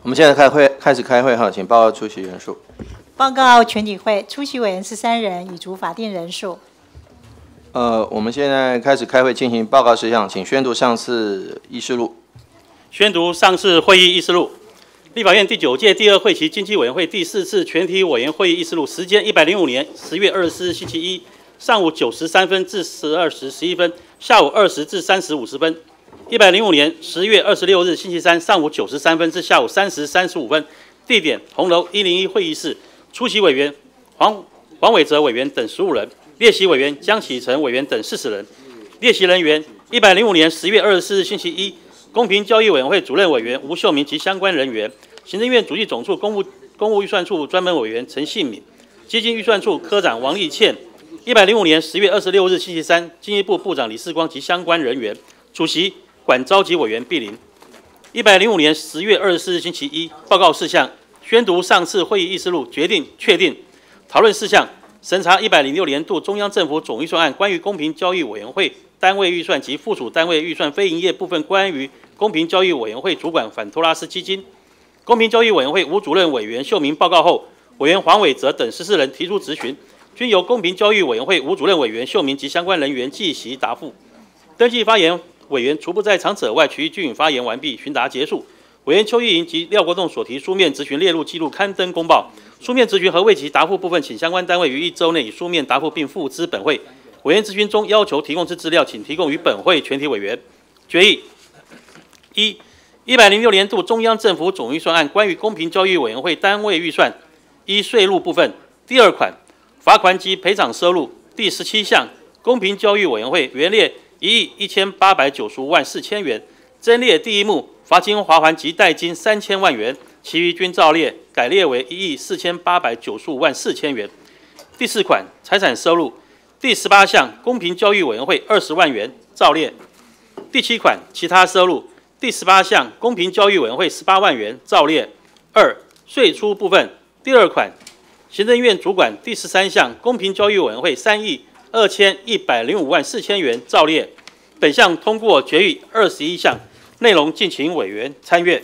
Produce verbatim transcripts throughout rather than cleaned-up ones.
我们现在开会，开始开会哈，请报告出席人数。 报告全体会出席委员十三人，已足法定人数。 呃，我们现在开始开会进行报告事项，请宣读上次议事录。 宣读上次会议议事录。立法院第九届第二会期经济委员会第四次全体委员会议议事录，时间一百零五年十月二十四日星期一上午九时三分至十二时十一分，下午二时至三时五十分。一百零五年十月二十六日星期三上午九时三分至下午三时三十五分，地点红楼一零一会议室。出席委员黄黄伟哲委员等十五人，列席委员江启臣委员等四十人。列席人员一百零五年十月二十四日星期一，公平交易委员会主任委员吴秀明及相关人员，行政院主计总处公务公务预算处专门委员陈信敏，基金预算处科长王立倩。一百零五年十月二十六日星期三，经济部部长李世光及相关人员。主席管召集委员毕林。一百零五年十月二十四日星期一，报告事项。宣读上次会议议事录，决定确定讨论事项，审查一百零六年度中央政府总预算案关于公平交易委员会单位预算及附属单位预算非营业部分关于公平交易委员会主管反托拉斯基金。公平交易委员会吴主任委员秀明报告后，委员黄伟哲等十四人提出质询，均由公平交易委员会吴主任委员秀明及相关人员继席答复。登记发言委员除不在场者外，其余均已发言完毕，询答结束。委员邱意莹及廖国栋所提书面质询列入记录刊登公报。书面质询和未其答复部分，请相关单位于一周内以书面答复并附之本会。委员质询中要求提供之资料，请提供于本会全体委员。决议一、一百零六年度中央政府总预算案关于公平交易委员会单位预算一税入部分第二款罚款及赔偿收入第十七项，公平交易委员会原列一亿一千八百九十五万四千元，增列第一目罚金罚锾及代金三千万元，其余均照列，改列为一亿四千八百九十五万四千元。第四款财产收入第十八项公平交易委员会二十万元，照列。第七款其他收入第十八项公平交易委员会十八万元，照列。二、税出部分第二款行政院主管第十三项公平交易委员会三亿二千一百零五万四千元，照列。本项通过决议二十一项。内容敬请委员参阅。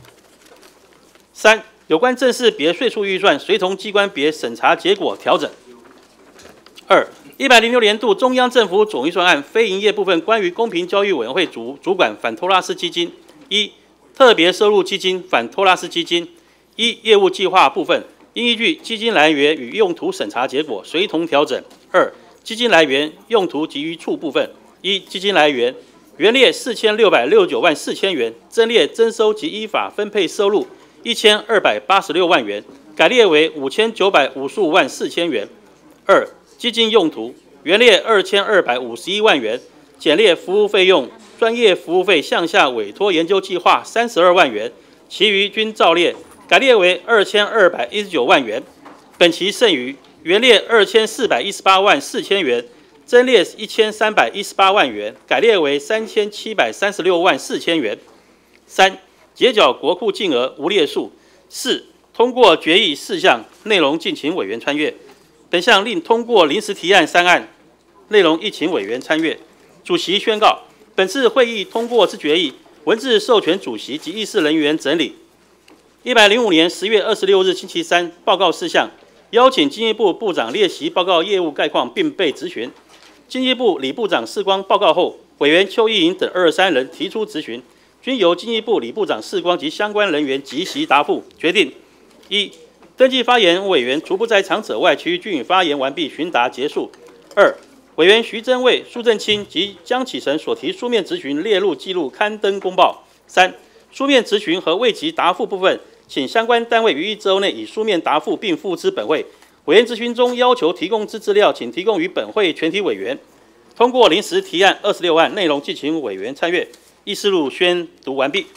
三、有关正式别税数预算随同机关别审查结果调整。二、一百零六年度中央政府总预算案非营业部分关于公平交易委员会主主管反托拉斯基金。一、特别收入基金反托拉斯基金。一、业务计划部分应依据基金来源与用途审查结果随同调整。二、基金来源、用途及余处部分。一、基金来源原列四千六百六十九万四千元，增列征收及依法分配收入一千二百八十六万元，改列为五千九百五十五万四千元。二、基金用途原列二千二百五十一万元，减列服务费用、专业服务费项下委托研究计划三十二万元，其余均照列，改列为二千二百一十九万元。本期剩余原列二千四百一十八万四千元。增列一千三百一十八万元，改列为三千七百三十六万四千元。三、结缴国库净额无列数。四、通过决议事项，内容敬请委员参阅。本项另通过临时提案三案，内容亦请委员参阅。主席宣告，本次会议通过之决议，文字授权主席及议事人员整理。一百零五年十月二十六日星期三，报告事项，邀请经济部部长列席报告业务概况，并被质询。经济部李部长世光报告后，委员邱意莹等二十三人提出质询，均由经济部李部长世光及相关人员即席答复。决定一、登记发言委员除不在场者外，其余均已发言完毕，询答结束。二、委员徐增卫、苏正清及江启臣所提书面质询列入记录刊登公报。三、书面质询和未及答复部分，请相关单位于一周内以书面答复并附之本会。委员质询中要求提供之资料，请提供于本会全体委员。通过临时提案二十六案，内容敬请委员参阅。议事录宣读完毕。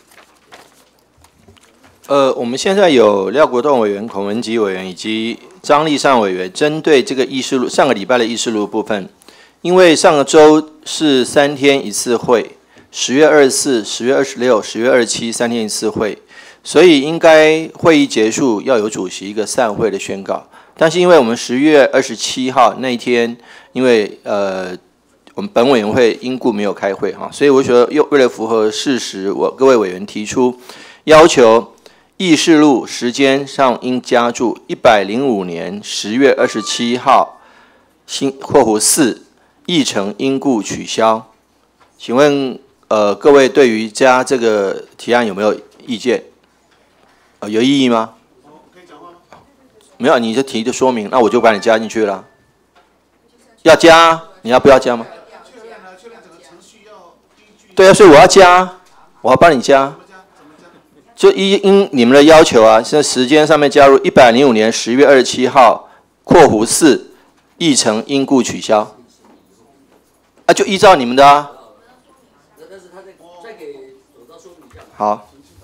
呃，我们现在有廖国栋委员、孔文吉委员以及张立善委员，针对这个议事录上个礼拜的议事录部分，因为上个周是三天一次会，十月二十四、十月二十六、十月二十七三天一次会，所以应该会议结束要有主席一个散会的宣告。但是因为我们十月二十七号那一天，因为呃我们本委员会因故没有开会哈，所以我说又为了符合事实，我各位委员提出要求， 议事录时间上应加注一百零五年十月二十七号，新括弧四议程因故取消。请问呃各位对于加这个提案有没有意见？呃有异议吗？可以讲话吗？没有，你就提就说明，那我就把你加进去了。要加，你要不要加吗？对啊，所以我要加，我要帮你加。就依因你们的要求啊，现在时间上面加入一百零五年十月二十七号括弧四议程因故取消，啊，就依照你们的啊。好。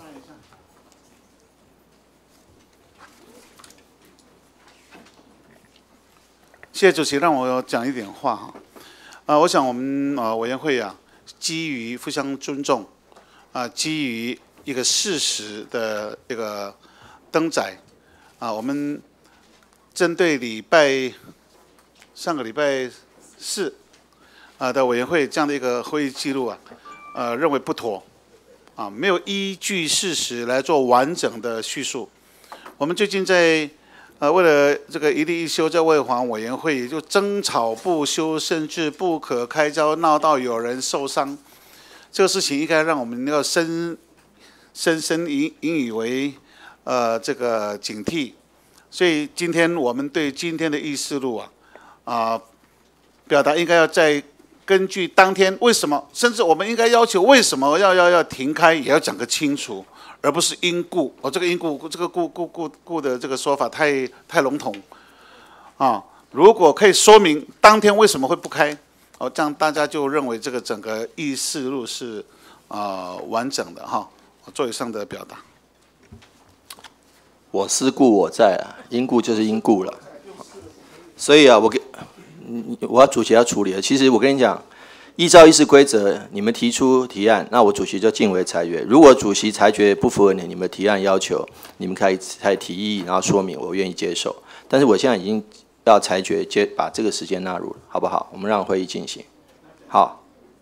谢谢主席，让我讲一点话哈。啊，我想我们啊委员会啊，基于互相尊重，啊，基于一个事实的一个登载，啊，我们针对礼拜上个礼拜四啊的委员会这样的一个会议记录啊，呃，认为不妥，啊，没有依据事实来做完整的叙述。我们最近在呃为了这个一例一休，在卫环委员会就争吵不休，甚至不可开交，闹到有人受伤，这个事情应该让我们要深。深深引引以为呃这个警惕，所以今天我们对今天的议事录啊啊、呃、表达应该要再根据当天为什么，甚至我们应该要求为什么要要要停开，也要讲个清楚，而不是因故。哦，这个因故这个故故故故的这个说法太太笼统啊。如果可以说明当天为什么会不开，哦，这样大家就认为这个整个议事录是啊、呃、完整的哈。做以上的表达。 我思故我在啊，因故就是因故了。所以啊，我给，我要主席要处理了。其实我跟你讲，依照议事规则，你们提出提案，那我主席就尽为裁决。如果主席裁决不符合你你们提案要求，你们可以可以提议，然后说明我愿意接受。但是我现在已经要裁决，接把这个时间纳入了，好不好？我们让会议进行。好。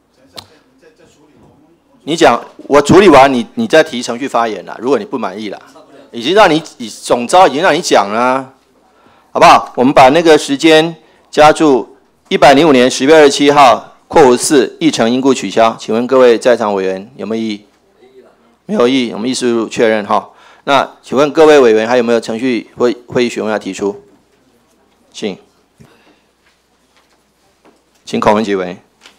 你讲，我处理完，你你再提程序发言啦。如果你不满意啦，已经让你总召已经让你讲了，好不好？我们把那个时间加注一百零五年十月二十七号括弧四议程因故取消。请问各位在场委员有没有异议？没有异议，我们议事录确认哈。那请问各位委员还有没有程序会会议询问要提出？请，请孔文吉委员。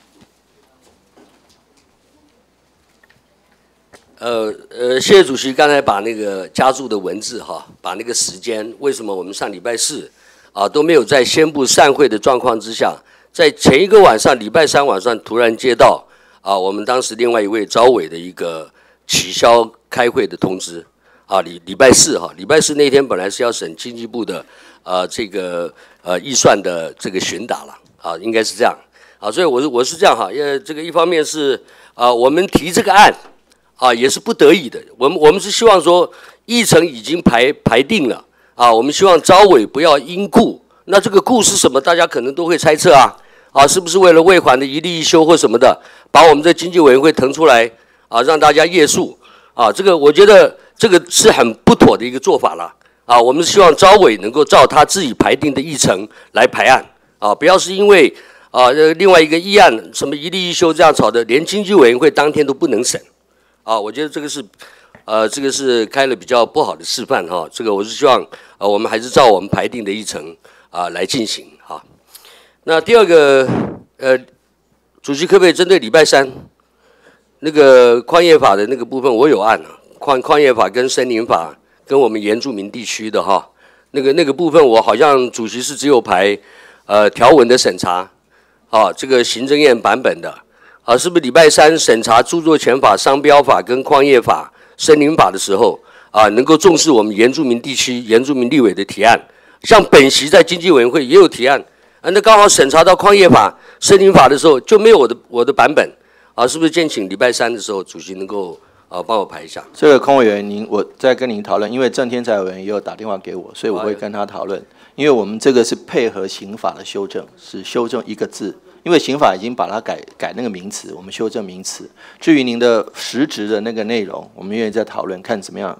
呃呃，谢谢主席刚才把那个加注的文字哈，把那个时间，为什么我们上礼拜四啊都没有在宣布散会的状况之下，在前一个晚上礼拜三晚上突然接到啊我们当时另外一位召委的一个取消开会的通知啊，礼礼拜四哈，礼拜四那天本来是要审经济部的呃这个呃预算的这个询答了啊，应该是这样啊，所以我是我是这样哈，因为这个一方面是啊我们提这个案。啊，也是不得已的。我们我们是希望说，议程已经排排定了啊，我们希望召委不要因故。那这个故是什么？大家可能都会猜测啊啊，是不是为了未还的一例一休或什么的，把我们的经济委员会腾出来啊，让大家夜宿啊？这个我觉得这个是很不妥的一个做法了啊。我们希望召委能够照他自己排定的议程来排案啊，不要是因为啊另外一个议案什么一例一休这样吵的，连经济委员会当天都不能审。啊，我觉得这个是，呃，这个是开了比较不好的示范哈。这个我是希望，呃，我们还是照我们排定的议程啊来进行哈。那第二个，呃，主席可不可以针对礼拜三那个矿业法的那个部分，我有案啊，矿矿业法跟森林法跟我们原住民地区的哈，那个那个部分我好像主席是只有排呃条文的审查，啊，这个行政院版本的。啊，是不是礼拜三审查著作权法、商标法跟矿业法、森林法的时候，啊，能够重视我们原住民地区原住民立委的提案？像本席在经济委员会也有提案，啊，那刚好审查到矿业法、森林法的时候就没有我的我的版本，啊，是不是建请礼拜三的时候主席能够啊帮我排一下？ 这个空委员，您我再跟您讨论，因为郑天才委员也有打电话给我，所以我会跟他讨论，因为我们这个是配合刑法的修正，是修正一个字。因为刑法已经把它改改那个名词，我们修正名词。至于您的实质的那个内容，我们愿意再讨论，看怎么样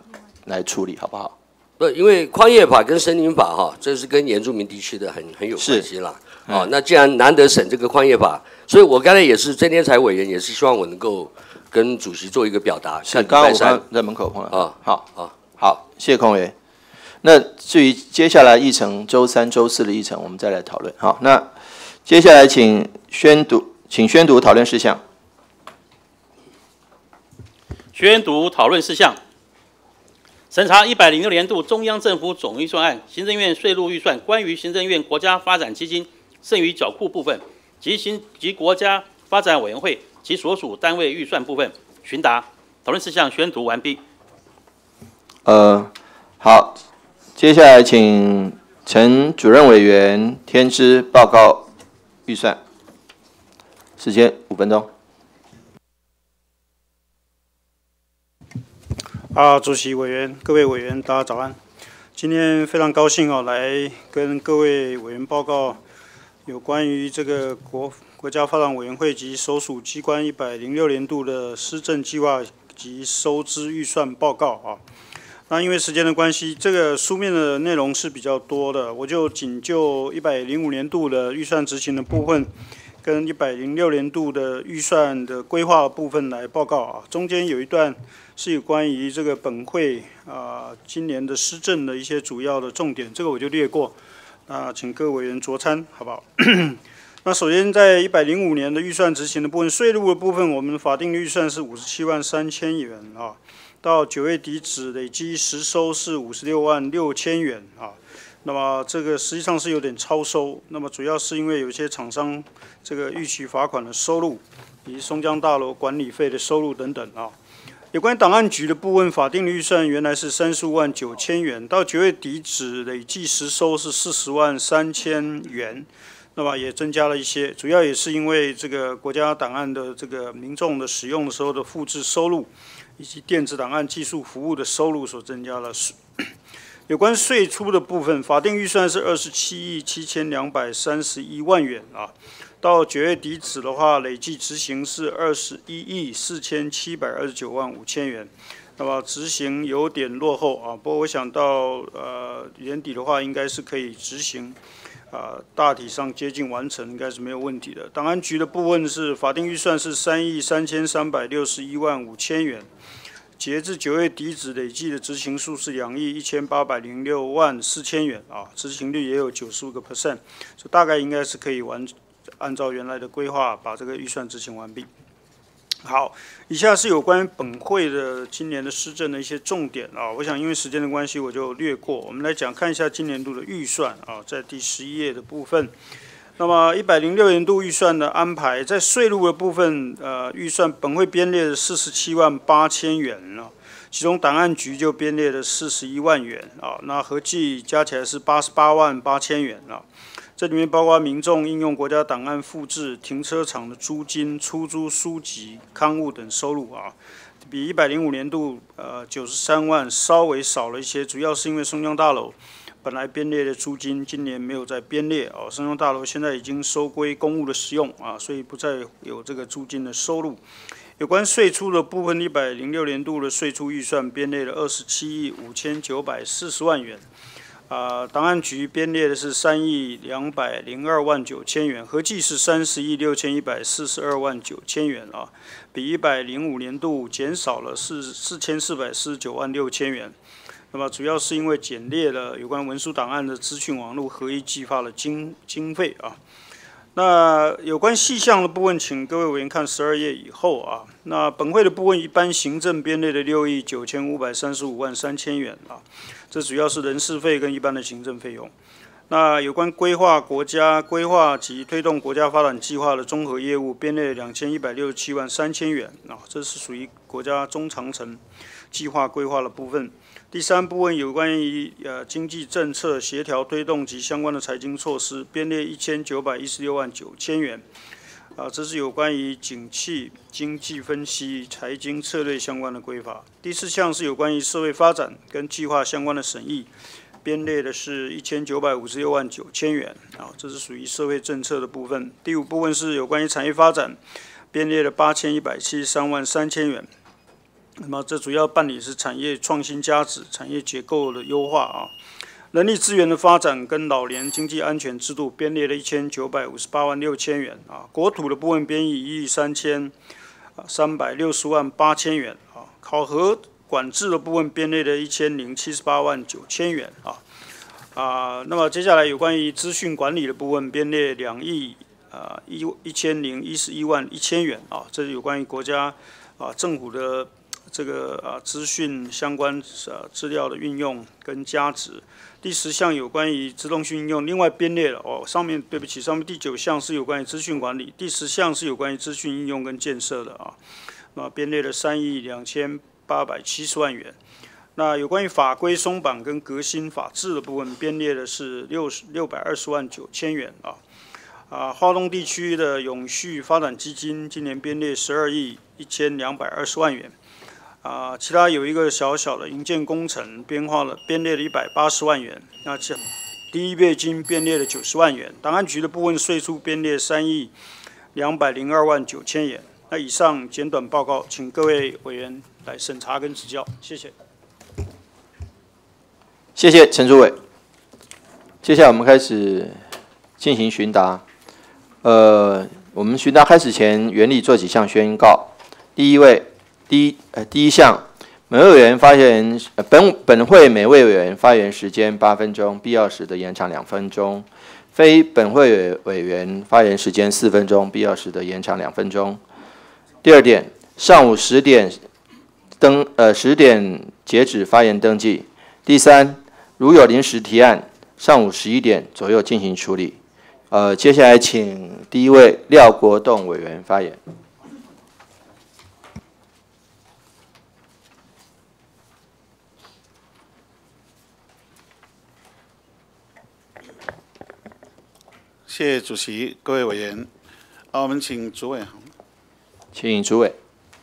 来处理，好不好？ 不，因为矿业法跟森林法哈，这是跟原住民地区的很很有关系啦。 嗯、 哦，那既然难得审这个矿业法，所以我刚才也是曾天才委员，也是希望我能够跟主席做一个表达。 是，刚刚我刚在门口碰到。 啊， 好， 好， 好，谢谢孔委员。那至于接下来议程，周三、周四的议程，我们再来讨论。好，那接下来请宣读，请宣读讨论事项。 宣读讨论事项。审查一百零六年度中央政府总预算案，行政院税入预算关于行政院国家发展基金剩余缴库部分及行及国家发展委员会及所属单位预算部分询答。讨论事项宣读完毕。 呃，好，接下来请陈主任委员添枝报告预算，时间五分钟。 啊，主席、委员、各位委员，大家早安。今天非常高兴哦，来跟各位委员报告有关于这个国国家发展委员会及所属机关一百零六年度的施政计划及收支预算报告啊。那因为时间的关系，这个书面的内容是比较多的，我就仅就一百零五年度的预算执行的部分，跟一百零六年度的预算的规划部分来报告啊。中间有一段是有关于这个本会啊、呃、今年的施政的一些主要的重点，这个我就略过，那请各委员酌参，好不好？那首先在一百零五年的预算执行的部分，税入的部分，我们法定预算是五十七万三千元啊，到九月底止累积实收是五十六万六千元啊。那么这个实际上是有点超收，那么主要是因为有些厂商这个逾期罚款的收入，以及松江大楼管理费的收入等等啊。有关档案局的部分，法定预算原来是三十五万九千元，到九月底止累计实收是四十万三千元，那么也增加了一些，主要也是因为这个国家档案的这个民众的使用的时候的复制收入，以及电子档案技术服务的收入所增加了。有关税出的部分，法定预算是二十七亿七千两百三十一万元啊。到九月底止的话，累计执行是二十一亿四千七百二十九万五千元，那么执行有点落后啊。不过我想到呃年底的话，应该是可以执行，啊、呃、大体上接近完成，应该是没有问题的。档案局的部分是法定预算是三亿三千三百六十一万五千元，截至九月底止累计的执行数是两亿一千八百零六万四千元啊，执行率也有九十五个 percent， 所以大概应该是可以完。按照原来的规划，把这个预算执行完毕。好，以下是有关于本会的今年的施政的一些重点啊。我想因为时间的关系，我就略过。我们来讲看一下今年度的预算啊，在第十一页的部分。那么一百零六年度预算的安排，在税入的部分，呃，预算本会编列了四十七万八千元啊，其中档案局就编列了四十一万元啊，那合计加起来是八十八万八千元啊。这里面包括民众应用国家档案复制、停车场的租金、出租书籍、刊物等收入啊，比一百零五年度呃九十三万稍微少了一些，主要是因为松江大楼本来编列的租金今年没有再编列哦，松江大楼现在已经收归公务的使用啊，所以不再有这个租金的收入。有关税出的部分，一百零六年度的税出预算编列了二十七亿五千九百四十万元。啊，档案局编列的是三亿两百零二万九千元，合计是三十亿六千一百四十二万九千元啊，比一百零五年度减少了四四千四百四十九万六千元。那么主要是因为减列了有关文书档案的资讯网络合一计划的经经费啊。那有关细项的部分，请各位委员看十二页以后啊。那本会的部分，一般行政编列的六亿九千五百三十五万三千元啊，这主要是人事费跟一般的行政费用。那有关规划国家规划及推动国家发展计划的综合业务，编列了两千一百六十七万三千元啊，这是属于国家中长程计划规划的部分。第三部分有关于呃经济政策协调推动及相关的财经措施，编列一千九百一十六万九千元，啊，这是有关于景气、经济分析、财经策略相关的规划。第四项是有关于社会发展跟计划相关的审议，编列的是一千九百五十六万九千元，啊，这是属于社会政策的部分。第五部分是有关于产业发展，编列了八千一百七十三万三千元。 那么这主要办理是产业创新加值、产业结构的优化啊。人力资源的发展跟老年经济安全制度编列了一千九百五十八万六千元啊，国土的部分编译一亿三千三百六十万八千元啊，考核管制的部分编列了一千零七十八万九千元啊啊，那么接下来有关于资讯管理的部分编列两亿啊一一千零一十一万一千元啊，这是有关于国家啊政府的这个啊资讯相关啊资料的运用跟价值。第十项有关于自动性应用，另外编列了哦。上面对不起，上面第九项是有关于资讯管理，第十项是有关于资讯应用跟建设的啊。那编列了三亿两千八百七十万元。那有关于法规松绑跟革新法制的部分，编列的是六十六百二十万九千元啊。啊，花东地区的永续发展基金今年编列十二亿一千两百二十万元。啊，其他有一个小小的营建工程编化了编列了一百八十万元，那这第一备金编列了九十万元，档案局的部分税出编列三亿两百零二万九千元。那以上简短报告，请各位委员来审查跟指教，谢谢。 谢谢陈主委。接下来我们开始进行询答。呃，我们询答开始前，原理做几项宣告。第一位。第一呃第一项，每位委员发言，呃、本本会每位委员发言时间八分钟，必要时的延长两分钟；非本会委员发言时间四分钟，必要时的延长两分钟。第二点，上午十点登呃十点截止发言登记。第三，如有临时提案，上午十一点左右进行处理。呃，接下来请第一位廖国栋委员发言。 谢谢主席，各位委员。啊，我们请主委。 请主委。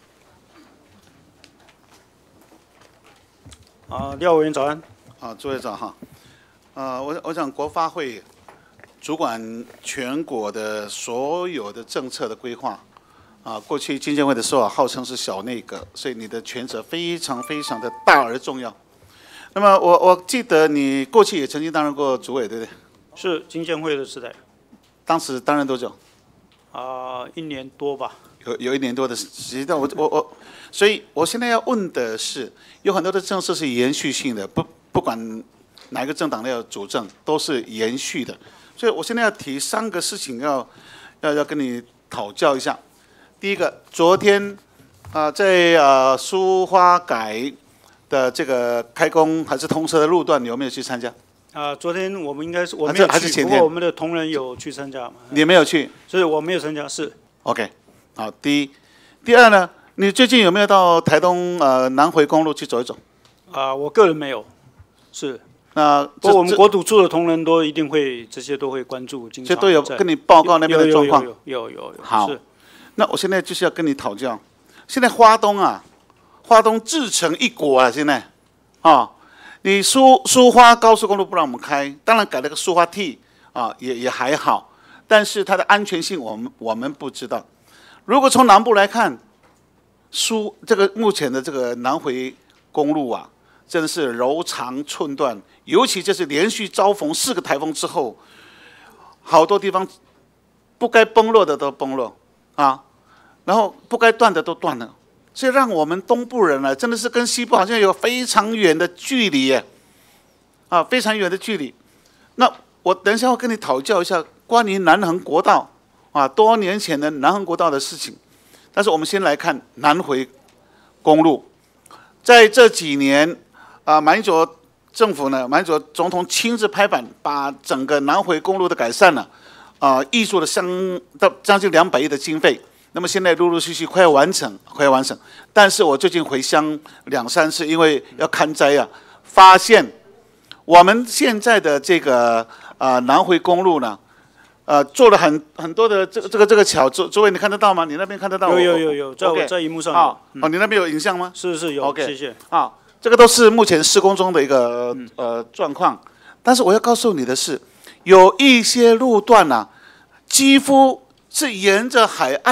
啊，廖委员早安。 啊，诸位早哈。啊，我我想国发会主管全国的所有的政策的规划。啊，过去经监会的时候啊，号称是小内阁，所以你的权责非常非常的大而重要。那么我我记得你过去也曾经担任过主委，对不对？ 是经监会的时代。 当时担任多久？ 啊、呃，一年多吧。有有一年多的时间，我我我，所以我现在要问的是，有很多的政策是延续性的，不不管哪个政党要主政，都是延续的。所以我现在要提三个事情要，要要跟你讨教一下。第一个，昨天啊、呃，在啊苏花改的这个开工还是通车的路段，你有没有去参加？ 啊，昨天我们应该是我没有去，不过我们的同仁有去参加嘛。 你没有去？ 是我没有参加，是。 OK， 好，第一，第二呢？你最近有没有到台东呃南回公路去走一走？ 啊，我个人没有，是。 那不过我们国土处的同仁都一定会，这些都会关注，经常这都有跟你报告那边的状况。 有有有有有。 好，那我现在就是要跟你讨教，现在花东啊，花东自成一国啊，现在啊。哦你苏苏花高速公路不让我们开，当然改了个苏花 T 啊，也也还好，但是它的安全性我们我们不知道。如果从南部来看，苏这个目前的这个南回公路啊，真的是柔肠寸断，尤其就是连续遭逢四个台风之后，好多地方不该崩落的都崩落啊，然后不该断的都断了。所以让我们东部人呢、啊，真的是跟西部好像有非常远的距离耶，啊，非常远的距离。那我等一下会跟你讨教一下关于南横国道啊，多年前的南横国道的事情。但是我们先来看南回公路，在这几年啊，马英九政府呢，马英九总统亲自拍板，把整个南回公路的改善呢，啊，挹注了相到将近两百亿的经费。那么现在陆陆续续快要完成，快要完成。但是我最近回乡两三次，因为要看灾啊，发现我们现在的这个啊、呃、南回公路呢，呃做了很很多的这个这个这个桥，诸诸位你看得到吗？你那边看得到？ 有有有有，在我 okay, 在荧幕上。 啊、 嗯、 哦，你那边有影像吗？ 是是有。OK， 谢谢。 啊，这个都是目前施工中的一个呃状况。但是我要告诉你的是，有一些路段呢、啊，几乎是沿着海岸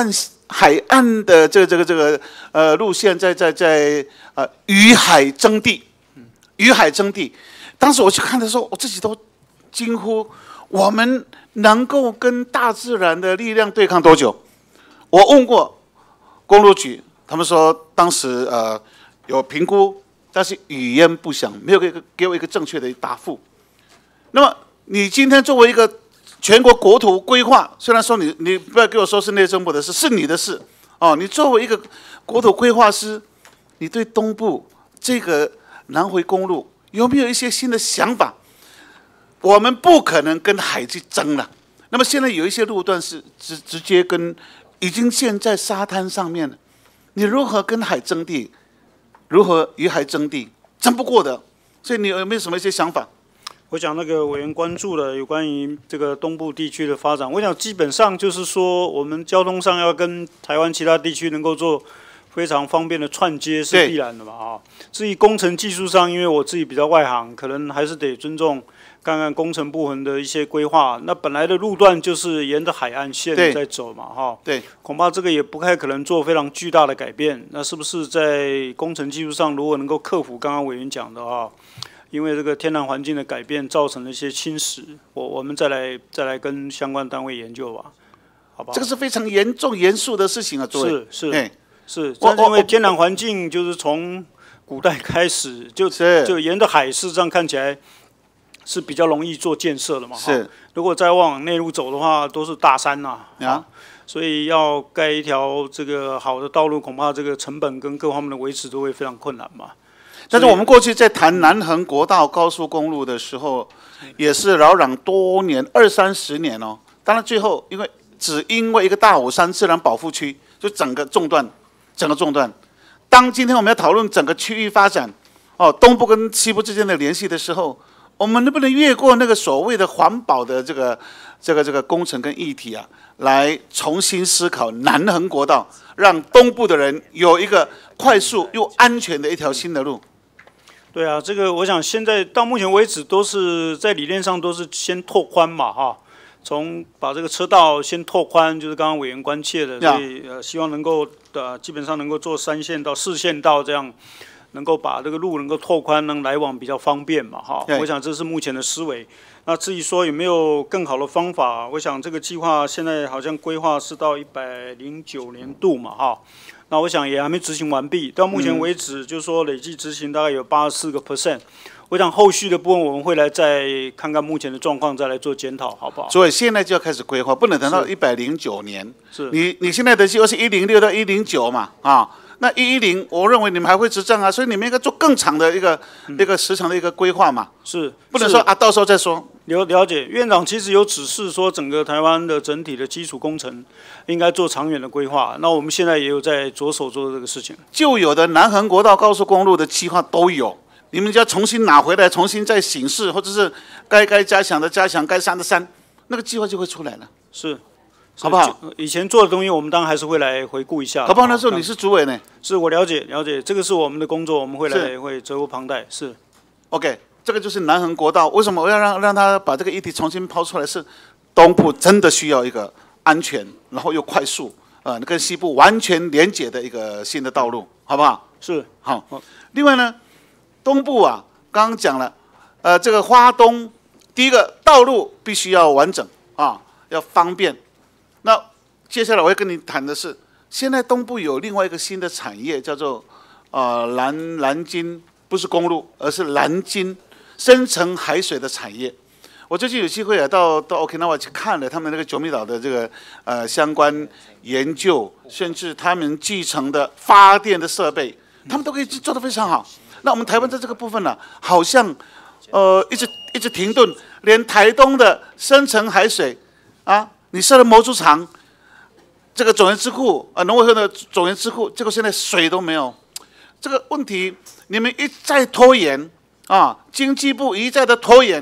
海岸的这个这个这个呃路线在在在呃与海争地，与海争地。当时我去看的时候，我自己都惊呼：我们能够跟大自然的力量对抗多久？我问过公路局，他们说当时呃有评估，但是语焉不详，没有给给我一个正确的答复。那么你今天作为一个全国国土规划，虽然说你你不要给我说是内政部的事，是你的事哦。你作为一个国土规划师，你对东部这个南回公路有没有一些新的想法？我们不可能跟海去争了。那么现在有一些路段是直直接跟已经建在沙滩上面了，你如何跟海争地？如何与海争地？争不过的。所以你有没有什么一些想法？ 我想那个委员关注的有关于这个东部地区的发展，我想基本上就是说，我们交通上要跟台湾其他地区能够做非常方便的串接是必然的嘛啊。至于工程技术上，因为我自己比较外行，可能还是得尊重看看工程部门的一些规划。那本来的路段就是沿着海岸线在走嘛哈， 对， 恐怕这个也不太可能做非常巨大的改变。那是不是在工程技术上，如果能够克服刚刚委员讲的啊？因为这个天然环境的改变造成了一些侵蚀，我我们再来再来跟相关单位研究吧，好不好？ 这个是非常严重严肃的事情啊，诸位。 是是哎是，但是因为天然环境就是从古代开始就就沿着海，事实上看起来是比较容易做建设的嘛。 是， 如果再往内陆走的话，都是大山呐啊，啊，所以要盖一条这个好的道路，恐怕这个成本跟各方面的维持都会非常困难嘛。 但是我们过去在谈南横国道高速公路的时候，也是扰攘多年，二三十年哦。当然最后因为只因为一个大武山自然保护区，就整个中断，整个中断。当今天我们要讨论整个区域发展，哦，东部跟西部之间的联系的时候，我们能不能越过那个所谓的环保的这个这个这个工程跟议题啊，来重新思考南横国道，让东部的人有一个快速又安全的一条新的路？ 对啊，这个我想现在到目前为止都是在理念上都是先拓宽嘛，哈，从把这个车道先拓宽，就是刚刚委员关切的，所以呃希望能够呃基本上能够做三线道、四线道这样，能够把这个路能够拓宽，能来往比较方便嘛，哈。我想这是目前的思维。那至于说有没有更好的方法，我想这个计划现在好像规划是到一百零九年度嘛，哈。那我想也还没执行完毕，到目前为止，就是说累计执行大概有八十四个 percent。我想后续的部分我们会来再看看目前的状况，再来做检讨，好不好？ 所以现在就要开始规划，不能等到一百零九年。 是， 你你现在的计划是一零六到一零九嘛，啊，那一一零，我认为你们还会执政啊，所以你们应该做更长的一个、嗯、一个时长的一个规划嘛。 是， 不能说啊，到时候再说。 了了解，院长其实有指示说，整个台湾的整体的基础工程应该做长远的规划。那我们现在也有在着手做这个事情。 旧有的南横国道高速公路的计划都有，你们就要重新拿回来，重新再审视，或者是该该加强的加强，该删的删，那个计划就会出来了。 是， 好不好？ 以前做的东西，我们当然还是会来回顾一下。 好不好？那时候你是主委呢？ 是我了解了解，这个是我们的工作，我们会来会责无旁贷。是 ，OK。这个就是南横国道，为什么我要让让他把这个议题重新抛出来？是东部真的需要一个安全，然后又快速，呃，跟西部完全连接的一个新的道路，好不好？ 是， 好。另外呢，东部啊，刚刚讲了，呃，这个花东，第一个道路必须要完整啊，要方便。那接下来我会跟你谈的是，现在东部有另外一个新的产业，叫做呃蓝蓝金，不是公路，而是蓝金。深层海水的产业，我最近有机会啊，到到 Okinawa 去看了他们那个九米岛的这个呃相关研究，甚至他们继承的发电的设备，他们都可以做得非常好。那我们台湾在这个部分呢、啊，好像呃一直一直停顿，连台东的深层海水啊，你设了模组厂，这个总源智库啊，农委会的总源智库，结果现在水都没有，这个问题你们一再拖延。啊，经济部一再的拖延，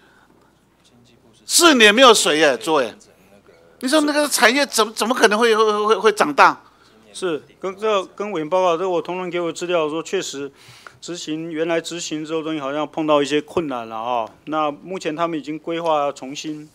四年没有水耶，诸位，你说那个产业怎么怎么可能会会会会长大？ 是跟这跟委员报告，这我同仁给我资料说，确实执行原来执行之后东西好像碰到一些困难了啊。那目前他们已经规划重新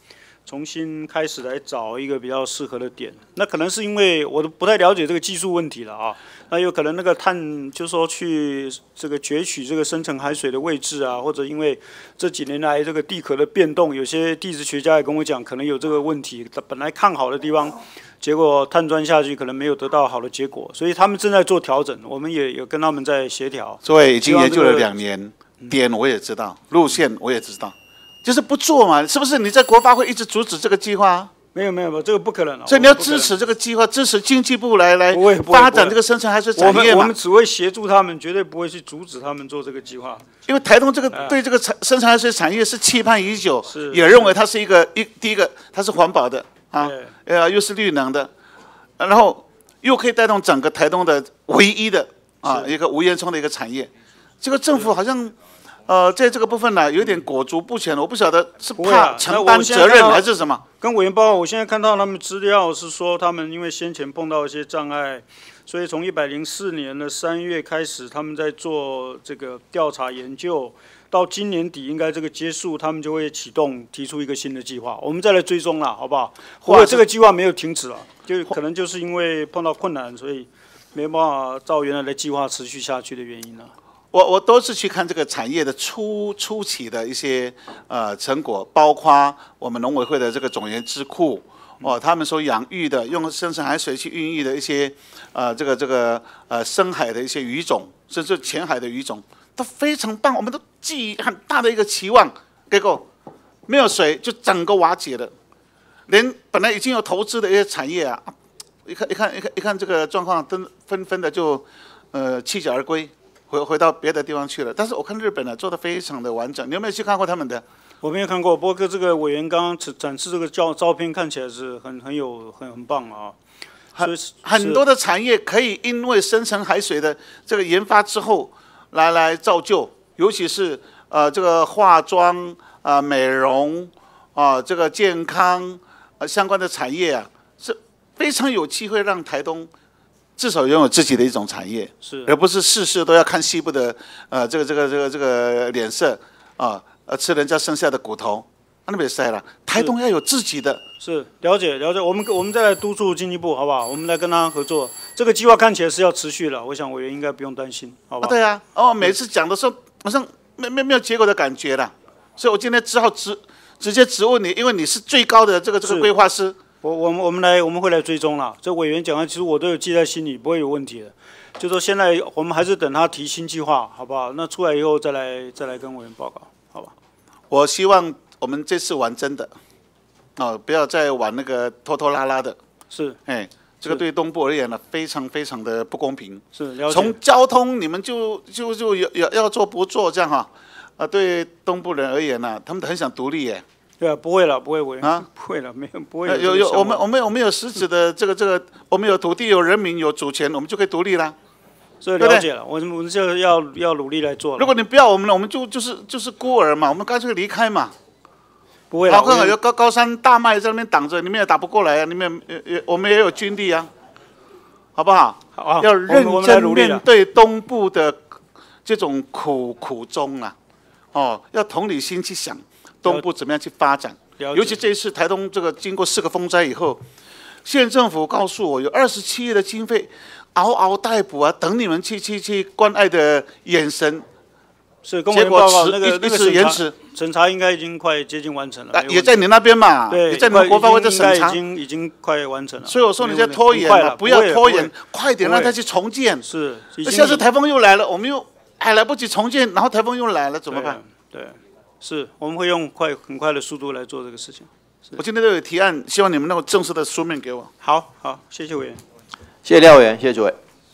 重新开始来找一个比较适合的点。那可能是因为我都不太了解这个技术问题了啊。那有可能那个碳，就是说去这个攫取这个深层海水的位置啊，或者因为这几年来这个地壳的变动，有些地质学家也跟我讲，可能有这个问题。本来看好的地方，结果探钻下去可能没有得到好的结果，所以他们正在做调整，我们也有跟他们在协调。 诸位已经研究了两年，点我也知道，路线我也知道，就是不做嘛，是不是？你在国发会一直阻止这个计划？ 没有没有没有，这个不可能。 所以你要支持这个计划，支持经济部来来发展这个深层海水产业嘛。 我们我们只会协助他们，绝对不会去阻止他们做这个计划。 因为台东这个对这个产深层海水产业是期盼已久， 是也认为它是一个一第一个它是环保的啊，呃又是绿能的，然后又可以带动整个台东的唯一的啊一个无烟囱的一个产业。这个政府好像。呃，在这个部分呢，有点裹足不前，我不晓得是怕承担责任还是什么。 跟委员报告，我现在看到他们资料是说，他们因为先前碰到一些障碍，所以从一百零四年的三月开始，他们在做这个调查研究，到今年底应该这个结束，他们就会启动提出一个新的计划，我们再来追踪了，好不好？或者这个计划没有停止了，就可能就是因为碰到困难，所以没办法照原来的计划持续下去的原因了。 我我都是去看这个产业的初初期的一些呃成果，包括我们农委会的这个种源智库哦，他们所养育的用深层海水去孕育的一些呃这个这个呃深海的一些鱼种，甚至浅海的鱼种都非常棒，我们都寄予很大的一个期望，结果没有水就整个瓦解了，连本来已经有投资的一些产业啊，一看一看一看一看这个状况，都纷纷的就呃弃甲而归。回回到别的地方去了，但是我看日本呢做得非常的完整，你有没有去看过他们的？ 我没有看过，不过这个委员刚刚展示这个照照片看起来是很很有很很棒啊， 很很多的产业可以因为深层海水的这个研发之后来来造就，尤其是呃这个化妆啊、呃、美容啊、呃、这个健康呃相关的产业啊，是非常有机会让台东。至少拥有自己的一种产业， 是， 而不是事事都要看西部的呃这个这个这个这个脸色啊，呃吃人家剩下的骨头，那别塞了。台东要有自己的， 是了解了解。我们我们再来督促经济部，好不好？我们来跟他合作。这个计划看起来是要持续了，我想委员应该不用担心，好吧？ 啊对啊，哦，每次讲的时候好像没没没有结果的感觉了，所以我今天只好直直接质问你，因为你是最高的这个这个规划师。 我我们我们来我们会来追踪啦。这委员讲的，其实我都有记在心里，不会有问题的。就说现在我们还是等他提新计划，好不好？那出来以后再来再来跟委员报告，好吧？ 我希望我们这次玩真的，哦，不要再玩那个拖拖拉拉的。 是， 哎，这个对东部而言呢，非常非常的不公平。 是，了解。 从交通你们就就就有要要做不做这样哈，啊，对东部人而言呢，他们很想独立耶。 对啊，不会了，不会，委员啊， 不会了，没有，不会有。 有有，我们我们我们有实质的这个这个，我们有土地，有人民，有主权，我们就可以独立啦。 所以了解了，我们我们就要要努力来做了。 如果你不要我们了，我们就就是就是孤儿嘛，我们干脆离开嘛。 不会了， 好，有高高山大麦在那边挡着，你们也打不过来啊，你们也也我们也有军力啊，好不好？ 好啊， 要认真面对东部的这种苦苦衷啊，哦，要同理心去想。东部怎么样去发展？尤其这一次台东这个经过四个风灾以后，县政府告诉我有二十七亿的经费，嗷嗷待哺啊，等你们去去去关爱的眼神。 是，跟我们报告那个一直延迟， 审查应该已经快接近完成了。 也在你那边嘛， 对， 也在你们国发会的审查， 已经已经快完成了。 所以我说你在拖延了，不要拖延，快点让它去重建。 是， 下次台风又来了，我们又还来不及重建，然后台风又来了，怎么办？ 对。是，我们会用快很快的速度来做这个事情。 我今天都有提案，希望你们能够正式的书面给我。 好，好，谢谢委员。 谢谢廖委员，谢谢诸位。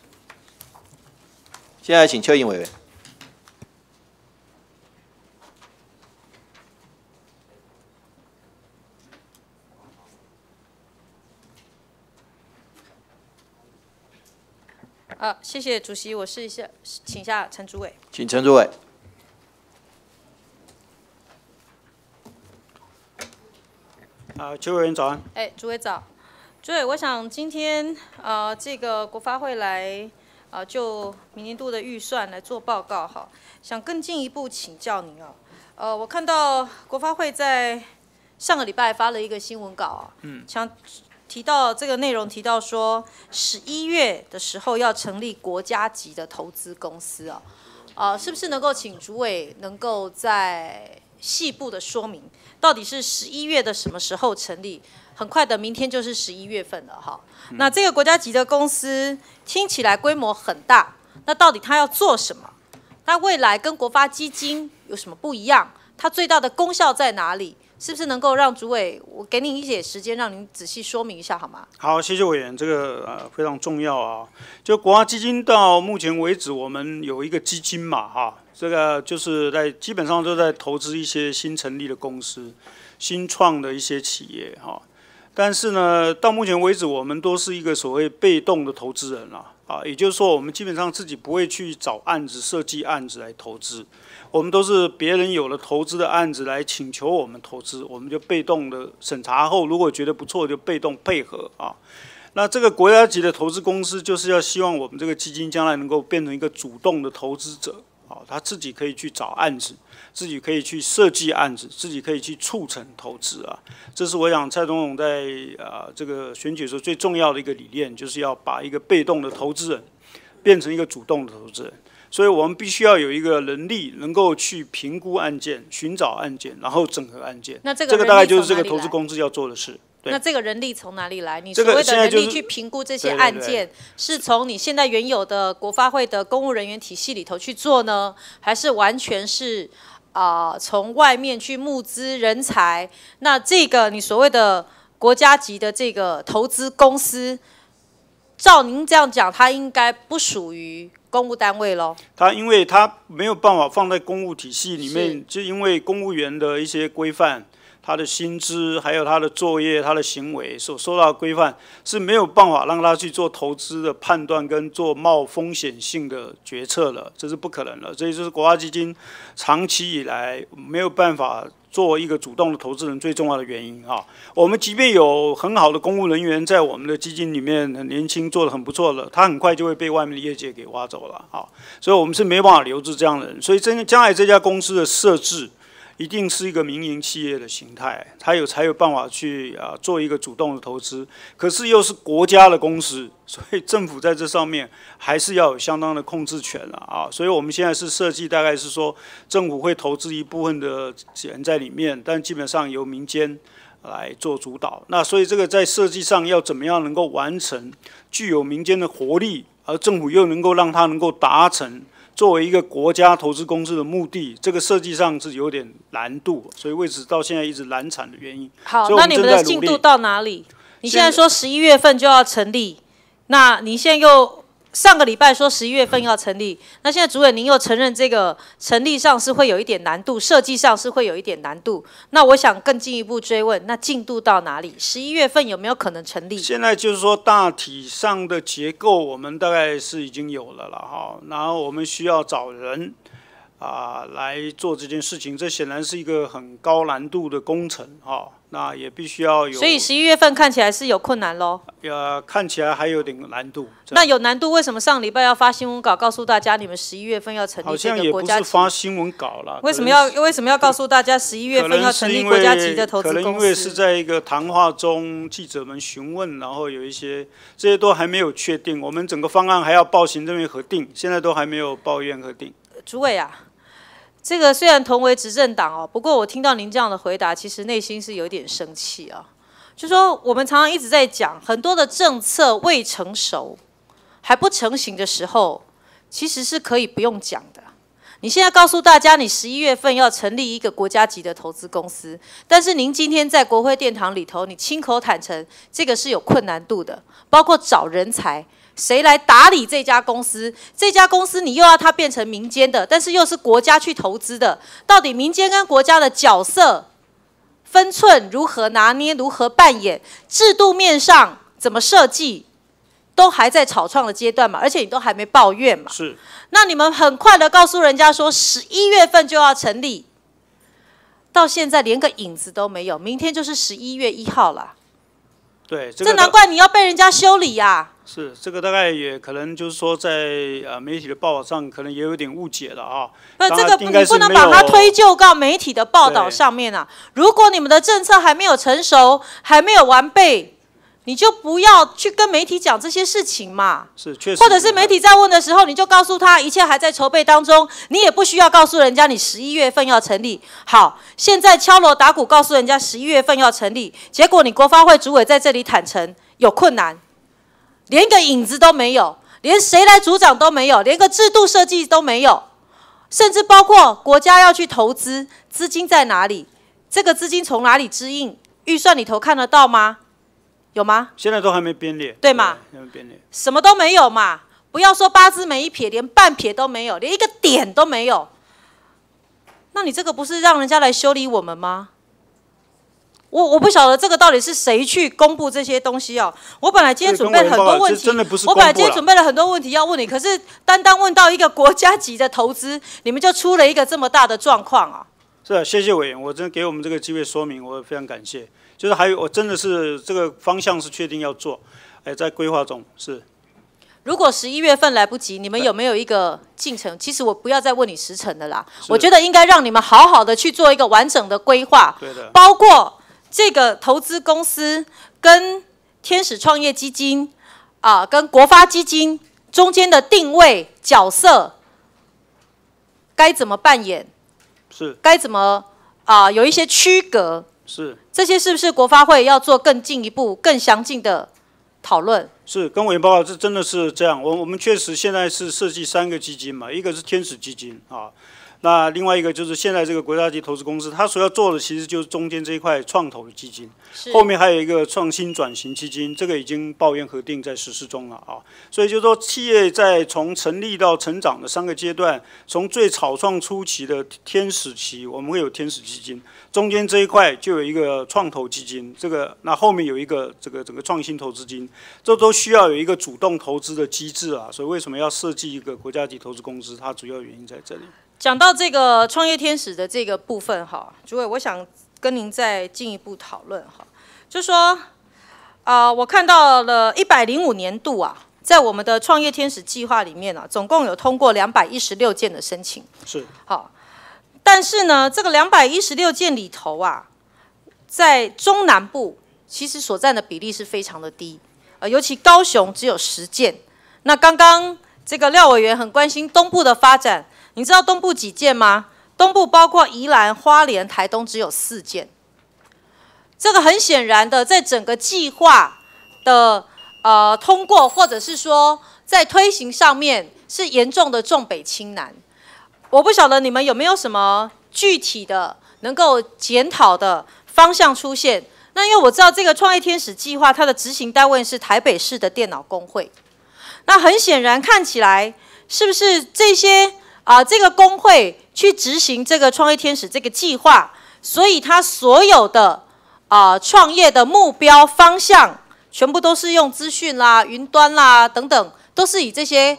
现在请邱莹委员。 啊，谢谢主席，我试一下，请下陈主委。 请陈主委。 啊，邱委员早安。 哎，主委早。主委，我想今天呃，这个国发会来呃，就明年度的预算来做报告哈，想更进一步请教您啊。呃，我看到国发会在上个礼拜发了一个新闻稿啊，嗯，想提到这个内容，提到说十一月的时候要成立国家级的投资公司啊，呃，是不是能够请主委能够在细部的说明，到底是十一月的什么时候成立？很快的，明天就是十一月份了哈。嗯、那这个国家级的公司听起来规模很大，那到底它要做什么？那未来跟国发基金有什么不一样？它最大的功效在哪里？是不是能够让主委，我给您一些时间，让您仔细说明一下好吗？ 好，谢谢委员，这个呃非常重要啊。就国发基金到目前为止，我们有一个基金嘛，哈，这个就是在基本上都在投资一些新成立的公司、新创的一些企业哈。但是呢，到目前为止，我们都是一个所谓被动的投资人啦，啊，也就是说，我们基本上自己不会去找案子、设计案子来投资。我们都是别人有了投资的案子来请求我们投资，我们就被动的审查后，如果觉得不错，就被动配合啊。那这个国家级的投资公司，就是要希望我们这个基金将来能够变成一个主动的投资者啊，他自己可以去找案子，自己可以去设计案子，自己可以去促成投资啊。这是我想蔡总统在啊这个选举的时候最重要的一个理念，就是要把一个被动的投资人变成一个主动的投资人。所以我们必须要有一个能力，能够去评估案件、寻找案件，然后整合案件。 那这个这个大概就是这个投资公司要做的事。 那这个人力从哪里来？你所谓的人力去评估这些案件，是从你现在原有的国发会的公务人员体系里头去做呢，还是完全是啊、呃、从外面去募资人才？那这个你所谓的国家级的这个投资公司，照您这样讲，它应该不属于公务单位咯？ 它因为它没有办法放在公务体系里面，就因为公务员的一些规范，他的薪资还有他的作业、他的行为所受到的规范是没有办法让他去做投资的判断跟做冒风险性的决策了，这是不可能的。这就是国发基金长期以来没有办法做一个主动的投资人最重要的原因啊。我们即便有很好的公务人员在我们的基金里面很年轻，做得很不错了，他很快就会被外面的业界给挖走了啊。所以我们是没办法留住这样的人。所以真将来这家公司的设置，一定是一个民营企业的形态，它有才有办法去啊做一个主动的投资，可是又是国家的公司，所以政府在这上面还是要有相当的控制权了啊。所以我们现在是设计，大概是说政府会投资一部分的钱在里面，但基本上由民间来做主导。那所以这个在设计上要怎么样能够完成，具有民间的活力，而政府又能够让它能够达成。作为一个国家投资公司的目的，这个设计上是有点难度，所以为此到现在一直难产的原因。 好，那你们的进度到哪里？你现在说十一月份就要成立，那你现在又上个礼拜说十一月份要成立，那现在主委您又承认这个成立上是会有一点难度，设计上是会有一点难度。那我想更进一步追问，那进度到哪里？十一月份有没有可能成立？ 现在就是说大体上的结构我们大概是已经有了了哈，然后我们需要找人啊、呃、来做这件事情，这显然是一个很高难度的工程哈。那也必须要有， 所以十一月份看起来是有困难咯。 呃，看起来还有点难度。 那有难度，为什么上礼拜要发新闻稿告诉大家，你们十一月份要成立这个国家级？ 好像也不是发新闻稿了。 为什么要为什么要告诉大家十一月份要成立国家级的投资公司？ 可能因为是在一个谈话中，记者们询问，然后有一些这些都还没有确定，我们整个方案还要报行政院核定，现在都还没有报院核定。 主委啊。这个虽然同为执政党哦，不过我听到您这样的回答，其实内心是有点生气啊。就说我们常常一直在讲，很多的政策未成熟、还不成型的时候，其实是可以不用讲的。你现在告诉大家，你十一月份要成立一个国家级的投资公司，但是您今天在国会殿堂里头，你亲口坦诚，这个是有困难度的，包括找人才。谁来打理这家公司？这家公司你又要它变成民间的，但是又是国家去投资的，到底民间跟国家的角色分寸如何拿捏，如何扮演，制度面上怎么设计，都还在草创的阶段嘛，而且你都还没抱怨嘛。 是。那你们很快的告诉人家说十一月份就要成立，到现在连个影子都没有，明天就是十一月一号了。 对，这个、 这难怪你要被人家修理呀、啊。 是这个大概也可能就是说在呃媒体的报道上可能也有点误解了啊。 那这个你不能把它推究到媒体的报道上面啊。如果你们的政策还没有成熟，还没有完备。你就不要去跟媒体讲这些事情嘛， 是确实， 或者是媒体在问的时候，你就告诉他一切还在筹备当中，你也不需要告诉人家你十一月份要成立。好，现在敲锣打鼓告诉人家十一月份要成立，结果你国发会主委在这里坦诚有困难，连个影子都没有，连谁来组长都没有，连个制度设计都没有，甚至包括国家要去投资，资金在哪里？这个资金从哪里支应？预算里头看得到吗？有吗？ 现在都还没编列， 对嘛？ 还没编列， 什么都没有嘛！不要说八字没一撇，连半撇都没有，连一个点都没有。那你这个不是让人家来修理我们吗？我我不晓得这个到底是谁去公布这些东西哦。我本来今天准备了很多问题，我本来今天准备了很多问题要问你，可是单单问到一个国家级的投资，你们就出了一个这么大的状况啊！ 是啊，谢谢委员，我真给我们这个机会说明，我非常感谢。就是还有，我真的是这个方向是确定要做，哎，在规划中是。 如果十一月份来不及，你们有没有一个进程？其实我不要再问你时程的啦，我觉得应该让你们好好的去做一个完整的规划， 对的， 包括这个投资公司跟天使创业基金啊、呃，跟国发基金中间的定位角色该怎么扮演？ 是该怎么啊、呃？有一些区隔。 是， 这些是不是国发会要做更进一步、更详尽的讨论？ 是，跟委员报告，这真的是这样。我我们确实现在是设计三个基金嘛，一个是天使基金啊，那另外一个就是现在这个国家级投资公司，它所要做的其实就是中间这一块创投的基金，后面还有一个创新转型基金，这个已经报院核定在实施中了啊。所以就是说，企业在从成立到成长的三个阶段，从最草创初期的天使期，我们会有天使基金。中间这一块就有一个创投基金，这个那后面有一个这个整个创新投资金，这都需要有一个主动投资的机制啊。所以为什么要设计一个国家级投资公司？它主要原因在这里。 讲到这个创业天使的这个部分哈，主委，我想跟您再进一步讨论哈，就说啊、呃，我看到了一百零五年度啊，在我们的创业天使计划里面啊，总共有通过两百一十六件的申请， 是好。但是呢，这个两百一十六件里头啊，在中南部其实所占的比例是非常的低，呃，尤其高雄只有十件。那刚刚这个廖委员很关心东部的发展，你知道东部几件吗？东部包括宜兰、花莲、台东只有四件。这个很显然的，在整个计划的呃通过，或者是说在推行上面，是严重的重北轻南。我不晓得你们有没有什么具体的能够检讨的方向出现。那因为我知道这个创业天使计划，它的执行单位是台北市的电脑工会。那很显然看起来，是不是这些啊、呃、这个工会去执行这个创业天使这个计划，所以它所有的啊、呃、创业的目标方向，全部都是用资讯啦、云端啦等等，都是以这些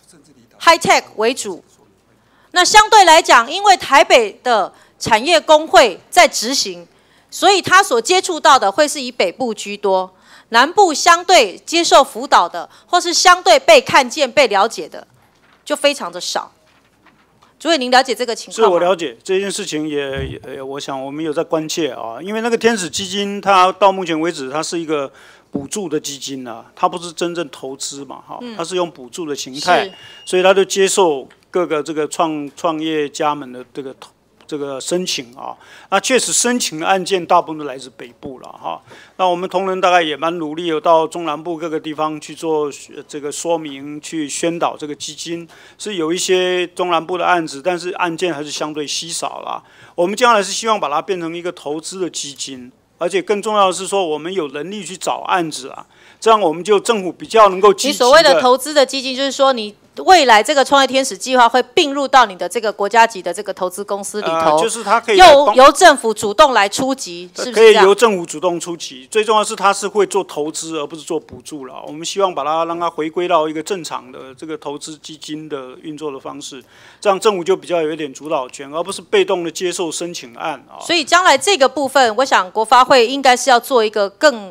high tech 为主。那相对来讲，因为台北的产业工会在执行，所以他所接触到的会是以北部居多，南部相对接受辅导的，或是相对被看见、被了解的，就非常的少。主委，您了解这个情况吗？ 是我了解这件事情也，也我想我们有在关切啊，因为那个天使基金，它到目前为止，它是一个补助的基金啊，它不是真正投资嘛，哈、嗯，它是用补助的形态，所以它就接受各个这个创创业家们的这个这个申请啊，那确实申请的案件大部分都来自北部了哈。那我们同仁大概也蛮努力，有到中南部各个地方去做这个说明，去宣导这个基金，是有一些中南部的案子，但是案件还是相对稀少啦。我们将来是希望把它变成一个投资的基金，而且更重要的是说，我们有能力去找案子啊，这样我们就政府比较能够积极的。 你所谓的投资的基金，就是说你未来这个创业天使计划会并入到你的这个国家级的这个投资公司里头， 呃、就是它可以由由政府主动来出击，是不是这样？ 可以由政府主动出击，最重要的是它是会做投资，而不是做补助了。我们希望把它让它回归到一个正常的这个投资基金的运作的方式，这样政府就比较有一点主导权，而不是被动的接受申请案啊。 所以将来这个部分，我想国发会应该是要做一个更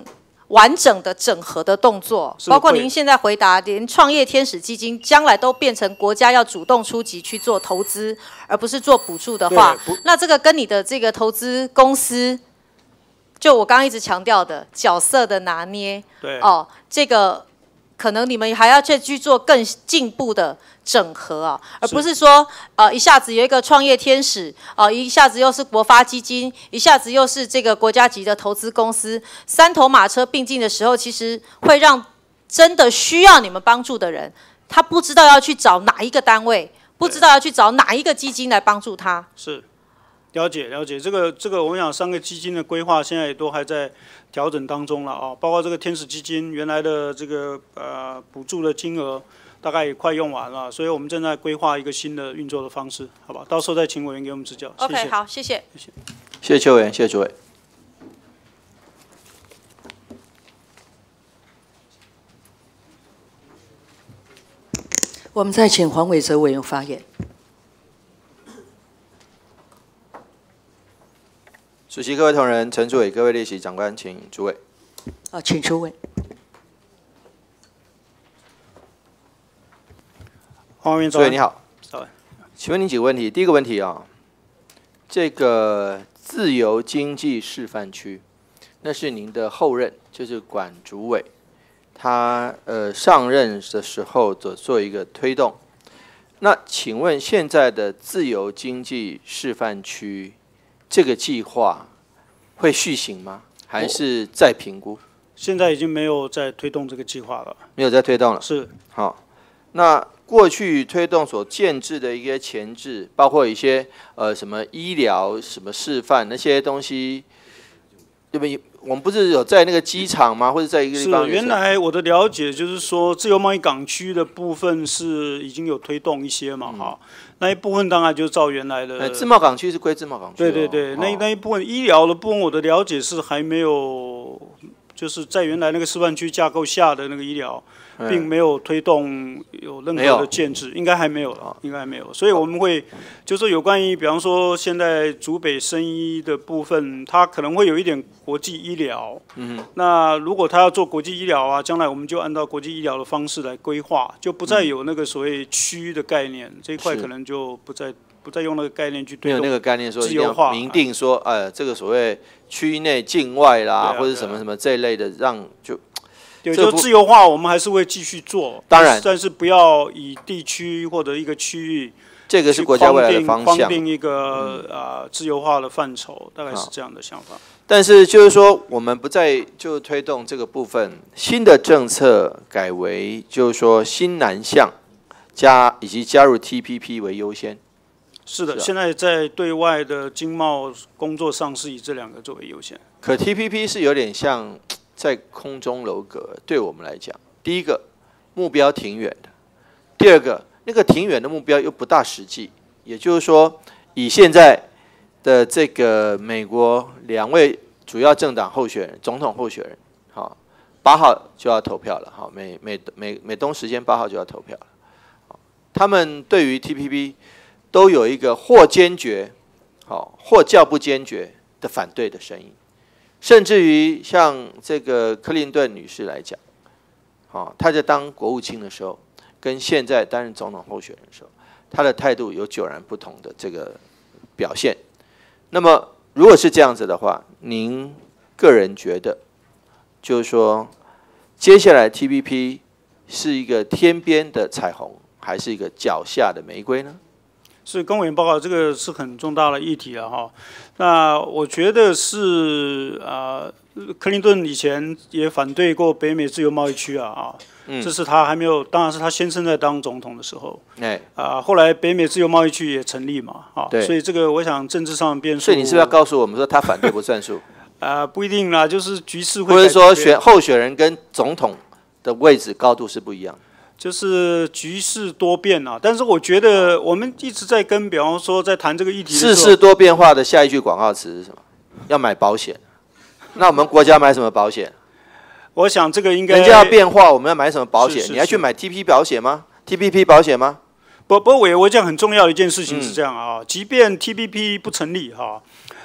完整的整合的动作，包括您现在回答，连创业天使基金将来都变成国家要主动出击去做投资，而不是做补助的话，那这个跟你的这个投资公司，就我刚刚一直强调的角色的拿捏， 对哦，这个可能你们还要再去做更进步的整合啊，而不是说呃一下子有一个创业天使，呃一下子又是国发基金，一下子又是这个国家级的投资公司，三头马车并进的时候，其实会让真的需要你们帮助的人，他不知道要去找哪一个单位，不知道要去找哪一个基金来帮助他。 是。了解了解，这个这个，我们讲三个基金的规划现在也都还在调整当中了啊，包括这个天使基金原来的这个呃补助的金额大概也快用完了，所以我们正在规划一个新的运作的方式，好吧？到时候再请委员给我们指教。 OK， 谢谢好，谢谢。 谢谢。 谢谢邱委员，谢谢主委。 我们再请黄伟哲委员发言。 主席、各位同仁、陈主委、各位列席长官，请主委。 啊，请主委。 黄委员， 主委你好。 早安。 请问您几个问题？第一个问题啊，这个自由经济示范区，那是您的后任，就是管主委，他呃上任的时候所做一个推动。那请问现在的自由经济示范区？这个计划会续行吗？还是再评估？ 现在已经没有在推动这个计划了。 没有在推动了。 是。 好，那过去推动所建制的一些前置，包括一些呃什么医疗、什么示范那些东西，对不对？我们不是有在那个机场吗？或者在一个地方？ 是，原来我的了解就是说，自由贸易港区的部分是已经有推动一些嘛，哈、嗯，那一部分当然就照原来的。 呃，自贸港区是归自贸港区、哦。 对对对，哦、那那一部分医疗的部分，我的了解是还没有，就是在原来那个示范区架构下的那个医疗。并没有推动有任何的建制，应该还没有了，应该还没有。所以我们会就是有关于，比方说现在竹北生医的部分，它可能会有一点国际医疗。嗯，那如果他要做国际医疗啊，将来我们就按照国际医疗的方式来规划，就不再有那个所谓区的概念，这一块可能就不再不再用那个概念去推动。 没有那个概念说一定要明定说，呃，这个所谓区内境外啦，啊、或者什么什么这一类的，让就。 对，就自由化，我们还是会继续做。 当然， 但是不要以地区或者一个区域， 这个是国家未来的方向， 框定一个啊、呃、自由化的范畴，大概是这样的想法。 但是就是说，我们不再就推动这个部分，新的政策改为就是说新南向加以及加入 T P P 为优先。 是的，是现在在对外的经贸工作上是以这两个作为优先。 可 T P P 是有点像。在空中楼阁，对我们来讲，第一个目标挺远的，第二个那个挺远的目标又不大实际。也就是说，以现在的这个美国两位主要政党候选人、总统候选人，好，八号就要投票了，好，美美美美东时间八号就要投票了。他们对于 T P P 都有一个或坚决，好，或较不坚决的反对的声音。甚至于像这个克林顿女士来讲，哦，她在当国务卿的时候，跟现在担任总统候选人的时候，她的态度有迥然不同的这个表现。那么，如果是这样子的话，您个人觉得，就是说，接下来 T P P 是一个天边的彩虹，还是一个脚下的玫瑰呢？ 是公委员报告，这个是很重大的议题了哈。那我觉得是啊、呃，克林顿以前也反对过北美自由贸易区啊啊，嗯、这是他还没有，当然是他先生在当总统的时候。哎，啊、呃，后来北美自由贸易区也成立嘛，啊，所以这个我想政治上的变数。 所以你是不是要告诉我们说他反对不算数？ 啊、呃，不一定啦，就是局势会。 或者说选候选人跟总统的位置高度是不一样的。 就是局势多变啊，但是我觉得我们一直在跟，比方说在谈这个议题的时候， 世事多变化的下一句广告词是什么？要买保险。那我们国家买什么保险？ 我想这个应该人家要变化，我们要买什么保险？ 是是是你还去买 T P 保险吗 ？T P P 保险吗？ 不不，我我讲很重要的一件事情是这样啊，嗯、即便 T P P 不成立哈、啊。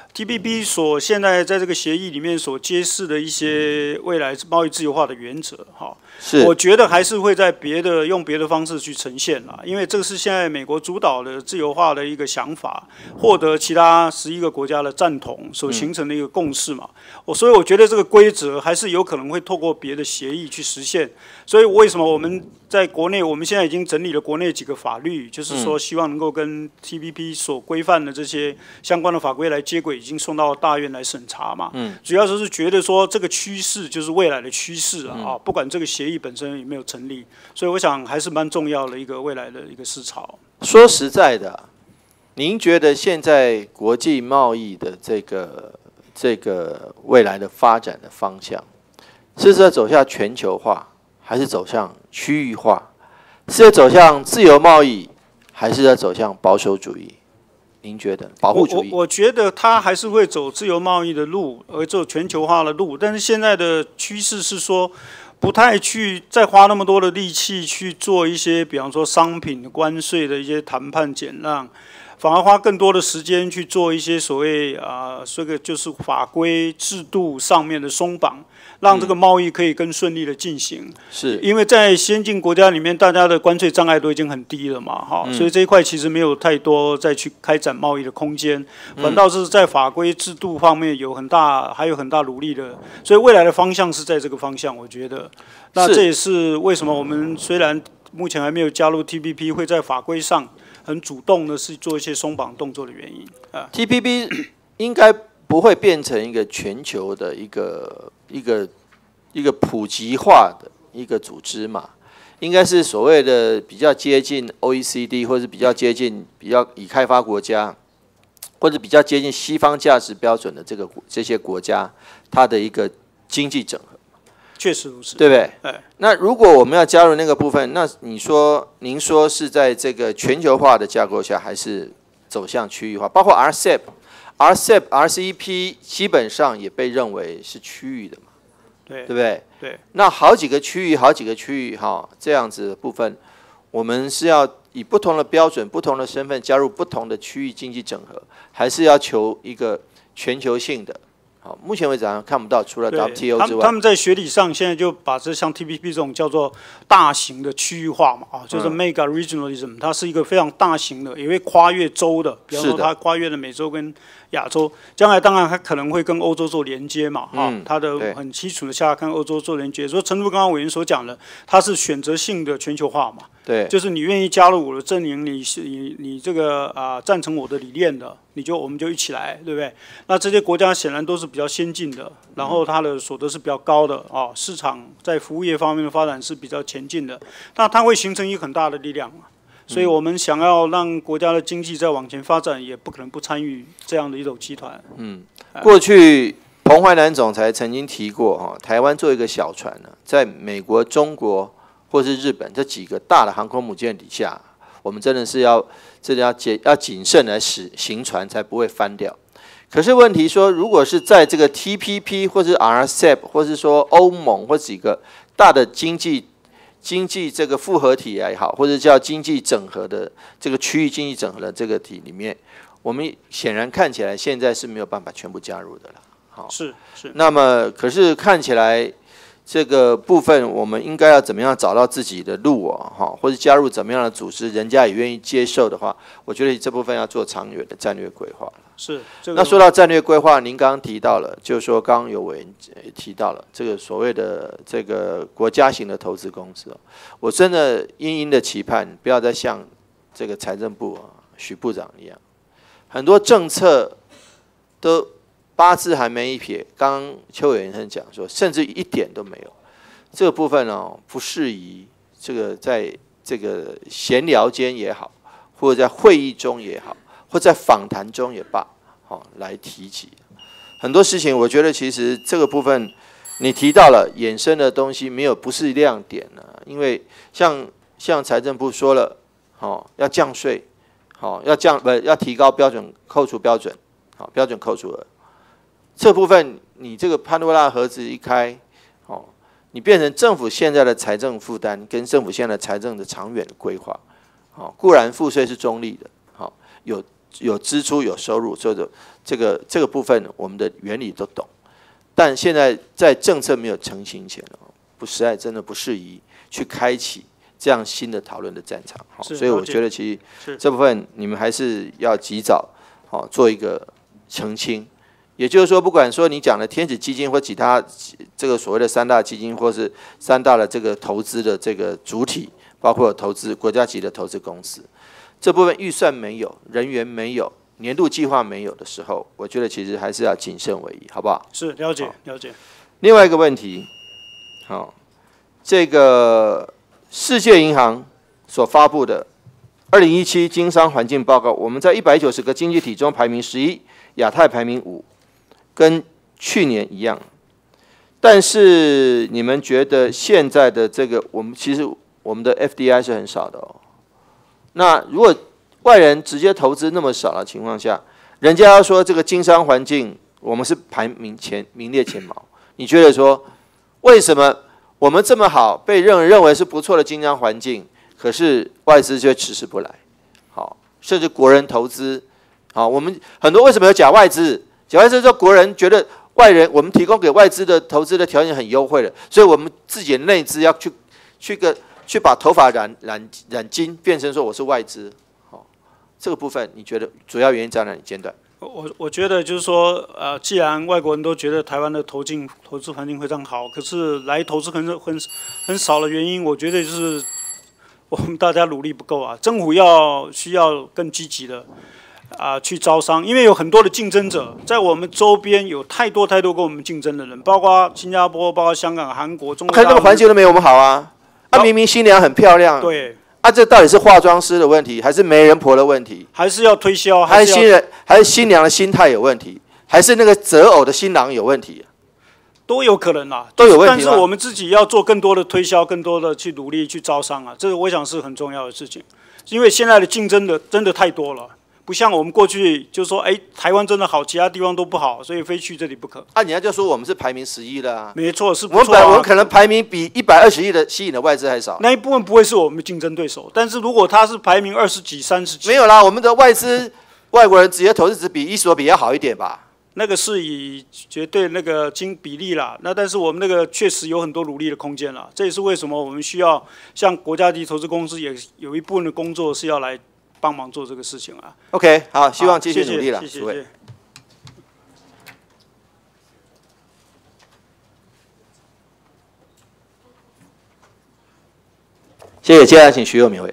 T P P 所现在在这个协议里面所揭示的一些未来贸易自由化的原则，哈， 是， 我觉得还是会在别的用别的方式去呈现啦，因为这个是现在美国主导的自由化的一个想法，获得其他十一个国家的赞同所形成的一个共识嘛。我、嗯、所以我觉得这个规则还是有可能会透过别的协议去实现。所以为什么我们在国内，我们现在已经整理了国内几个法律，就是说希望能够跟 T P P 所规范的这些相关的法规来接轨，已经送到大院来审查嘛。嗯，主要就是觉得说这个趋势就是未来的趋势啊，嗯、不管这个协议本身有没有成立，所以我想还是蛮重要的一个未来的一个思潮。 说实在的，您觉得现在国际贸易的这个这个未来的发展的方向，是在走向全球化，还是走向区域化？是在走向自由贸易，还是在走向保守主义？您觉得保护主义？ 我 我, 我觉得它还是会走自由贸易的路，而走全球化的路。但是现在的趋势是说，不太去再花那么多的力气去做一些，比方说商品关税的一些谈判减让，反而花更多的时间去做一些所谓啊，这个就是法规制度上面的松绑，让这个贸易可以更顺利的进行。 是因为在先进国家里面，大家的关税障碍都已经很低了嘛，哈、嗯，所以这一块其实没有太多再去开展贸易的空间，反倒是在法规制度方面有很大还有很大努力的，所以未来的方向是在这个方向，我觉得。那这也是为什么我们虽然目前还没有加入 T P P， 会在法规上很主动的是做一些松绑动作的原因啊。 T P P 应该不会变成一个全球的一个一个一个普及化的一个组织嘛，应该是所谓的比较接近 O E C D， 或者比较接近比较已开发国家，或者比较接近西方价值标准的这个这些国家，它的一个经济整合。 确实如此， 对不对？哎，那如果我们要加入那个部分，那你说，您说是在这个全球化的架构下，还是走向区域化？包括 R C E P、R C E P、R C E P 基本上也被认为是区域的嘛， 对， 对不对？ 对。 那好几个区域，好几个区域哈，这样子的部分，我们是要以不同的标准、不同的身份加入不同的区域经济整合，还是要求一个全球性的？好，目前为止好像看不到，除了 W T O 之外， 他们在学理上现在就把这像 T P P 这种叫做大型的区域化嘛，啊，就是 mega regionalism， 它是一个非常大型的，也会跨越洲的，比方说它跨越了美洲跟亚洲，将来当然它可能会跟欧洲做连接嘛，哈、嗯，它的很基础的下跟欧洲做连接。所以，诚如刚刚委员所讲的，它是选择性的全球化嘛， 对， 就是你愿意加入我的阵营，你是你你这个啊、呃、赞成我的理念的，你就我们就一起来，对不对？那这些国家显然都是比较先进的，然后它的所得是比较高的啊，市场在服务业方面的发展是比较前进的，那它会形成一个很大的力量嘛。所以我们想要让国家的经济再往前发展，也不可能不参与这样的一种集团。 嗯，过去彭淮南总裁曾经提过，哈，台湾做一个小船呢，在美国、中国或是日本这几个大的航空母舰底下，我们真的是要真的要谨要谨慎来使行船，才不会翻掉。可是问题说，如果是在这个 T P P 或是 R C E P， 或是说欧盟或几个大的经济经济这个复合体也好，或者叫经济整合的这个区域经济整合的这个体里面，我们显然看起来现在是没有办法全部加入的了。好， 是是。 那么，可是看起来这个部分，我们应该要怎么样找到自己的路哦，哈，或者加入怎么样的组织，人家也愿意接受的话，我觉得这部分要做长远的战略规划了。 是、这个。 那说到战略规划，您刚刚提到了，就是说刚刚有委员提到了这个所谓的这个国家型的投资公司，我真的殷殷的期盼，不要再像这个财政部啊许部长一样，很多政策都八字还没一撇。刚刚邱委员讲说，甚至一点都没有，这个部分哦不适宜这个在这个闲聊间也好，或者在会议中也好，或在访谈中也罢，好来提及很多事情。我觉得其实这个部分你提到了衍生的东西，没有不是亮点呢、啊。因为像像财政部说了，好要降税，好要降不要提高标准扣除标准，好标准扣除额。这部分你这个潘多拉盒子一开，哦，你变成政府现在的财政负担跟政府现在的财政的长远的规划，哦，固然赋税是中立的，好有。 有支出有收入，所以这个这个部分我们的原理都懂，但现在在政策没有成型前，不实在真的不适宜去开启这样新的讨论的战场。所以我觉得其实这部分你们还是要及早好做一个澄清。也就是说，不管说你讲的天使基金或其他这个所谓的三大基金，或是三大的这个投资的这个主体，包括投资国家级的投资公司，这部分预算没有，人员没有，年度计划没有的时候，我觉得其实还是要谨慎为宜，好不好？ 是，了解了解。 另外一个问题，好，这个世界银行所发布的二零一七经商环境报告，我们在一百九十个经济体中排名十一，亚太排名五。跟去年一样，但是你们觉得现在的这个，我们其实我们的 F D I 是很少的哦。那如果外人直接投资那么少的情况下，人家要说这个经商环境，我们是排名前名列前茅。你觉得说，为什么我们这么好，被认认为是不错的经商环境，可是外资却迟迟不来？好，甚至国人投资，好，我们很多为什么有假外资？假外资说国人觉得外人我们提供给外资的投资的条件很优惠了，所以我们自己的内资要去去个去把头发染染染金，变成说我是外资。好，这个部分你觉得主要原因在哪里间断？ 我我觉得就是说，呃，既然外国人都觉得台湾的投进投资环境非常好，可是来投资很很很少的原因，我觉得就是我们大家努力不够啊，政府要需要更积极的。啊、呃，去招商，因为有很多的竞争者在我们周边，有太多太多跟我们竞争的人，包括新加坡、包括香港、韩国、中国大陆。 看那个环境都没有我们好啊！啊，明明新娘很漂亮。 对。 啊，这到底是化妆师的问题，还是媒人婆的问题？ 还是要推销？ 还是新人？还是新娘的心态有问题？还是那个择偶的新郎有问题？ 都有可能啦， 都有问题。 但是我们自己要做更多的推销，更多的去努力去招商啊，这个我想是很重要的事情。因为现在的竞争的真的太多了。不像我们过去就说，哎，台湾真的好，其他地方都不好，所以非去这里不可。 啊，人家就说我们是排名十一的啊， 没错，是不错、 啊。 啊、 我们可能排名比一百二十亿的吸引的外资还少。 那一部分不会是我们竞争对手，但是如果他是排名二十几、三十几， 没有啦，我们的外资外国人直接投资只比伊索比要好一点吧。 那个是以绝对那个经比例啦，那但是我们那个确实有很多努力的空间啦。这也是为什么我们需要像国家级投资公司也有一部分的工作是要来。帮忙做这个事情啊 ，OK， 好，希望继续努力了， 谢谢。 谢谢，接下来请徐佑明委。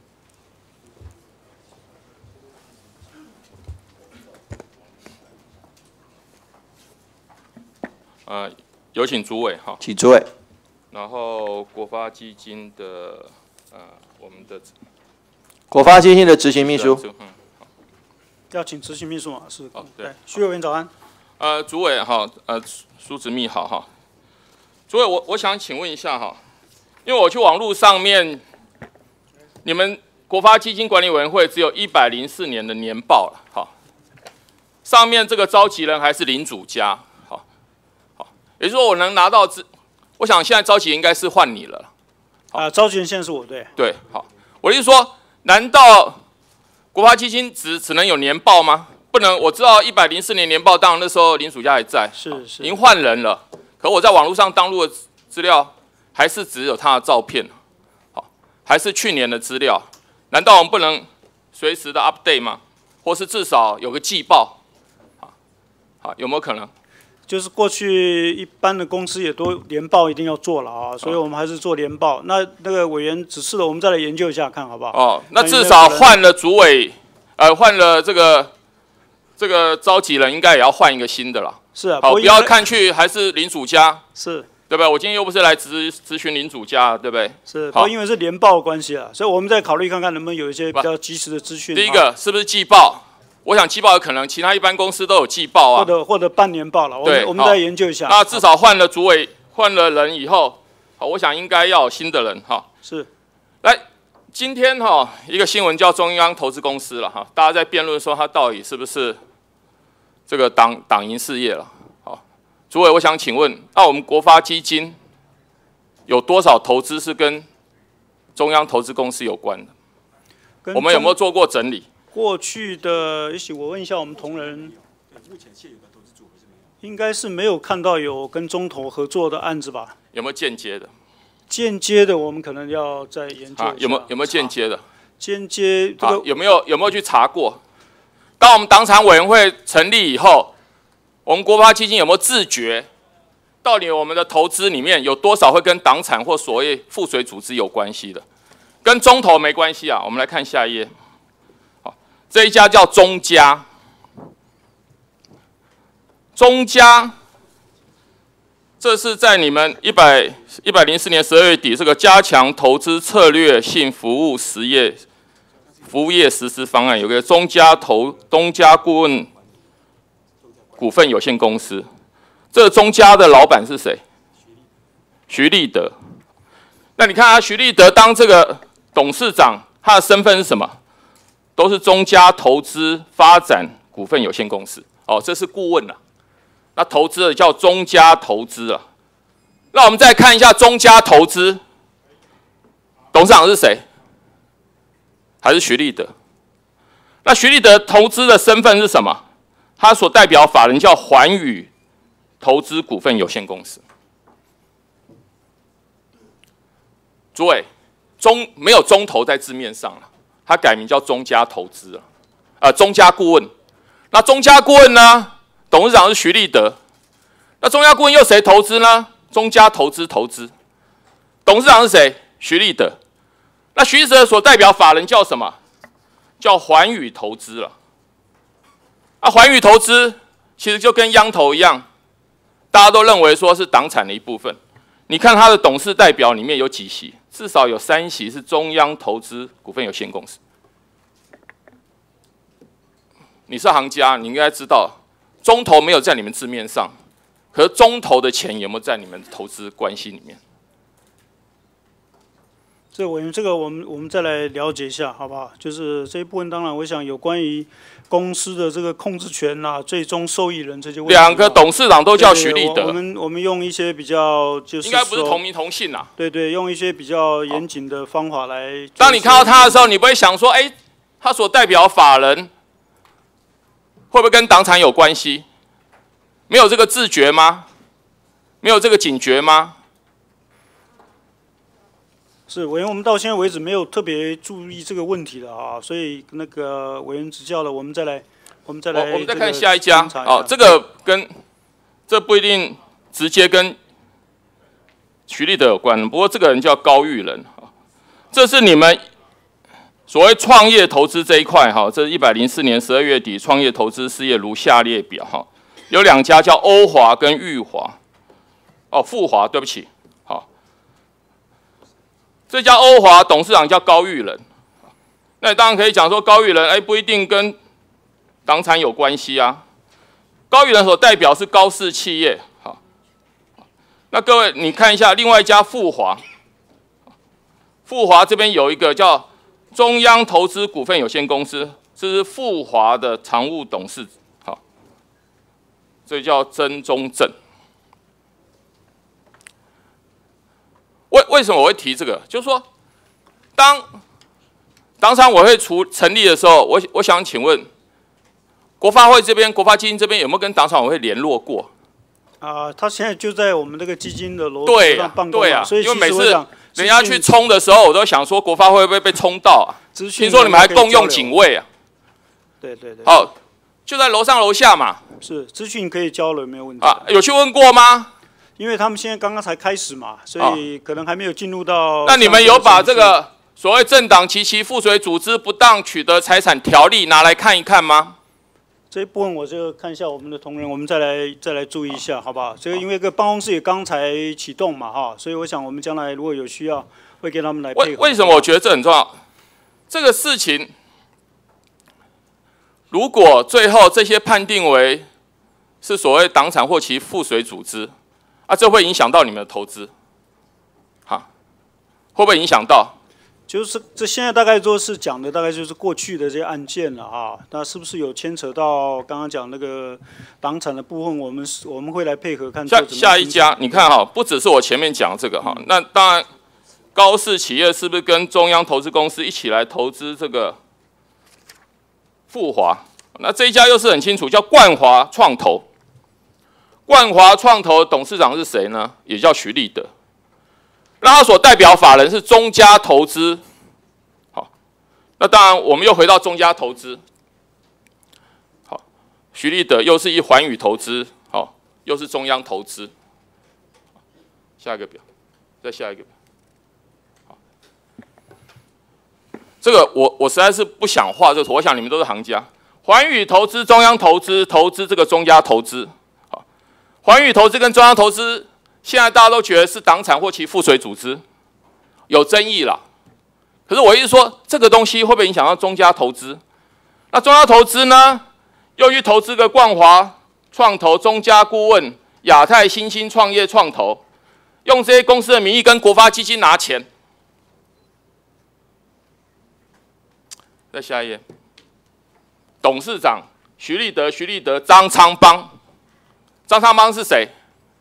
呃，有请主委哈， 请主委。 然后国发基金的呃，我们的。 国发基金的执行秘书， 嗯， 要请执行秘书嘛？是。 哦，对。 徐委员早安。 呃，主委哈，呃，苏执秘好哈。主委，我我想请问一下哈，因为我去网络上面，你们国发基金管理委员会只有一百零四年的年报了，好，上面这个召集人还是林主家，好，好，也就是说我能拿到资，我想现在召集人应该是换你了。 啊，召集人现在是我对。 对，好，我的意思说。难道国发基金只只能有年报吗？不能，我知道一百零四年年报，当然那时候林暑家还在， 是是， 已经换人了。可我在网络上登录的资料还是只有他的照片，好，还是去年的资料。难道我们不能随时的 update 吗？或是至少有个季报？好，好，有没有可能？ 就是过去一般的公司也都联报一定要做了啊，所以我们还是做联报。那那个委员指示了，我们再来研究一下看好不好？ 哦，那至少换了主委，呃，换了这个这个召集人，应该也要换一个新的啦。 是啊， 好，不要看去还是林主家， 是， 对不对？我今天又不是来咨咨询林主家，对不对？ 是，不过因为是联报的关系啊，所以我们再考虑看看能不能有一些比较及时的资讯。 第一个是不是季报？我想季报有可能，其他一般公司都有季报啊， 或者或者半年报了，我们我们再研究一下。 那至少换了主委，换了人以后，好，我想应该要有新的人哈。 是， 来，今天哈一个新闻叫中央投资公司了哈，大家在辩论说它到底是不是这个党党营事业了。好，主委，我想请问，那我们国发基金有多少投资是跟中央投资公司有关的？我们有没有做过整理？ 过去的，也许我问一下我们同仁，目前现有的投资组合是没有，应该是没有看到有跟中投合作的案子吧？ 有没有间接的？ 间接的，我们可能要再研究一下。 有没有有没有间接的？ 间接这个有没有有没有去查过？当我们党产委员会成立以后，我们国发基金有没有自觉？到底我们的投资里面有多少会跟党产或所谓附随组织有关系的？跟中投没关系啊。我们来看下一页。好，这一家叫中嘉，中嘉，这是在你们一百一百零四年十二月底这个加强投资策略性服务实业服务业实施方案，有个中嘉投东嘉顾问股份有限公司。这个中嘉的老板是谁？徐立德。那你看啊，徐立德当这个董事长，他的身份是什么？都是中嘉投资发展股份有限公司。哦，这是顾问啊。那投资的叫中嘉投资啊。那我们再看一下中嘉投资，董事长是谁？还是徐立德？那徐立德投资的身份是什么？他所代表法人叫环宇投资股份有限公司。诸位，中没有中投在字面上了，他改名叫中嘉投资了，呃，中嘉顾问。那中嘉顾问呢，董事长是徐立德。那中嘉顾问又谁投资呢？中嘉投资投资，董事长是谁？徐立德。那徐立德所代表法人叫什么？叫环宇投资了。啊，环宇投资其实就跟央投一样。大家都认为说是党产的一部分，你看他的董事代表里面有几席？至少有三席是中央投资股份有限公司。你是行家，你应该知道，中投没有在你们字面上，可是中投的钱有没有在你们投资关系里面？ 这委员，这个我们我们再来了解一下，好不好？就是这一部分，当然我想有关于公司的这个控制权啊，最终受益人这些问题。 两个董事长都叫徐立德。 我们我们用一些比较就是应该不是同名同姓啊。 对对，用一些比较严谨的方法来。 当你看到他的时候，你不会想说，哎，他所代表法人会不会跟党产有关系？没有这个自觉吗？没有这个警觉吗？ 是委员，我们到现在为止没有特别注意这个问题的啊，所以那个委员指教了，我们再来，我们再来、这个。 我们再看下一家，哦，这个跟这不一定直接跟徐立德有关，不过这个人叫高玉仁，这是你们所谓创业投资这一块哈，这是一百零四年十二月底创业投资事业如下列表哈，有两家叫欧华跟裕华，哦，富华，对不起。这家欧华董事长叫高玉仁，那你当然可以讲说高玉仁，哎，不一定跟党产有关系啊。高玉仁所代表是高氏企业，好，那各位你看一下另外一家富华，富华这边有一个叫中央投资股份有限公司，这是富华的常务董事，好，这叫曾中正。为为什么我会提这个？就是说，当党产委会除成立的时候，我我想请问，国发会这边、国发基金这边有没有跟党产委会联络过？ 啊、呃，他现在就在我们这个基金的楼上办公， 对啊， 所以因为每次人家去冲的时候，我都想说国发会不会被冲到啊？听说你们还共用警卫啊？ 对对对。 好，就在楼上楼下嘛。 是，资讯可以交流，没有问题。 啊，有去问过吗？ 因为他们现在刚刚才开始嘛，所以可能还没有进入到。 那你们有把这个所谓政党及其附随组织不当取得财产条例拿来看一看吗？ 这一部分我就看一下我们的同仁，我们再来再来注意一下，好不好？这个因为个办公室也刚才启动嘛，哈，所以我想我们将来如果有需要，会跟他们来配合。 为为什么我觉得这很重要？这个事情，如果最后这些判定为是所谓党产或其附随组织。啊，这会影响到你们的投资，哈，会不会影响到？ 就是这现在大概都是讲的，大概就是过去的这些案件了啊。那是不是有牵扯到刚刚讲那个党产的部分？我们我们会来配合看。 下下一家，你看哈，不只是我前面讲这个哈，嗯、那当然高氏企业是不是跟中央投资公司一起来投资这个富华，那这一家又是很清楚，叫冠华创投。冠华创投董事长是谁呢？也叫徐立德。那他所代表法人是中嘉投资。好，那当然我们又回到中嘉投资。好，徐立德又是一环宇投资，好，又是中央投资。下一个表，再下一个表。好，这个我我实在是不想画这个图，我想你们都是行家。环宇投资、中央投资、投资这个中嘉投资。好，环宇投资跟中央投资。现在大家都觉得是党产或其附属组织，有争议啦。可是我一直说，这个东西会不会影响到中嘉投资？那中嘉投资呢，又去投资个冠华创投、中嘉顾问、亚太新兴创业创投，用这些公司的名义跟国发基金拿钱。再下一页，董事长徐立德、徐立德、张昌邦，张昌邦是谁？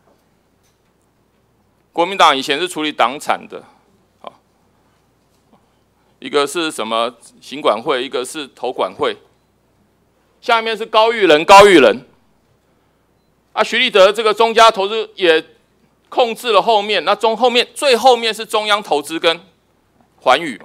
国民党以前是处理党产的，好，一个是什么行管会，一个是投管会，下面是高玉仁，高玉仁，啊，徐立德这个中嘉投资也控制了后面，那中后面最后面是中央投资跟环宇嘛，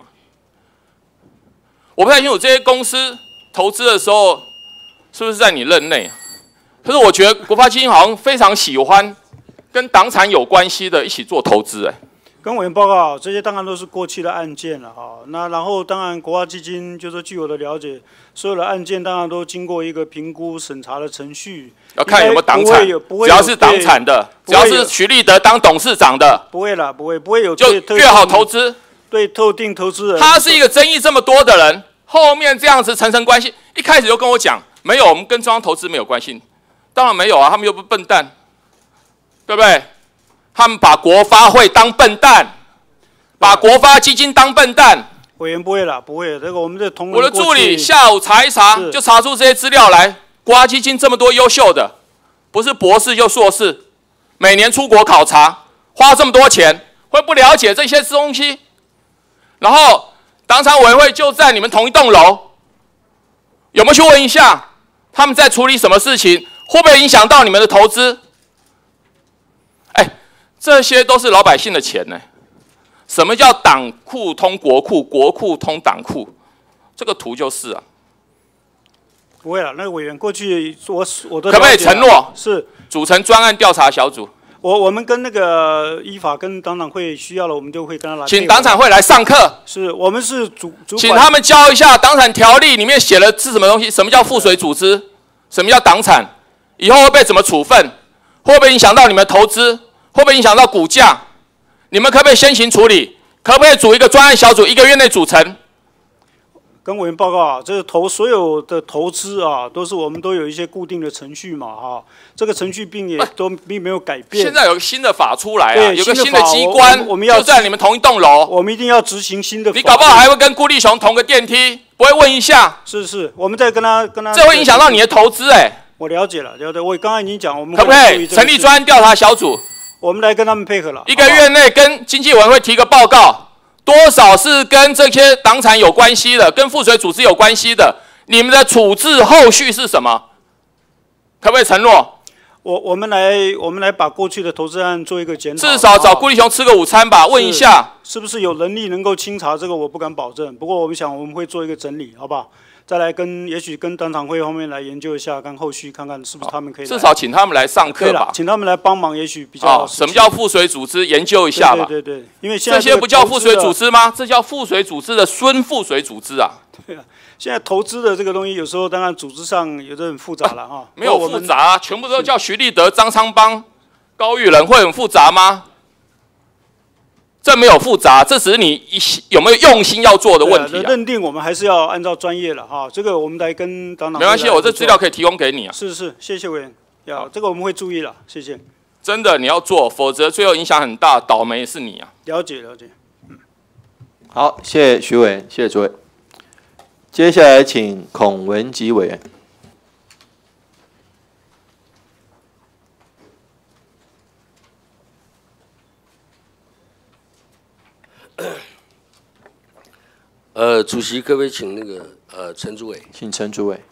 我不太清楚这些公司投资的时候是不是在你任内，可是我觉得国发基金好像非常喜欢。跟党产有关系的一起做投资，哎， 跟委员报告，这些当然都是过去的案件了哈。那然后当然国发基金就是据我的了解，所有的案件当然都经过一个评估审查的程序， 要看有没有党产，只要是党产的，只要是徐立德当董事长的， 不会啦，不会不会有就越好投资。 对特定投资人， 他是一个争议这么多的人，后面这样子层层关系，一开始就跟我讲没有，我们跟中央投资没有关系，当然没有啊，他们又不是笨蛋。对不对？他们把国发会当笨蛋，把国发基金当笨蛋。 委员不会啦，不会。这个我们的同仁， 我的助理下午查一查，就查出这些资料来。国发基金这么多优秀的，不是博士就硕士，每年出国考察，花这么多钱，会不了解这些东西。然后党产委员会就在你们同一栋楼，有没有去问一下他们在处理什么事情？会不会影响到你们的投资？这些都是老百姓的钱呢。什么叫党库通国库，国库通党库？这个图就是啊。 不会了，那个委员过去我我都可不可以承诺是组成专案调查小组？ 我我们跟那个依法跟党产会需要了，我们就会跟他来。 请党产会来上课。 是我们是主主管， 请他们教一下党产条例里面写的是什么东西？什么叫附属组织？什么叫党产？以后会被怎么处分？会不会影响到你们的投资？会不会影响到股价？你们可不可以先行处理？可不可以组一个专案小组，一个月内组成？ 跟委员报告啊，这个投所有的投资啊，都是我们都有一些固定的程序嘛，哈，这个程序并也都并没有改变。 现在有个新的法出来啊，有个新的机关， 我们要就在你们同一栋楼， 我们一定要执行新的法。 你搞不好还会跟顾立雄同个电梯，不会问一下？ 是是，我们再跟他跟他。 这会影响到你的投资哎、欸。 我了解了，了解。我刚刚已经讲，我们可不可以成立专案调查小组？ 我们来跟他们配合了。 一个月内跟经济委员会提个报告，多少是跟这些党产有关系的，跟附属组织有关系的，你们的处置后续是什么？可不可以承诺？ 我我们来我们来把过去的投资案做一个检讨。 至少找顾立雄吃个午餐吧，问一下是，是不是有能力能够清查这个，我不敢保证。不过我们想我们会做一个整理，好不好？再来跟也许跟党产会方面来研究一下，看后续看看是不是他们可以至少请他们来上课吧， 请他们来帮忙，也许比较好。 哦，什么叫附属组织？研究一下吧。 对对 对, 对，因为现在这些不叫附属组织吗？这叫附属组织的孙附属组织啊。 对啊，现在投资的这个东西，有时候当然组织上有的很复杂了哈、啊。 没有复杂、啊，全部都叫徐立德、张昌邦、高玉仁，会很复杂吗？这没有复杂，这只是你有没有用心要做的问题、啊。 认定我们还是要按照专业了哈，这个我们来跟党党。 没关系，我这资料可以提供给你啊。 是是，谢谢委员，要这个我们会注意了，谢谢。 真的你要做，否则最后影响很大，倒霉是你啊。 了解了解。嗯， 好，谢谢徐委员，谢谢诸位。接下来请孔文吉委员。 呃，主席可不可以请那个呃陈主委？ 请陈主委。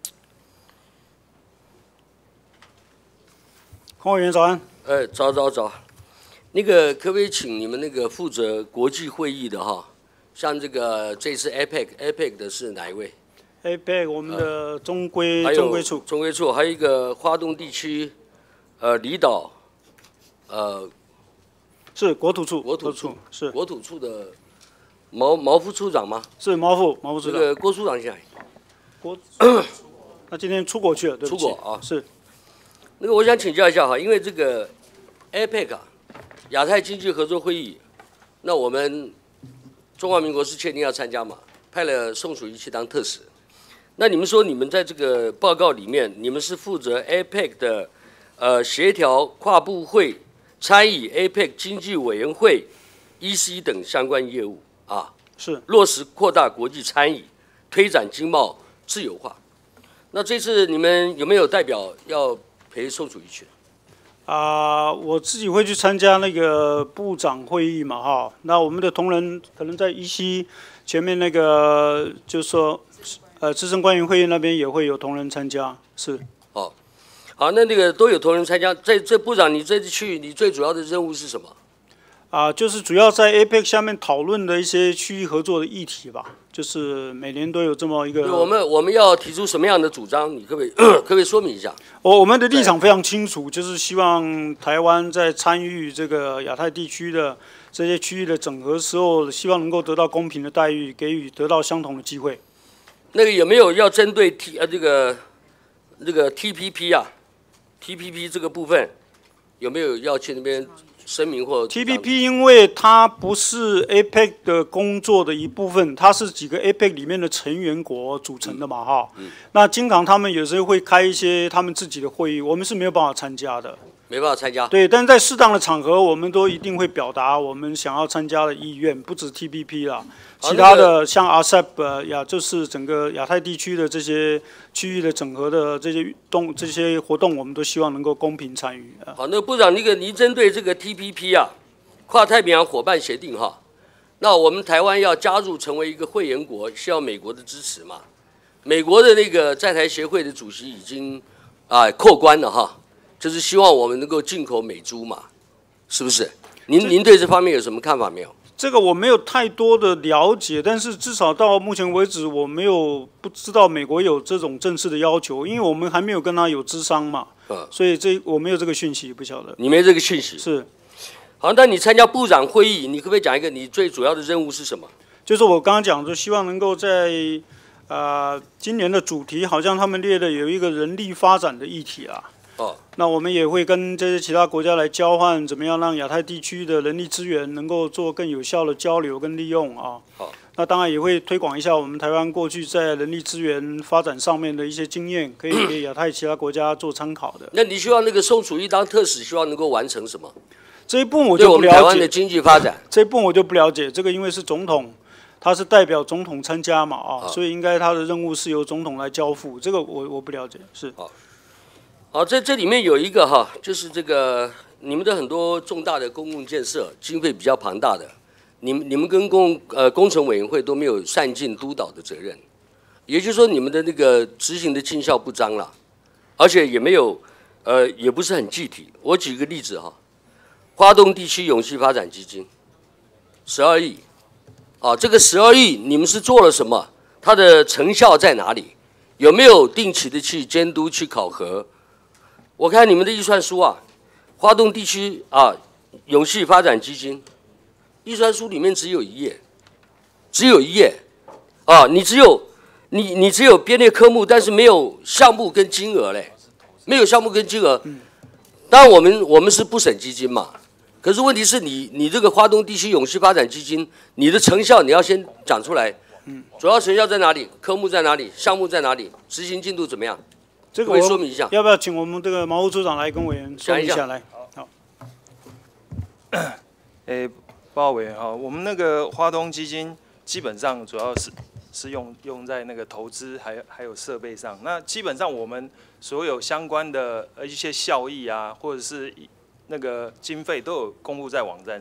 黄委员早安。 呃，早早早。那个可不可以请你们那个负责国际会议的哈，像这个这次 A P E C A P E C 的是哪一位 ？A P E C 我们的中规、 呃、 中规处。 中规处，还有一个花东地区，呃，离岛，呃， 是国土处。 国土处是国土处的毛毛副处长吗？ 是毛副毛副处长。 这个郭处长现在。 郭，他今天出国去了，对不起。 出国啊。 是。 那个我想请教一下哈，因为这个 A P E C 啊。亚太经济合作会议，那我们中华民国是确定要参加嘛？派了宋楚瑜去当特使。那你们说，你们在这个报告里面，你们是负责 A P E C 的呃协调跨部会、参与 A P E C 经济委员会、E C 等相关业务啊， 是落实扩大国际参与，推展经贸自由化。那这次你们有没有代表要陪宋楚瑜去？ 啊、呃，我自己会去参加那个部长会议嘛，哈。那我们的同仁可能在一期前面那个，就是说，呃，资深官员会议那边也会有同仁参加，是。 哦，好，那那个都有同仁参加。这这部长，你这次去，你最主要的任务是什么？ 啊、呃，就是主要在 A P E C 下面讨论的一些区域合作的议题吧。就是每年都有这么一个。 我们我们要提出什么样的主张？你可不可以可不可以说明一下？ 我我们的立场非常清楚，就是希望台湾在参与这个亚太地区的这些区域的整合时候，希望能够得到公平的待遇，给予得到相同的机会。 那个有没有要针对 T 呃这个这个 T P P 啊 T P P 这个部分有没有要去那边声明或 T P P 因为它不是 A P E C 的工作的一部分，它是几个 A P E C 里面的成员国组成的嘛，哈、嗯。那经常他们有时候会开一些他们自己的会议，我们是没有办法参加的。 没办法参加。 对，但是在适当的场合，我们都一定会表达我们想要参加的意愿，不止 T P P 啦，其他的像 A S E P 呀，就是整个亚太地区的这些区域的整合的这些动这些活动，我们都希望能够公平参与。 好，那部长，那个您针对这个 T P P 啊，跨太平洋伙伴协定哈，那我们台湾要加入成为一个会员国，需要美国的支持嘛？美国的那个在台协会的主席已经啊扣关了哈。就是希望我们能够进口美猪嘛，是不是？您您对这方面有什么看法没有？ 这个我没有太多的了解，但是至少到目前为止，我没有不知道美国有这种正式的要求，因为我们还没有跟他有諮商嘛，嗯，所以这我没有这个讯息，不晓得。 你没这个讯息是。 好，那你参加部长会议，你可不可以讲一个你最主要的任务是什么？ 就是我刚刚讲，就希望能够在呃今年的主题，好像他们列的有一个人力发展的议题啊。 哦， 那我们也会跟这些其他国家来交换，怎么样让亚太地区的人力资源能够做更有效的交流跟利用啊？ 好， 那当然也会推广一下我们台湾过去在人力资源发展上面的一些经验，可以给亚太其他国家做参考的。 那你希望那个宋楚瑜当特使，希望能够完成什么？ 这一部分我就不了解。 对我们台湾的经济发展， 这一部分我就不了解。这个因为是总统，他是代表总统参加嘛啊，所以应该他的任务是由总统来交付。这个我我不了解，是。 好。好，在这里面有一个哈，就是这个你们的很多重大的公共建设经费比较庞大的，你们你们跟公呃工程委员会都没有善尽督导的责任，也就是说你们的那个执行的绩效不彰了，而且也没有呃也不是很具体。我举个例子哈，花东地区永续发展基金十二亿，啊，这个十二亿你们是做了什么？它的成效在哪里？有没有定期的去监督去考核？我看你们的预算书啊，花东地区啊永续发展基金预算书里面只有一页，只有一页啊，你只有你你只有编列科目，但是没有项目跟金额嘞，没有项目跟金额。当然我们我们是不审基金嘛，可是问题是你你这个花东地区永续发展基金，你的成效你要先讲出来，主要成效在哪里？科目在哪里？项目在哪里？执行进度怎么样？ 这个我说明一下，要不要请我们这个毛副处长来跟委员说明一下来？好。 诶，报告委员哈，我们那个花东基金基本上主要是是用用在那个投资还有还有设备上。那基本上我们所有相关的呃一些效益啊，或者是那个经费都有公布在网站上。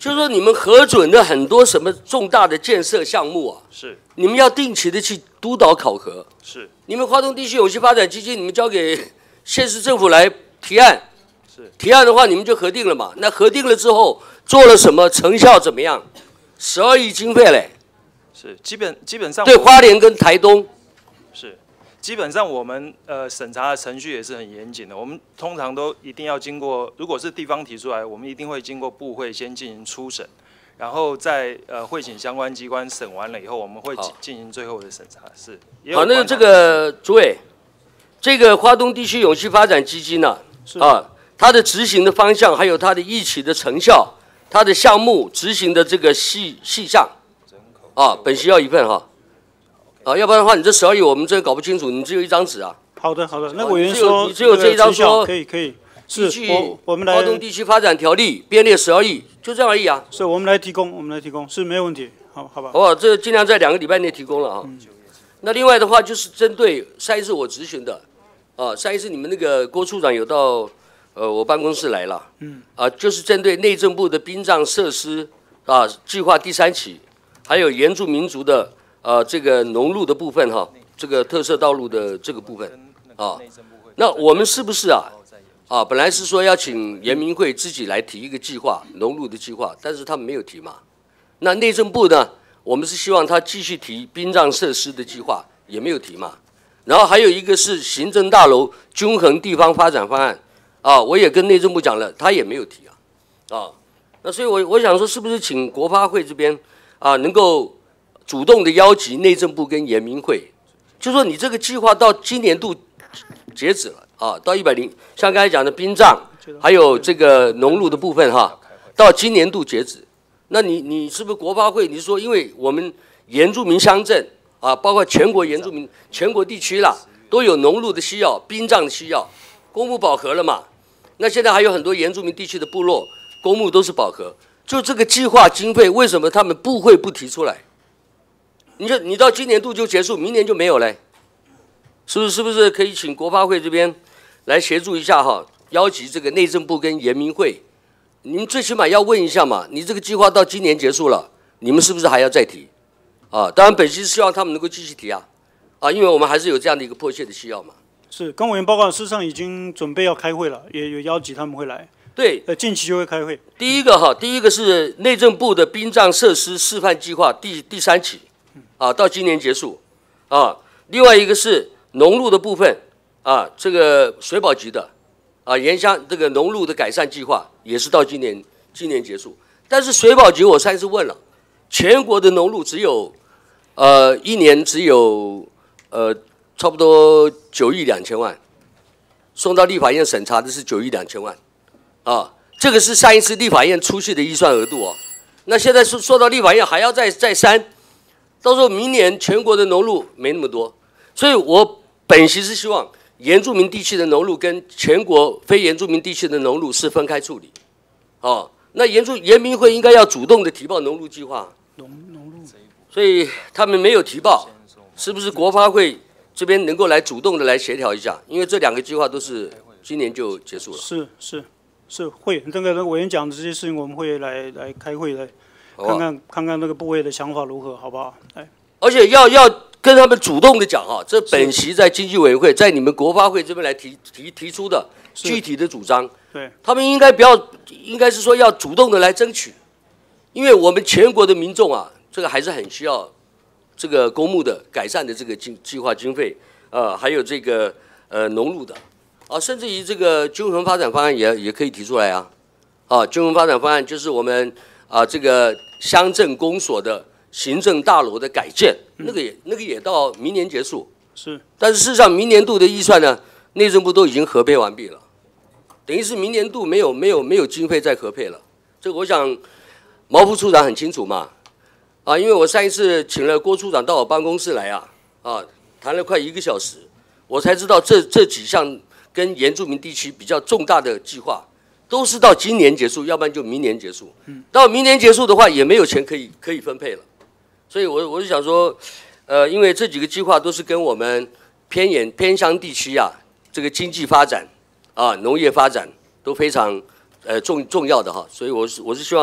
就是说你们核准的很多什么重大的建设项目啊， 是， 你们要定期的去督导考核。 是， 你们花东地区永续发展基金，你们交给县市政府来提案， 是， 提案的话你们就核定了嘛。那核定了之后做了什么，成效怎么样？十二亿经费嘞。 是，基本基本上对花莲跟台东。 是。基本上我们呃审查的程序也是很严谨的，我们通常都一定要经过，如果是地方提出来，我们一定会经过部会先进行初审，然后再呃会请相关机关审完了以后，我们会进行最后的审查。是。 好，那这个主委，这个花东地区永续发展基金呢、啊，啊，它的执行的方向，还有它的预期的成效，它的项目执行的这个细细项，啊，本席要一份哈。啊，要不然的话，你这十二亿我们真搞不清楚，你只有一张纸啊。 好的，好的。那委员说， 你只有这一张说可以可以。是， 我我们来花东地区发展条例编列十二亿，就这样而已啊。 是，我们来提供，我们来提供，是没有问题，好好吧？ 好不好？这尽量在两个礼拜内提供了啊。嗯、那另外的话，就是针对上一次我咨询的，啊，上一次你们那个郭处长有到呃我办公室来了，嗯，啊，就是针对内政部的殡葬设施啊计划第三期，还有原住民族的。呃，这个农路的部分哈，这个特色道路的这个部分啊，那我们是不是啊？啊，本来是说要请原民会自己来提一个计划，农路的计划，但是他们没有提嘛。那内政部呢，我们是希望他继续提殡葬设施的计划，也没有提嘛。然后还有一个是行政大楼均衡地方发展方案啊，我也跟内政部讲了，他也没有提啊。啊，那所以我我想说，是不是请国发会这边啊，能够主动的邀集内政部跟原民会，就说你这个计划到今年度截止了啊，到一百零，像刚才讲的殡葬，还有这个农路的部分哈，到今年度截止，那你你是不是国发会？你是说，因为我们原住民乡镇啊，包括全国原住民全国地区啦，都有农路的需要、殡葬的需要，公墓饱和了嘛？那现在还有很多原住民地区的部落公墓都是饱和，就这个计划经费，为什么他们部会不提出来？你就你到今年度就结束，明年就没有嘞，是不是？是不是可以请国发会这边来协助一下哈？邀集这个内政部跟原民会，你们最起码要问一下嘛，你这个计划到今年结束了，你们是不是还要再提？啊，当然本席是希望他们能够继续提啊，啊，因为我们还是有这样的一个迫切的需要嘛。 是，跟委员报告，事实上已经准备要开会了，也有邀集他们会来。 对， 呃，近期就会开会。 第一个哈，第一个是内政部的殡葬设施示范计划第第三期。啊，到今年结束，啊，另外一个是农路的部分，啊，这个水保局的，啊，沿乡这个农路的改善计划也是到今年今年结束。但是水保局我上次问了，全国的农路只有，呃，一年只有呃差不多九亿两千万，送到立法院审查的是九亿两千万，啊，这个是上一次立法院出去的预算额度哦。那现在说说到立法院还要再再删。到时候明年全国的农路没那么多，所以我本席是希望原住民地区的农路跟全国非原住民地区的农路是分开处理。哦，那原住原民会应该要主动的提报农路计划。农农路，所以他们没有提报，是不是国发会这边能够来主动的来协调一下？因为这两个计划都是今年就结束了。 是是是会，这个那个委员讲的这些事情，我们会来来开会来。看看看看那个部位的想法如何，好不好？哎， 而且要要跟他们主动的讲哈，这本席在经济委员会，在你们国发会这边来提提提出的具体的主张， 对， 他们应该不要，应该是说要主动的来争取，因为我们全国的民众啊，这个还是很需要这个公墓的改善的这个计计划经费，呃，还有这个呃农路的，啊，甚至于这个均衡发展方案也也可以提出来啊，啊，均衡发展方案就是我们。啊，这个乡镇公所的行政大楼的改建，那个也那个也到明年结束。 是， 但是事实上，明年度的预算呢，内政部都已经核配完毕了，等于是明年度没有没有没有经费再核配了。这个我想，毛副处长很清楚嘛。啊，因为我上一次请了郭处长到我办公室来啊，啊，谈了快一个小时，我才知道这这几项跟原住民地区比较重大的计划。都是到今年结束，要不然就明年结束。到明年结束的话，也没有钱可以可以分配了。所以我我就想说，呃，因为这几个计划都是跟我们偏远偏乡地区啊，这个经济发展啊、农业发展都非常呃重重要的哈。所以我是我是希望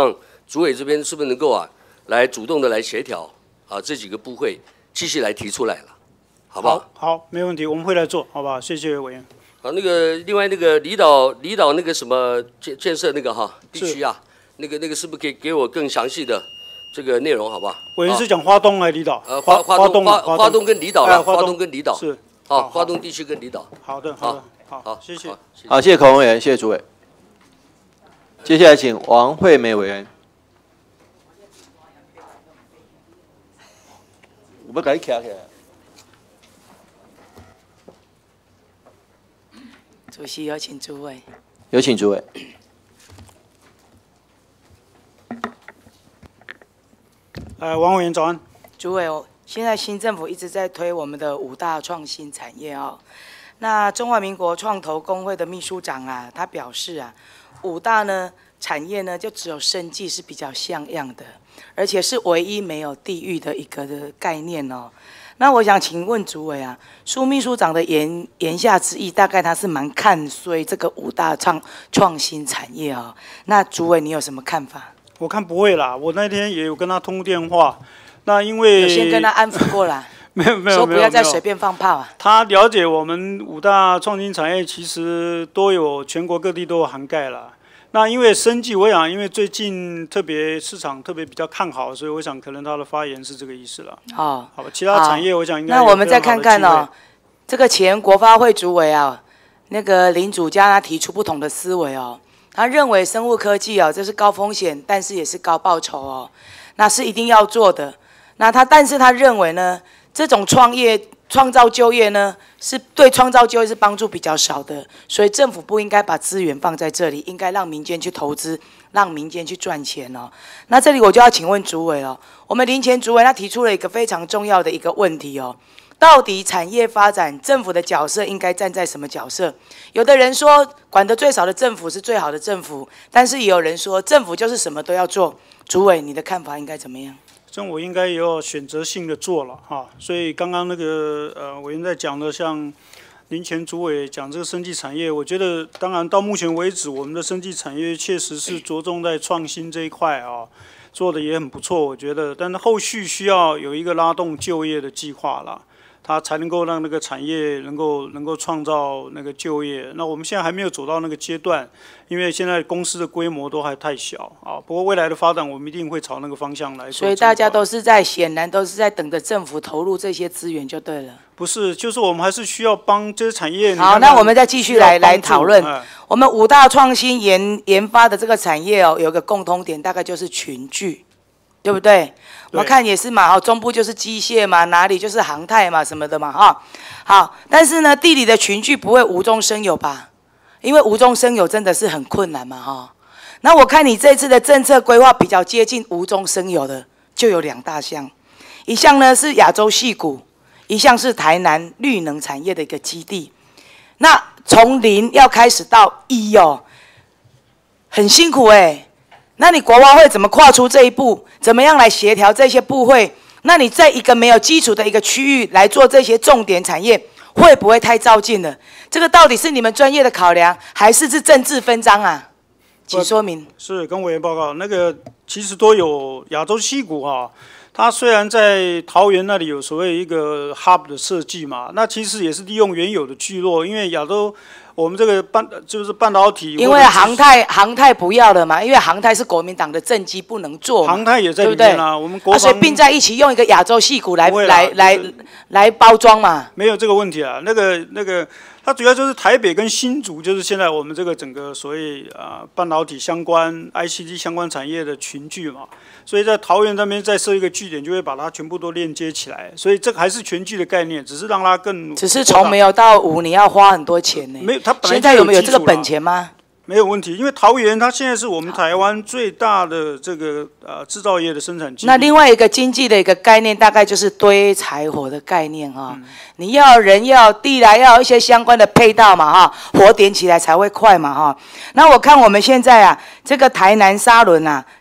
主委这边是不是能够啊，来主动的来协调啊这几个部会继续来提出来了，好不好？ 好，好，没问题，我们会来做，好不好？谢谢委员。 好，那个另外那个离岛离岛那个什么建建设那个哈地区啊，那个那个是不是可以给我更详细的这个内容，好不好？ 委员是讲花东还是离岛？ 呃，花花东花花东跟离岛了， 花东跟离岛是。 好，花东地区跟离岛。 好的，好的，好， 好， 谢谢。 好，谢谢孔委员，谢谢主委。接下来请王惠美委员。我要给你徛起来。 主席有请诸位。 有请诸位。 呃，王委员早安。 诸位哦，现在新政府一直在推我们的五大创新产业哦。那中华民国创投工会的秘书长啊，他表示啊，五大呢产业呢就只有生技是比较像样的，而且是唯一没有地域的一个的概念哦。那我想请问主委啊，苏秘书长的言言下之意，大概他是蛮看衰这个五大创创新产业哦。那主委你有什么看法？ 我看不会啦，我那天也有跟他通电话，那因为有先跟他安抚过啦。 没有没有， 说不要再随便放炮啊！ 他了解我们五大创新产业其实都有全国各地都有涵盖了。那因为生技，我想因为最近特别市场特别比较看好，所以我想可能他的发言是这个意思了。 哦， 好吧，其他产业我想应该。 那我们再看看哦，这个前国发会主委啊，那个林祖嘉他提出不同的思维哦，他认为生物科技哦，这是高风险，但是也是高报酬哦，那是一定要做的。那他但是他认为呢？这种创业创造就业呢，是对创造就业是帮助比较少的，所以政府不应该把资源放在这里，应该让民间去投资，让民间去赚钱哦。那这里我就要请问主委了，我们林前主委他提出了一个非常重要的一个问题哦，到底产业发展政府的角色应该站在什么角色？有的人说管得最少的政府是最好的政府，但是也有人说政府就是什么都要做。主委，你的看法应该怎么样？ 这我应该也要选择性的做了哈，所以刚刚那个呃委员在讲的，像林前主委讲这个生技产业，我觉得当然到目前为止，我们的生技产业确实是着重在创新这一块啊，做的也很不错，我觉得，但是后续需要有一个拉动就业的计划啦，它才能够让那个产业能够能够创造那个就业。那我们现在还没有走到那个阶段。因为现在公司的规模都还太小啊，不过未来的发展我们一定会朝那个方向来做。 所以大家都是在显然都是在等着政府投入这些资源就对了。 不是，就是我们还是需要帮这些产业。 好， 看看那我们再继续来来讨论。 哎、 我们五大创新研研发的这个产业哦，有个共通点，大概就是群聚，对不对？我们看也是嘛，哈，中部就是机械嘛，哪里就是航太嘛，什么的嘛，哈。好，但是呢，地理的群聚不会无中生有吧？因为无中生有真的是很困难嘛，哈。那我看你这次的政策规划比较接近无中生有的，就有两大项，一项呢是亚洲矽谷，一项是台南绿能产业的一个基地。那从零要开始到一哦，很辛苦哎、欸。那你国发会怎么跨出这一步？怎么样来协调这些部会？那你在一个没有基础的一个区域来做这些重点产业？会不会太照进了？这个到底是你们专业的考量，还是是政治分赃啊？请说明。 是跟委员报告，那个其实都有亚洲矽谷哈，它虽然在桃园那里有所谓一个 hub 的设计嘛，那其实也是利用原有的聚落，因为亚洲我们这个半就是半导体， 因为航太航太不要了嘛，因为航太是国民党的政绩不能做嘛， 航太也在里面啊，我们国防、 啊、所以并在一起用一个亚洲矽谷来来来、就是、来包装嘛， 没有这个问题啊，那个那个。它主要就是台北跟新竹，就是现在我们这个整个所谓啊、呃、半导体相关、I C T 相关产业的群聚嘛，所以在桃园那边再设一个据点，就会把它全部都链接起来。所以这个还是全聚的概念，只是让它更只是从没有到无，你要花很多钱呢。 没有，它本来现在有没有这个本钱吗？ 没有问题，因为桃园它现在是我们台湾最大的这个呃制造业的生产基地。 那另外一个经济的一个概念，大概就是堆柴火的概念哈、哦嗯。你要人要地来要一些相关的配套嘛哈，火点起来才会快嘛哈。那我看我们现在啊，这个台南沙仑啊，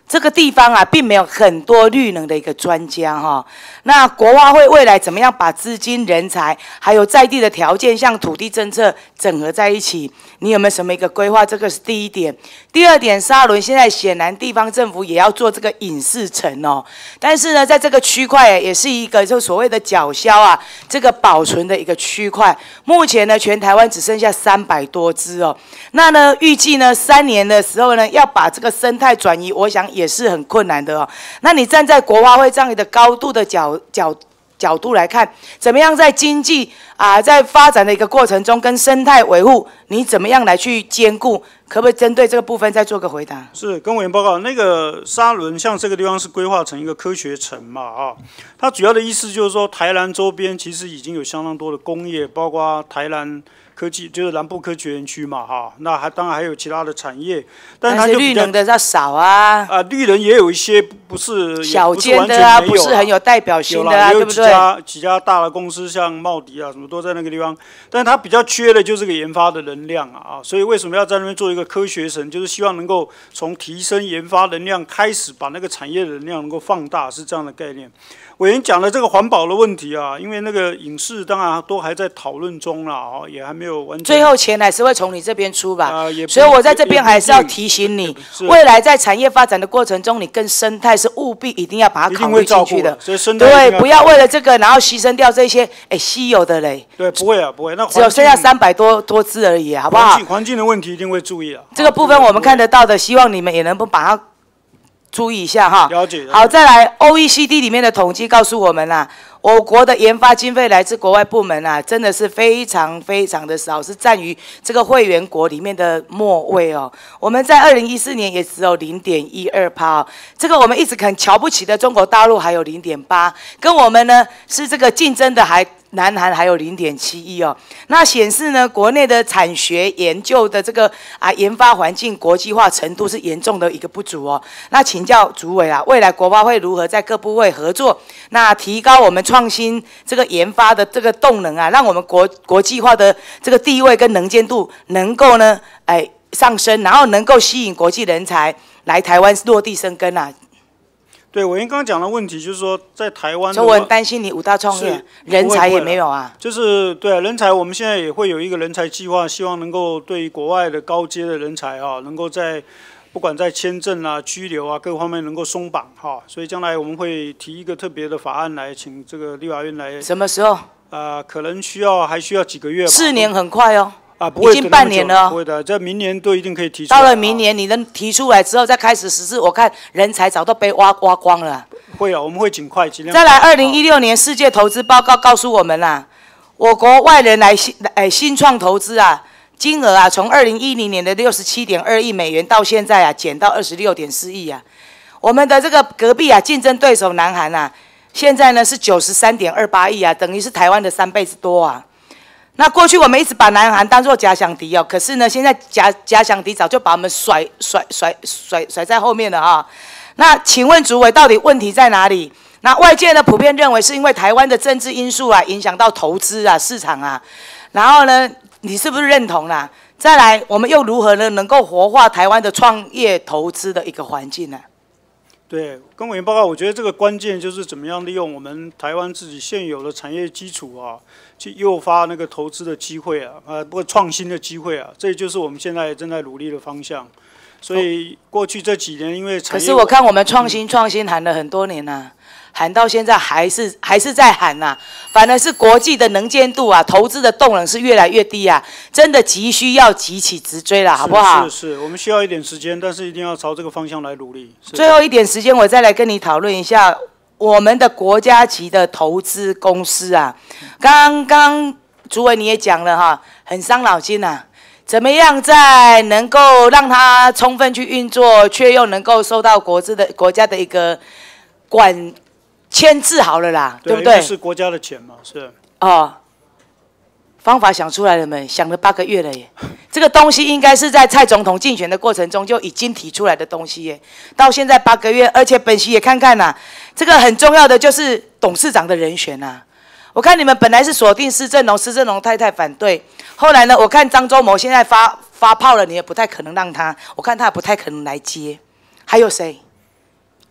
这个地方啊，并没有很多绿能的一个专家哈。那国发会未来怎么样把资金、人才，还有在地的条件，像土地政策整合在一起？你有没有什么一个规划？这个是第一点。第二点，沙仑现在显然地方政府也要做这个隐士城哦，但是呢，在这个区块也是一个就所谓的缴销啊，这个保存的一个区块。目前呢，全台湾只剩下三百多只哦。那呢，预计呢三年的时候呢，要把这个生态转移，我想也是很困难的哦。那你站在国发会这样的高度的角角角度来看，怎么样在经济啊在发展的一个过程中，跟生态维护，你怎么样来去兼顾？可不可以针对这个部分再做个回答？ 是，跟委员报告，那个沙仑像这个地方是规划成一个科学城嘛，啊，它主要的意思就是说，台南周边其实已经有相当多的工业，包括台南科技，就是南部科学园区嘛，哈，那还当然还有其他的产业，但它就绿能的要少啊。 啊，绿能也有一些不是小间的啊，不是很有代表性的啊，对不对？ 有几家几家大的公司，像茂迪啊，什么都在那个地方，但它比较缺的就是个研发的能量啊，啊，所以为什么要在那边做一个科学城，就是希望能够从提升研发能量开始，把那个产业的能量能够放大，是这样的概念。委员讲的这个环保的问题啊，因为那个影视当然都还在讨论中啦，哦，也还没有完全。 最后钱还是会从你这边出吧， 啊， 所以我在这边还是要提醒你，未来在产业发展的过程中，你跟生态是务必一定要把它考虑进去的。 所以生态对，不要为了这个然后牺牲掉这些哎稀有的嘞。 对，不会啊，不会，那只有剩下三百多多只而已，好不好？ 环境环境的问题一定会注意啊。 这个部分我们看得到的，希望你们也能不把它注意一下哈。 了解。 好，再来 O E C D 里面的统计告诉我们啦，我国的研发经费来自国外部门啊，真的是非常非常的少，是占于这个会员国里面的末位哦。我们在二零一四年也只有零点一二趴，这个我们一直很瞧不起的中国大陆还有零点八，跟我们呢是这个竞争的还。南韩还有零点七一哦，那显示呢，国内的产学研究的这个啊研发环境国际化程度是严重的一个不足哦。那请教主委啊，未来国发会如何在各部会合作，那提高我们创新这个研发的这个动能啊，让我们国国际化的这个地位跟能见度能够呢哎上升，然后能够吸引国际人才来台湾落地生根啊。 对，委员刚刚讲的问题就是说，在台湾， 所以我很担心你五大创业人才也没有啊。 就是对人才，我们现在也会有一个人才计划，希望能够对国外的高阶的人才啊，能够在不管在签证啊、居留啊各方面能够松绑哈。所以将来我们会提一个特别的法案来，请这个立法院来。 什么时候？ 啊，可能需要还需要几个月吧。 四年很快哦。 啊，不会已经半年了， 不会的，在明年都一定可以提出来。 到了明年，你能提出来之后再开始实施，我看人才早都被挖挖光了。 会啊，我们会尽快尽量。 再来，二零一六年世界投资报告告诉我们啦，我国外人来新哎新创投资啊，金额啊，从二零一零年的六十七点二亿美元到现在啊，减到二十六点四亿啊。我们的这个隔壁啊，竞争对手南韩啊，现在呢是九十三点二八亿啊，等于是台湾的三倍之多啊。那过去我们一直把南韩当作假想敌哦，可是呢，现在假假想敌早就把我们甩甩甩甩甩在后面了啊。那请问主委，到底问题在哪里？那外界呢普遍认为是因为台湾的政治因素啊，影响到投资啊、市场啊。然后呢，你是不是认同啦？再来，我们又如何呢能够活化台湾的创业投资的一个环境呢？ 对，跟委员报告，我觉得这个关键就是怎么样利用我们台湾自己现有的产业基础啊，去诱发那个投资的机会啊，啊，不过创新的机会啊，这就是我们现在正在努力的方向。所以过去这几年，因为产业， 可是我看我们创新创新喊了很多年啊，喊到现在还是还是在喊呐、啊，反而是国际的能见度啊，投资的动能是越来越低啊，真的急需要急起直追了，好不好？ 是是，我们需要一点时间，但是一定要朝这个方向来努力。 最后一点时间，我再来跟你讨论一下我们的国家级的投资公司啊，刚刚主委你也讲了哈，很伤脑筋啊。怎么样在能够让它充分去运作，却又能够受到国资的国家的一个管牵制好了啦，对不对？ 是国家的钱嘛，是。 哦，方法想出来了没？想了八个月了耶。这个东西应该是在蔡总统竞选的过程中就已经提出来的东西耶，到现在八个月，而且本席也看看呐、啊，这个很重要的就是董事长的人选呐、啊。我看你们本来是锁定施正荣，施正荣太太反对。后来呢，我看张忠谋现在发发炮了，你也不太可能让他，我看他也不太可能来接。还有谁？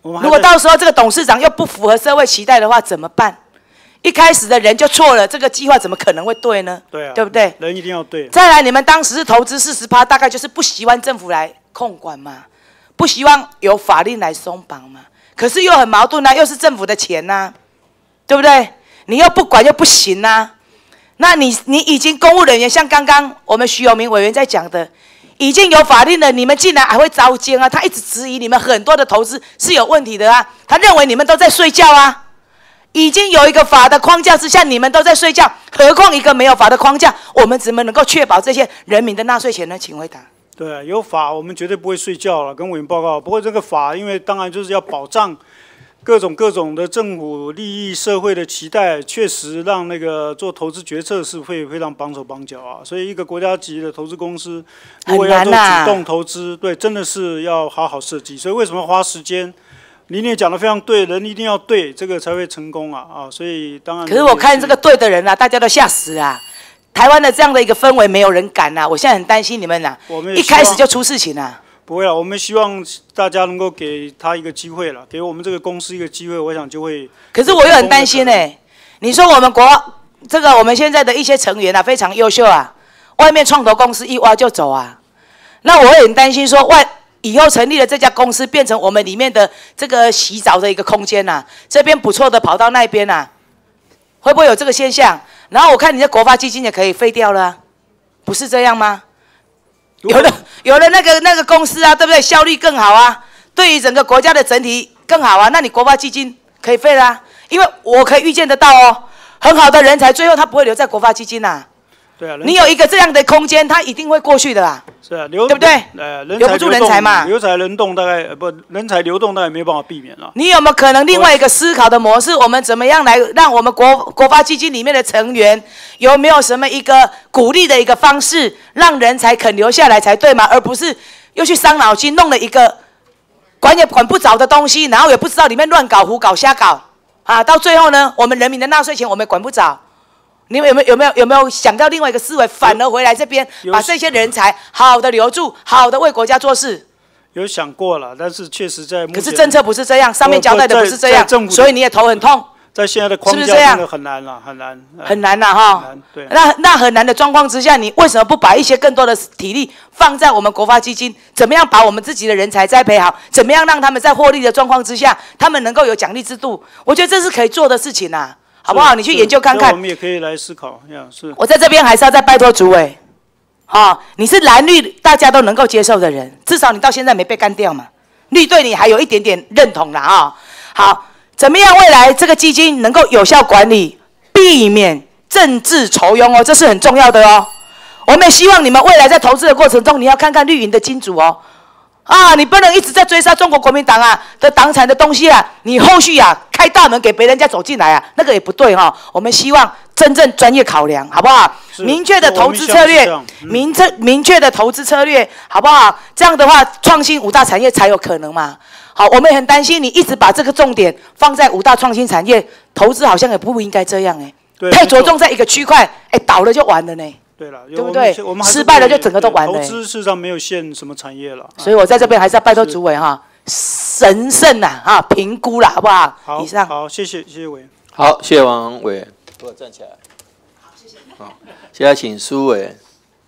如果到时候这个董事长又不符合社会期待的话，怎么办？一开始的人就错了，这个计划怎么可能会对呢？ 对啊， 对不对？ 人一定要对。 再来，你们当时是投资四十趴，大概就是不希望政府来控管嘛，不希望有法令来松绑嘛。可是又很矛盾啊，又是政府的钱呐、啊，对不对？你又不管又不行啊。那你你已经公务人员，像刚刚我们徐永明委员在讲的，已经有法令了，你们竟然还会遭奸啊？他一直质疑你们很多的投资是有问题的啊，他认为你们都在睡觉啊。已经有一个法的框架之下，你们都在睡觉，何况一个没有法的框架，我们怎么能够确保这些人民的纳税钱呢？请回答。 对啊，有法我们绝对不会睡觉了，跟委员报告。不过这个法，因为当然就是要保障各种各种的政府利益、社会的期待，确实让那个做投资决策是会非常绑手绑脚啊。所以一个国家级的投资公司，如果要做主动投资，对，真的是要好好设计。所以为什么花时间？您也讲得非常对，人一定要对，这个才会成功啊啊！所以当然， 可是我看这个对的人啊，大家都吓死啊！台湾的这样的一个氛围，没有人敢啊！我现在很担心你们啊，一开始就出事情啊！ 不会了，我们希望大家能够给他一个机会了，给我们这个公司一个机会，我想就会。 可是我又很担心呢、欸，你说我们国这个我们现在的一些成员啊，非常优秀啊，外面创投公司一挖就走啊，那我会很担心说外。以后成立了这家公司，变成我们里面的这个洗澡的一个空间呐、啊，这边不错的跑到那边呐、啊，会不会有这个现象？然后我看你的国发基金也可以废掉了、啊，不是这样吗？有了有了那个那个公司啊，对不对？效率更好啊，对于整个国家的整体更好啊，那你国发基金可以废啦、啊，因为我可以预见得到哦，很好的人才最后他不会留在国发基金呐、啊。 对啊， 你有一个这样的空间，他一定会过去的啦。 是啊，留对不对？ 呃，人留不住人才嘛， 人才轮动大概呃不，人才流动大概没办法避免了。 你有没有可能另外一个思考的模式？我们怎么样来让我们国国发基金里面的成员有没有什么一个鼓励的一个方式，让人才肯留下来才对嘛？而不是又去伤脑筋，弄了一个管也管不着的东西，然后也不知道里面乱搞、胡搞、瞎搞啊！到最后呢，我们人民的纳税钱我们管不着。你们有没有有没有有没有想到另外一个思维，反而回来这边把这些人才好好的留住，好好的为国家做事？ 有想过了，但是确实在目前， 可是政策不是这样，上面交代的不是这样，所以你也头很痛。 在现在的框架真的很难了，很难， 很难了哈。 对， 那那很难的状况之下，你为什么不把一些更多的体力放在我们国发基金？怎么样把我们自己的人才栽培好？怎么样让他们在获利的状况之下，他们能够有奖励制度？我觉得这是可以做的事情呐、啊。好不好？你去研究看看。 我们也可以来思考，呀，是。 我在这边还是要再拜托主委，啊、哦，你是蓝绿大家都能够接受的人，至少你到现在没被干掉嘛，绿对你还有一点点认同啦啊、哦。好，怎么样未来这个基金能够有效管理，避免政治酬庸哦，这是很重要的哦。我们也希望你们未来在投资的过程中，你要看看绿营的金主哦。啊，你不能一直在追杀中国国民党啊的党产的东西啊！你后续啊开大门给别人家走进来啊，那个也不对哈、哦。我们希望真正专业考量，好不好？明确的投资策略，嗯、明确明确的投资策略，好不好？这样的话，创新五大产业才有可能嘛。好，我们也很担心你一直把这个重点放在五大创新产业投资，好像也不应该这样哎、欸，太着重在一个区块，哎，倒了就完了呢。 对了， 对不对？ 我们失败了就整个都完了、欸。 投资事实上没有限什么产业了， 所以我在这边还是要拜托主委哈，审慎呐啊评估啦，好不好？ 好， 以上好，谢谢谢谢委员。 好，谢谢王委员，给我站起来。好，谢谢。好，现在请苏委员。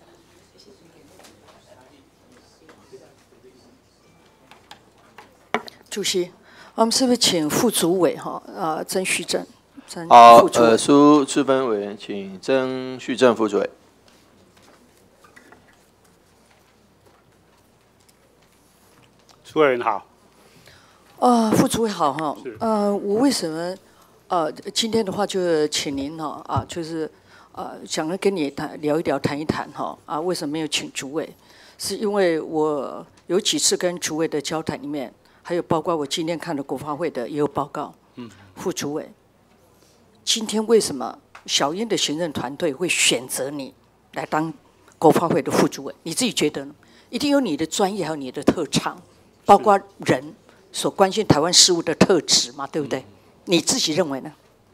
主席，我们是不是请副主委哈？呃，曾旭正。 好，呃，苏志芬委员，请曾旭正副主委。 苏委员好。 呃，副主委好哈。呃，我为什么呃今天的话就请您哈啊，就是呃想要跟你谈聊一聊谈一谈哈啊，为什么没有请主委？是因为我有几次跟主委的交谈里面，还有包括我今天看的国发会的也有报告。嗯。副主委，今天为什么小英的行政团队会选择你来当国发会的副主委？你自己觉得呢？一定有你的专业，还有你的特长。包括人所关心台湾事务的特质嘛，对不对？你自己认为呢？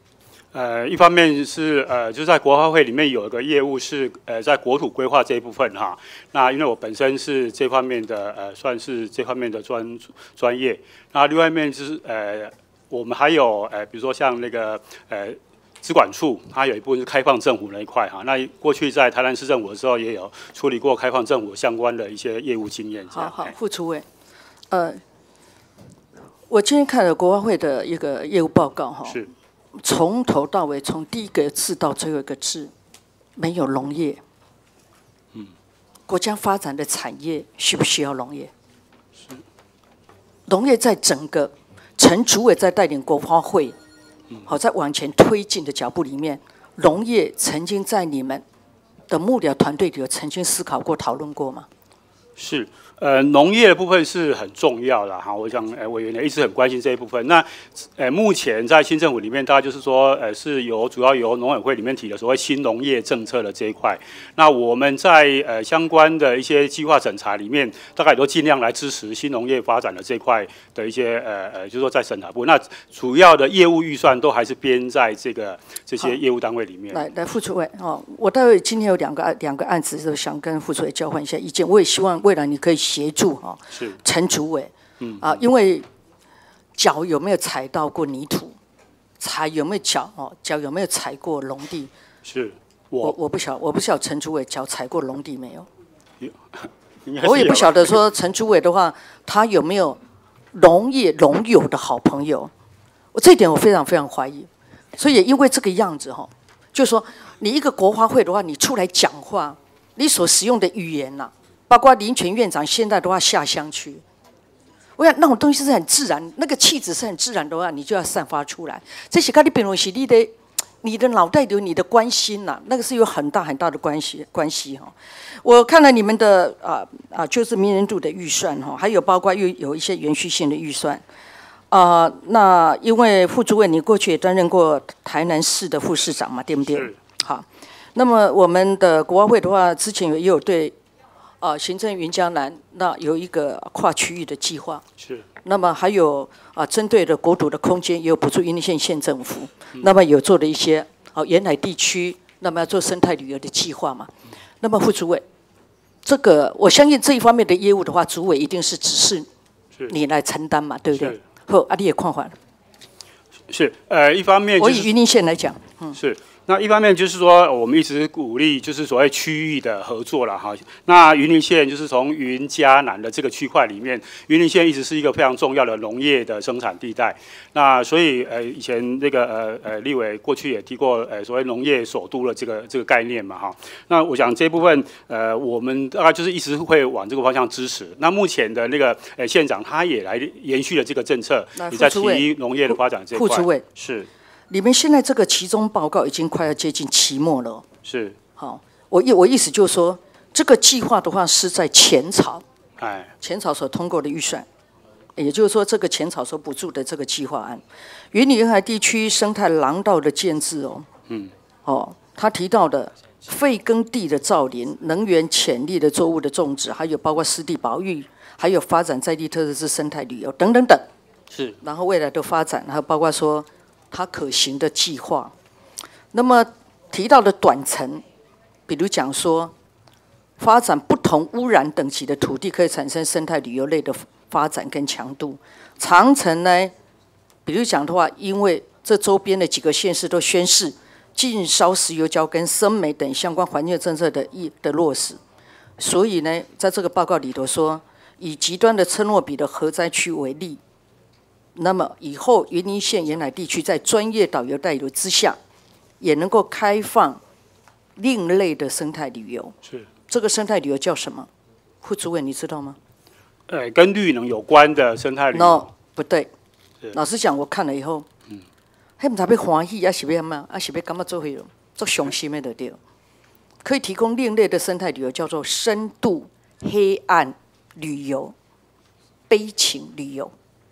呃，一方面是呃，就是在国发会里面有一个业务是呃，在国土规划这一部分哈。那因为我本身是这方面的呃，算是这方面的专专业。那另外一面就是呃，我们还有呃，比如说像那个呃，资管处，它有一部分是开放政府那一块哈。那过去在台南市政府的时候，也有处理过开放政府相关的一些业务经验。 好好，副主委，呃，我今天看了国发会的一个业务报告哈。 是。 从头到尾，从第一个字到最后一个字，没有农业。嗯，国家发展的产业需不需要农业？是。农业在整个陈主委在带领国发会，好在往前推进的脚步里面，农业曾经在你们的幕僚团队里有曾经思考过、讨论过吗？ 是。呃，农业的部分是很重要的哈，我想呃委员呢一直很关心这一部分。那呃目前在新政府里面，大概就是说呃是由主要由农委会里面提的所谓新农业政策的这一块。那我们在呃相关的一些计划审查里面，大概都尽量来支持新农业发展的这一块的一些呃呃，就是说在审查部，那主要的业务预算都还是编在这个这些业务单位里面。 来来，副主委哦，我待会今天有两个两个案子，就想跟副主委交换一下意见。我也希望未来你可以协助哈，是陈主委，嗯啊，因为脚有没有踩到过泥土，踩有没有脚哦，脚有没有踩过农地？ 是我我我不晓我不晓得陈主委脚踩过农地没有？ 有， 我也不晓得说陈主委的话，他有没有农业农友的好朋友？我这一点我非常非常怀疑，所以也因为这个样子哈，就是说你一个国发会的话，你出来讲话，你所使用的语言呐、啊。包括林权院长现在都要下乡去，我想那种东西是很自然，那个气质是很自然的话，你就要散发出来。这些跟你评论是你的，你的脑袋有你的关心呐、啊，那个是有很大很大的关系关系哈。我看了你们的啊啊，就是明年度的预算哈，还有包括又有一些延续性的预算啊、呃。那因为副主委你过去也担任过台南市的副市长嘛，对不对？好，那么我们的国发会的话，之前也有对。呃，行政云嘉南那有一个跨区域的计划， 是。 那么还有啊、呃，针对的国土的空间也有补助云林县县政府，嗯、那么有做了一些哦沿海地区，那么要做生态旅游的计划嘛。嗯、那么副主委，这个我相信这一方面的业务的话，主委一定是指示你来承担嘛，对不对？好，啊，你也看法。 是，呃，一方面、就是、 我以云林县来讲， 嗯，是。那一方面就是说，我们一直鼓励就是所谓区域的合作了哈。那云林县就是从云嘉南的这个区块里面，云林县一直是一个非常重要的农业的生产地带。那所以呃，以前那个呃呃立委过去也提过呃所谓农业首都的这个这个概念嘛哈。那我想这部分呃我们大概就是一直会往这个方向支持。那目前的那个呃县长他也来延续了这个政策，也在提农业的发展这一块。 副主委是。 你们现在这个期中报告已经快要接近期末了， 是。 好，我意我意思就是说，这个计划的话是在前朝， 哎， 前朝所通过的预算，也就是说，这个前朝所补助的这个计划案，云林沿海地区生态廊道的建制哦，嗯，哦，他提到的废耕地的造林、能源潜力的作物的种植，还有包括湿地保育，还有发展在地特色之生态旅游等等等， 是。 然后未来的发展，还有包括说。它可行的计划，那么提到的短程，比如讲说，发展不同污染等级的土地可以产生生态旅游类的发展跟强度。长程呢，比如讲的话，因为这周边的几个县市都宣示禁烧石油焦跟生煤等相关环境政策的意的落实，所以呢，在这个报告里头说，以极端的车诺比的核灾区为例。那么以后云林县沿海地区在专业导游带游之下，也能够开放另类的生态旅游。 是。这个生态旅游叫什么？副主委你知道吗？ 呃，跟绿能有关的生态旅游。 No， 不对。老实讲，我看了以后，嗯，还不知道要欢喜，还是要什么，还是要干嘛做会做伤心的就对。可以提供另类的生态旅游，叫做深度黑暗旅游、悲情旅游。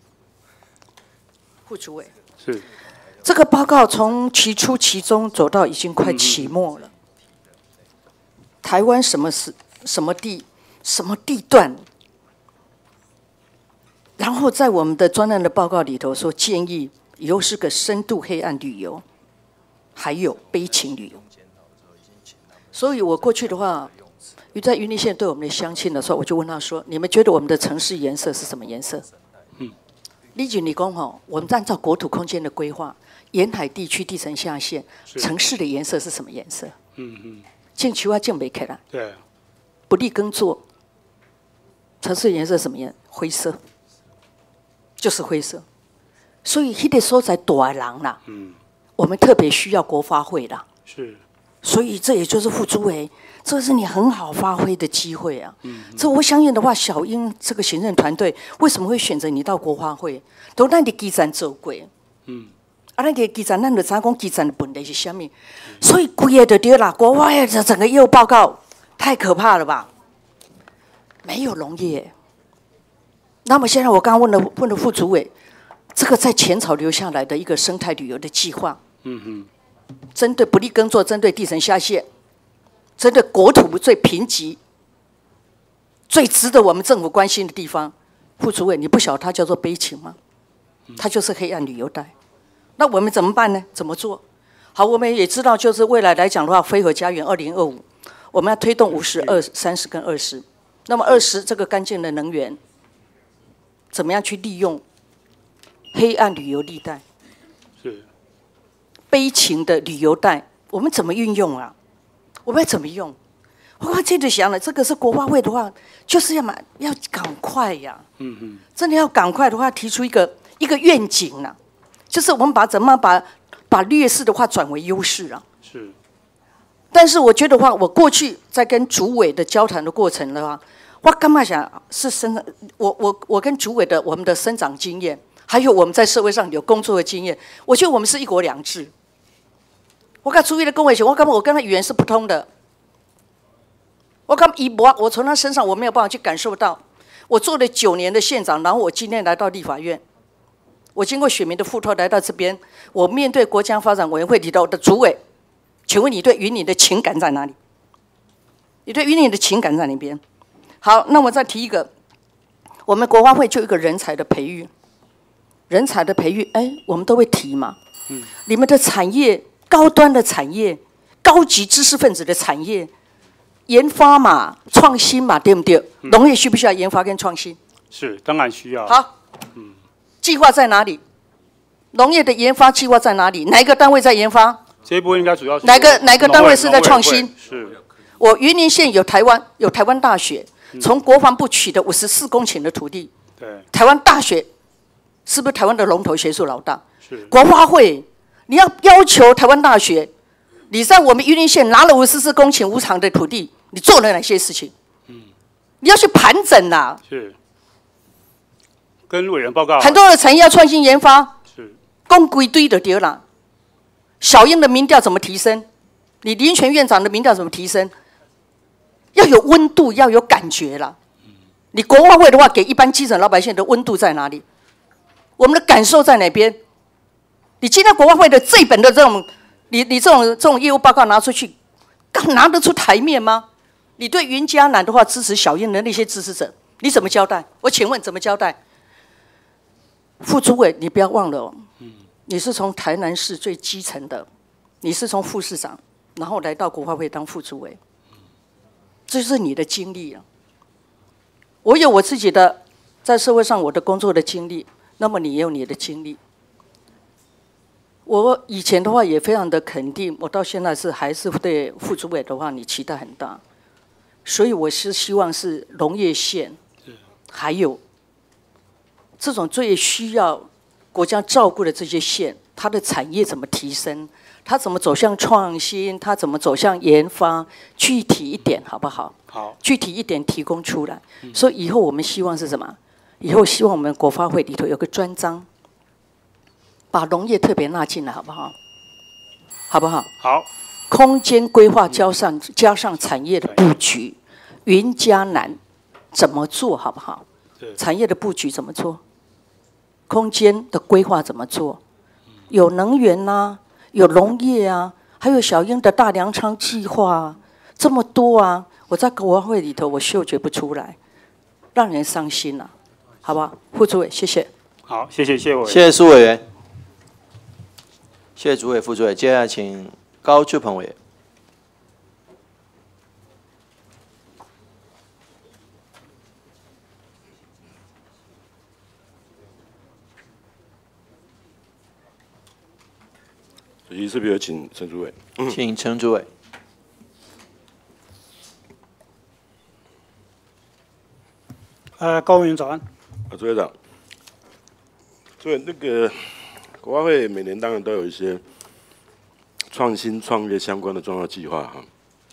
副主委是这个报告从期初、期中走到已经快期末了。嗯、台湾什么是什么地、什么地段？然后在我们的专案的报告里头说，建议以后是个深度黑暗旅游。 还有悲情旅游。所以我过去的话，在云林县对我们的乡亲的时候，我就问他说：“你们觉得我们的城市颜色是什么颜色？”嗯，李锦理工哈，我们按照国土空间的规划，沿海地区地层下陷，城市的颜色是什么颜色？嗯嗯，进去啊，进没开了。对，不利耕作，城市颜色什么颜？灰色，就是灰色。所以那个所在大的人啦，嗯，我们特别需要国发会啦。是。所以这也就是副主委，这是你很好发挥的机会啊！嗯嗯、这我相信的话，小英这个行政团队为什么会选择你到国发会？都咱的基层做过，嗯，啊，咱的基层，咱就知讲基层的本来是什么，嗯、所以规个就对啦。国发会的整个业务报告太可怕了吧？没有农业。那么现在我刚刚问了问了副主委，这个在前朝留下来的一个生态旅游的计划，嗯哼。针对不利耕作，针对地层下陷，针对国土最贫瘠、最值得我们政府关心的地方，副主委，你不晓得它叫做悲情吗？它就是黑暗旅游带。那我们怎么办呢？怎么做？好，我们也知道，就是未来来讲的话，飞河家园二零二五，我们要推动五十、二、三十跟二十。那么二十这个干净的能源，怎么样去利用黑暗旅游地带？悲情的旅游带，我们怎么运用啊？我们要怎么用？我接着想了，这个是国发会的话，就是要买，要赶快呀、啊。嗯嗯。真的要赶快的话，提出一个一个愿景啊，就是我们把怎么把把劣势的话转为优势啊。是。但是我觉得话，我过去在跟主委的交谈的过程的话，我干嘛想是生我我我跟主委的我们的生长经验，还有我们在社会上有工作的经验，我觉得我们是一国两制。我跟主委的跟我讲，我根本我跟他语言是不通的。我根本以我我从他身上我没有办法去感受到。我做了九年的县长，然后我今天来到立法院，我经过选民的付托来到这边，我面对国家发展委员会里头的主委，请问你对云林的情感在哪里？你对云林的情感在哪边？好，那我再提一个，我们国发会就一个人才的培育，人才的培育，哎，我们都会提嘛。嗯，你们的产业。高端的产业，高级知识分子的产业，研发嘛，创新嘛，对不对？嗯、农业需不需要研发跟创新？ 是，当然需要。 好，嗯，计划在哪里？农业的研发计划在哪里？哪一个单位在研发？ 这一部分应该主要是哪个哪个单位是在创新？ 是。 我云林县有台湾有台湾大学，从国防部取得五十四公顷的土地。对。台湾大学是不是台湾的龙头学术老大？是。国发会。你要要求台湾大学，你在我们云林县拿了五十四公顷无偿的土地，你做了哪些事情？嗯，你要去盘整呐、啊。是。 跟委员报告。 很多的产业要创新研发。是。公规堆的丢了。小英的民调怎么提升？你林权院长的民调怎么提升？要有温度，要有感觉了。你国发会的话，给一般基层老百姓的温度在哪里？我们的感受在哪边？你今天国发会的这本的这种，你你这种这种业务报告拿出去，刚拿得出台面吗？你对云嘉南的话支持小英的那些支持者，你怎么交代？我请问怎么交代？副主委，你不要忘了哦，你是从台南市最基层的，你是从副市长，然后来到国发会当副主委，这就是你的经历啊。我有我自己的在社会上我的工作的经历，那么你也有你的经历。我以前的话也非常的肯定，我到现在是还是对副主委的话，你期待很大，所以我是希望是农业县，还有这种最需要国家照顾的这些县，它的产业怎么提升，它怎么走向创新，它怎么走向研发，具体一点好不好？好，具体一点提供出来。嗯、所以以后我们希望是什么？以后希望我们国发会里头有个专章。把农业特别纳进来，好不好？好不好？ 好。 空间规划加上加上产业的布局，云嘉南怎么做，好不好？产业的布局怎么做？空间的规划怎么做？有能源啊，有农业啊，还有小英的大粮仓计划啊，这么多啊！我在国发会里头，我嗅觉不出来，让人伤心啊，好不好？副主委，谢谢。 好，谢谢谢委员。 谢谢苏委员。 谢谢主委、副主委。接下来请高志鹏委员。 主席，是不是有请陈主委？ 请陈主委。 呃，高委员早安。 啊，朱委长，主委，那个国发会每年当然都有一些创新创业相关的重要计划哈。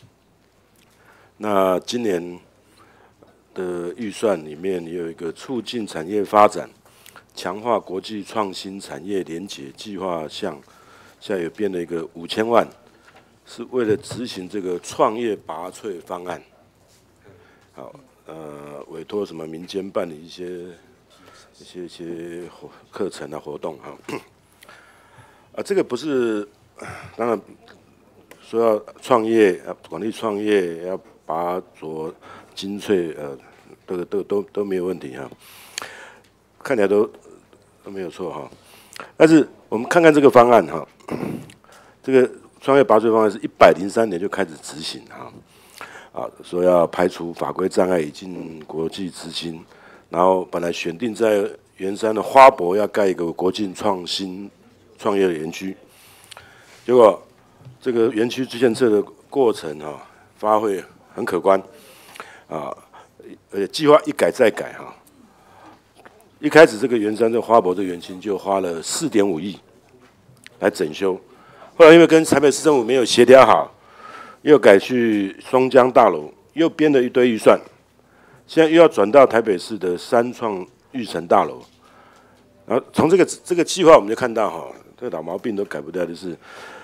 那今年的预算里面也有一个促进产业发展、强化国际创新产业连结计划项。现在有编了一个五千万，是为了执行这个创业拔萃方案。好，呃，委托什么民间办理一些一些一些活课程啊活动哈。啊，这个不是，当然说要创业啊，管理创业要拔擢精粹，呃，这个都都都没有问题哈。看起来都都没有错哈。但是我们看看这个方案哈，这个创业拔萃方案是一百零三年就开始执行哈，啊，说要排除法规障碍，引进国际资金，然后本来选定在圆山的花博要盖一个国际创新创业的园区，结果这个园区建设的过程哈，发挥很可观，啊，而且计划一改再改哈。一开始这个圆山这花博这个园区就花了四点五亿来整修，后来因为跟台北市政府没有协调好，又改去松江大楼，又编了一堆预算，现在又要转到台北市的三创育成大楼。然后从这个这个计划我们就看到哈，这个老毛病都改不掉，就是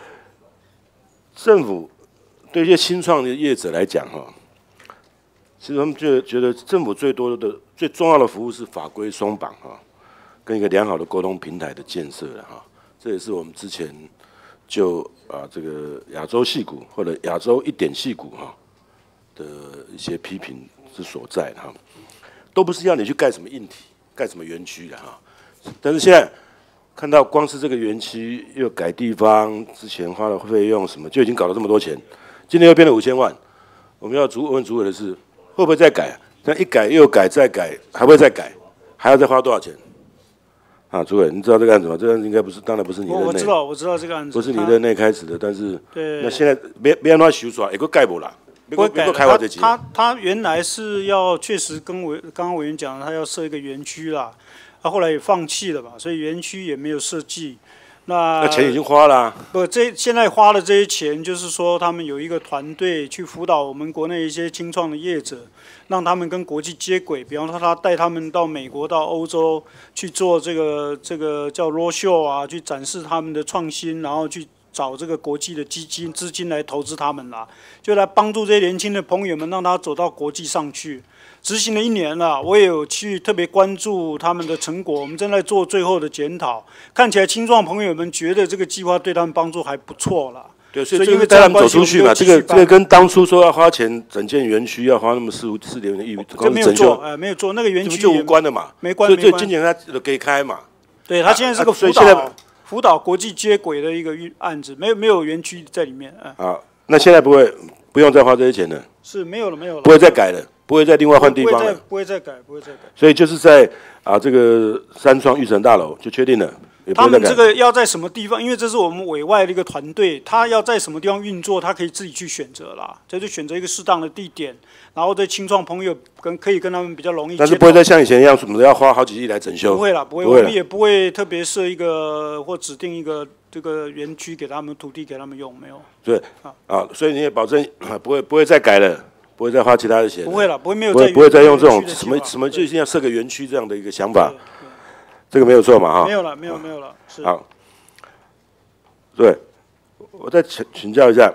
政府对一些新创的业者来讲哈。其实他们就觉得政府最多的、最重要的服务是法规松绑哈，跟一个良好的沟通平台的建设了哈。这也是我们之前就啊这个亚洲矽谷或者亚洲一点矽谷哈的一些批评之所在哈，都不是要你去盖什么硬体、盖什么园区的哈。但是现在看到光是这个园区又改地方，之前花的费用什么就已经搞了这么多钱，今年又编了五千万，我们要主问主委的是。会不会再改？这样一改又改再改，还会再改，还要再花多少钱？啊，主委，你知道这个案子吗？这个案子应该不是，当然不是你任内。 我知道，我知道这个案子。 不是你任内开始的，但是对， 那现在别别让他修出来，一个改不啦， 不会改。 开发这几。 他他原来是要确实跟委刚刚委员讲，他要设一个园区啦，他后来也放弃了嘛，所以园区也没有设计。那, 那钱已经花了、啊。 不，这现在花的这些钱，就是说他们有一个团队去辅导我们国内一些青创的业者，让他们跟国际接轨。比方说，他带他们到美国、到欧洲去做这个这个叫 roadshow 啊，去展示他们的创新，然后去找这个国际的基金资金来投资他们啦，就来帮助这些年轻的朋友们，让他走到国际上去。执行了一年了，我也有去特别关注他们的成果，我们正在做最后的检讨。看起来青壮朋友们觉得这个计划对他们帮助还不错了。 对，所以这个带他们走出去嘛，这个这个跟当初说要花钱整建园区要花那么四五四点的亿， 这没有做，哎、呃，没有做那个园区就无关的嘛， 没关， 所以今年他给开嘛。 对他现在是个辅导、啊、辅导国际接轨的一个案子，没有没有园区在里面。啊、 好，那现在不会不用再花这些钱了， 是没有了，没有了， 不会再改了。不会再另外换地方了， 不会再改，不会再改。 所以就是在啊这个三创育成大楼就确定了，也不他们这个要在什么地方？因为这是我们委外的一个团队，他要在什么地方运作，他可以自己去选择啦。这就选择一个适当的地点，然后对青创朋友跟可以跟他们比较容易。 但是不会再像以前一样，什么要花好几亿来整修。 不会啦，不会， 不会我们也不会特别设一个或指定一个这个园区给他们土地给他们用，没有。 对啊啊，所以你也保证不会不会再改了。不会再花其他的钱， 不会了，不会没有不会不会再用这种什么什么就一定要设个园区这样的一个想法，这个没有错嘛哈？ 没有了，没有没有了，是好。对，我再请请教一下，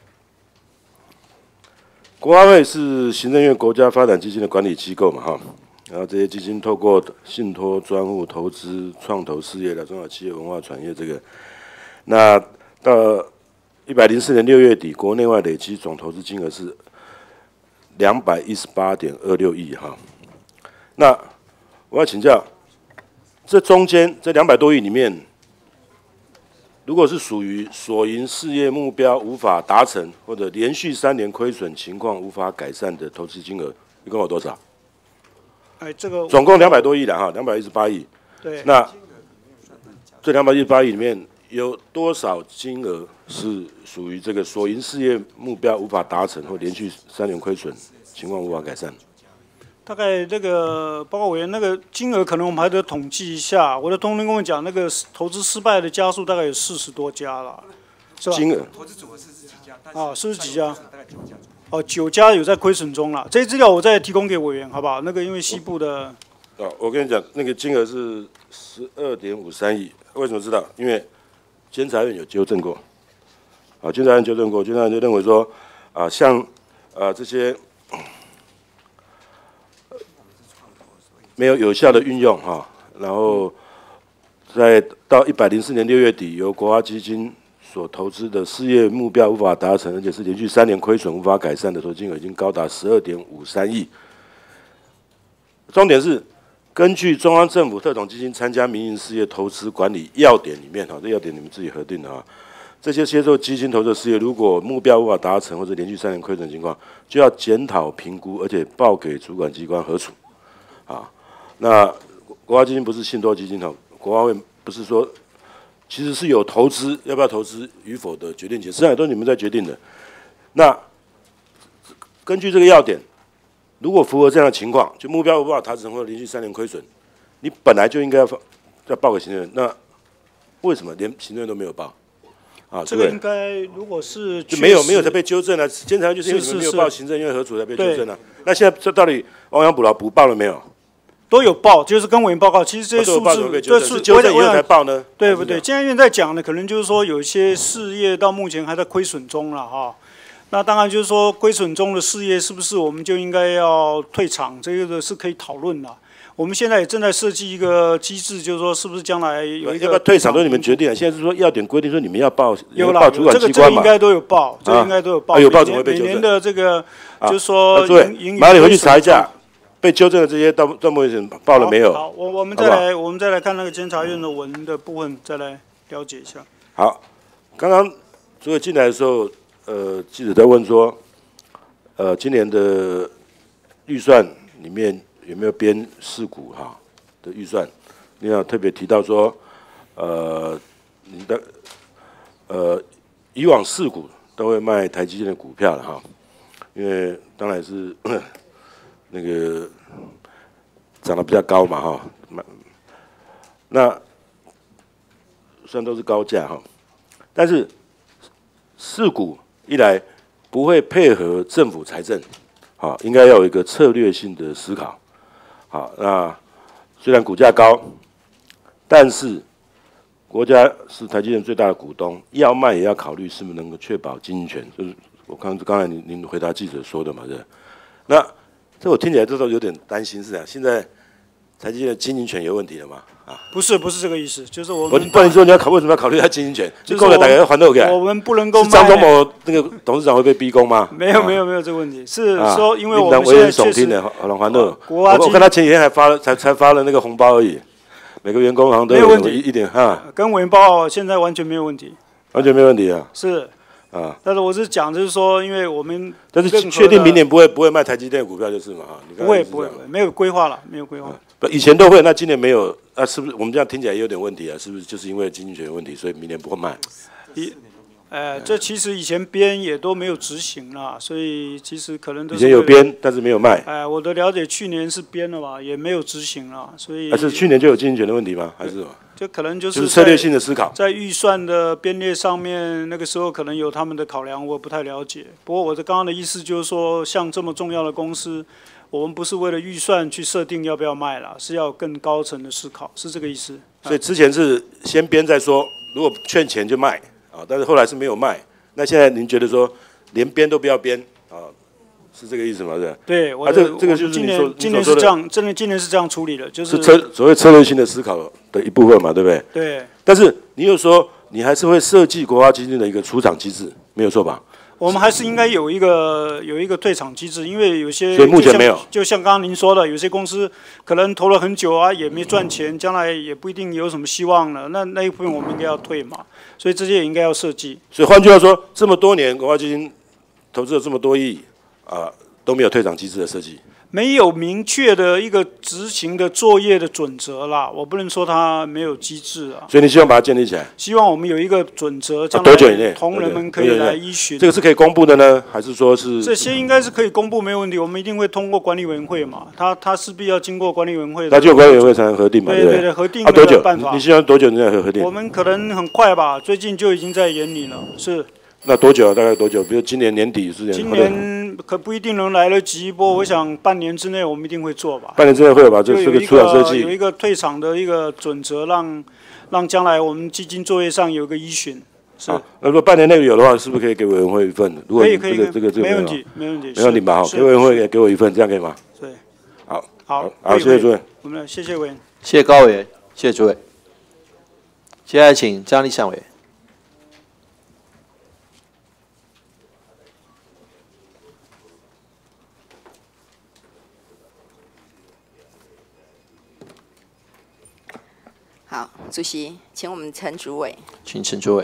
国发会是行政院国家发展基金的管理机构嘛哈？然后这些基金透过信托、专户、投资、创投事业的中小企业文化产业这个，那到一百零四年六月底，国内外累计总投资金额是两百一十八点二六亿哈，那我要请教，这中间这两百多亿里面， 如果是属于所营事业目标无法达成或者连续三年亏损情况无法改善的投资金额，一共有多少？ 哎，这个总共两百多亿了哈，两百一十八亿。 对。 那这两百一十八亿里面有多少金额是属于这个所营事业目标无法达成或连续三年亏损情况无法改善？ 大概那个报告委员那个金额，可能我们还得统计一下。我的同仁跟我讲，那个投资失败的家数大概有四十多家了，是吧？ 金额投资组合是几家？啊，四十几家。哦，九家有在亏损中了。这些资料我再提供给委员，好不好？那个因为西部的。 哦，我跟你讲，那个金额是十二点五三亿。为什么知道？因为监察院有纠正过。啊，监察院纠正过，监察院就认为说，啊，像啊这些。没有有效的运用哈，然后在到一百零四年六月底，由国发基金所投资的事业目标无法达成，而且是连续三年亏损无法改善的投资金额已经高达十二点五三亿。重点是，根据中央政府特种基金参加民营事业投资管理要点里面哈，这要点你们自己核定的啊。这些接受基金投资的事业，如果目标无法达成或者连续三年亏损情况，就要检讨评估，而且报给主管机关核处啊。那国发基金不是信托基金哦，国发会不是说，其实是有投资要不要投资与否的决定权，实际上都是你们在决定的。那根据这个要点，如果符合这样的情况，就目标无法达成或者连续三年亏损，你本来就应该要要报给行政院。那为什么连行政院都没有报？啊， 这个应该如果是就没有没有才被纠正了、啊，监察院就是因为你们没有报行政院核处才被纠正了、啊。那现在这到底亡羊补牢补报了没有？ 都有报，就是跟委员报告。其实这些数字， 这是纠正以后才报呢， 对不对？监察院在讲的，可能就是说有一些事业到目前还在亏损中了哈。那当然就是说亏损中的事业是不是我们就应该要退场？这个是可以讨论的。我们现在也正在设计一个机制，就是说是不是将来有一个要不要退场都是你们决定的。现在是说要点规定说你们要报， 有报主管机关嘛？ 这个应该都有报，这个应该都有报。 有报怎么会被纠正？ 每年的这个就是说， 诸位，麻烦你回去查一下。被纠正的这些到到目前报了没有？ 好，我我们再来，我们再来看那个监察院的文的部分，再来了解一下。 好，刚刚诸位进来的时候，呃，记者在问说，呃，今年的预算里面有没有编市股哈的预算？你要特别提到说，呃，你的呃以往市股都会卖台积电的股票了哈，因为当然是。那个涨得比较高嘛，哈，那虽然都是高价哈，但是市股一来不会配合政府财政，好，应该要有一个策略性的思考，好，那虽然股价高，但是国家是台积电最大的股东，要卖也要考虑是不是能够确保经营权，就是我刚刚才您您回答记者说的嘛，对，那。这我听起来这时候有点担心，是这样。现在台积电的经营权有问题了吗？啊， 不是，不是这个意思，就是我们。我不然说你要考，为什么要考虑他经营权？ 就是够了，大家还都给。 我们不能够。 张忠谋那个董事长会被逼宫吗？ 没有，没有，没有这个问题。是说，因为我们现在确实。 好，还乐。我我看他前几天还发了，才才发了那个红包而已。每个员工好像都有一一点哈。 跟委员报告，现在完全没有问题。 完全没有问题啊。 是。 啊， 但是我是讲，就是说，因为我们但是确定明年不会不会卖台积电股票就是嘛，哈， 不会不会没有规划了，没有规划。 不，以前都会，那今年没有，啊，是不是我们这样听起来也有点问题啊？是不是就是因为经济权有问题，所以明年不会卖？ 一，呃，这其实以前编也都没有执行啦，所以其实可能都以前有编，但是没有卖。 哎，我的了解，去年是编了嘛，也没有执行了，所以。 还是去年就有经济权的问题吗？还是什么？ 就可能就是策略性的思考， 在预算的编列上面，那个时候可能有他们的考量，我不太了解。不过我的刚刚的意思就是说，像这么重要的公司，我们不是为了预算去设定要不要卖啦，是要更高层的思考，是这个意思。 所以之前是先编再说，如果欠钱就卖啊，但是后来是没有卖。那现在您觉得说连编都不要编啊？是这个意思吗？是。 对，我啊，这个这个就是今你说年今年是这样，真的今年是这样处理的，就是策所谓策略性的思考的一部分嘛，对不对？ 对。 但是你又说你还是会设计国发基金的一个出场机制，没有错吧？ 我们还是应该有一个有一个退场机制，因为有些所以目前没有， 就像刚刚您说的，有些公司可能投了很久啊，也没赚钱，将来也不一定有什么希望了。那那一部分我们应该要退嘛，所以这些也应该要设计。 所以换句话说，这么多年国发基金投资了这么多亿啊、呃，都没有退场机制的设计。 没有明确的一个执行的作业的准则啦，我不能说它没有机制啊。 所以你希望把它建立起来？ 希望我们有一个准则，将多久以内同仁们可以来依循。 这个是可以公布的呢，还是说是？ 这些应该是可以公布，没有问题。我们一定会通过管理委员会嘛，它它势必要经过管理委员会的。 那就管理委员会才能核定嘛， 对对不对核定啊，多久？ 办法。 你希望多久你才核定？ 我们可能很快吧，最近就已经在研拟了，是。 那多久？大概多久？比如今年年底是？ 今年可不一定能来得及，不过我想半年之内我们一定会做吧。 半年之内会有把这这个出场设计有一个退场的一个准则，让让将来我们基金作业上有一个依循。是。 那如果半年内有的话，是不是可以给委员会一份？如果这个这个这个没问题，没问题， 没问题吧？好，给委员会也给我一份，这样可以吗？ 对。 好。 好， 好，谢谢主委。 我们谢谢委员。 谢谢高委员，谢谢主委。接下来请张立善委员。 好，主席，请我们陈主委。 请陈主委。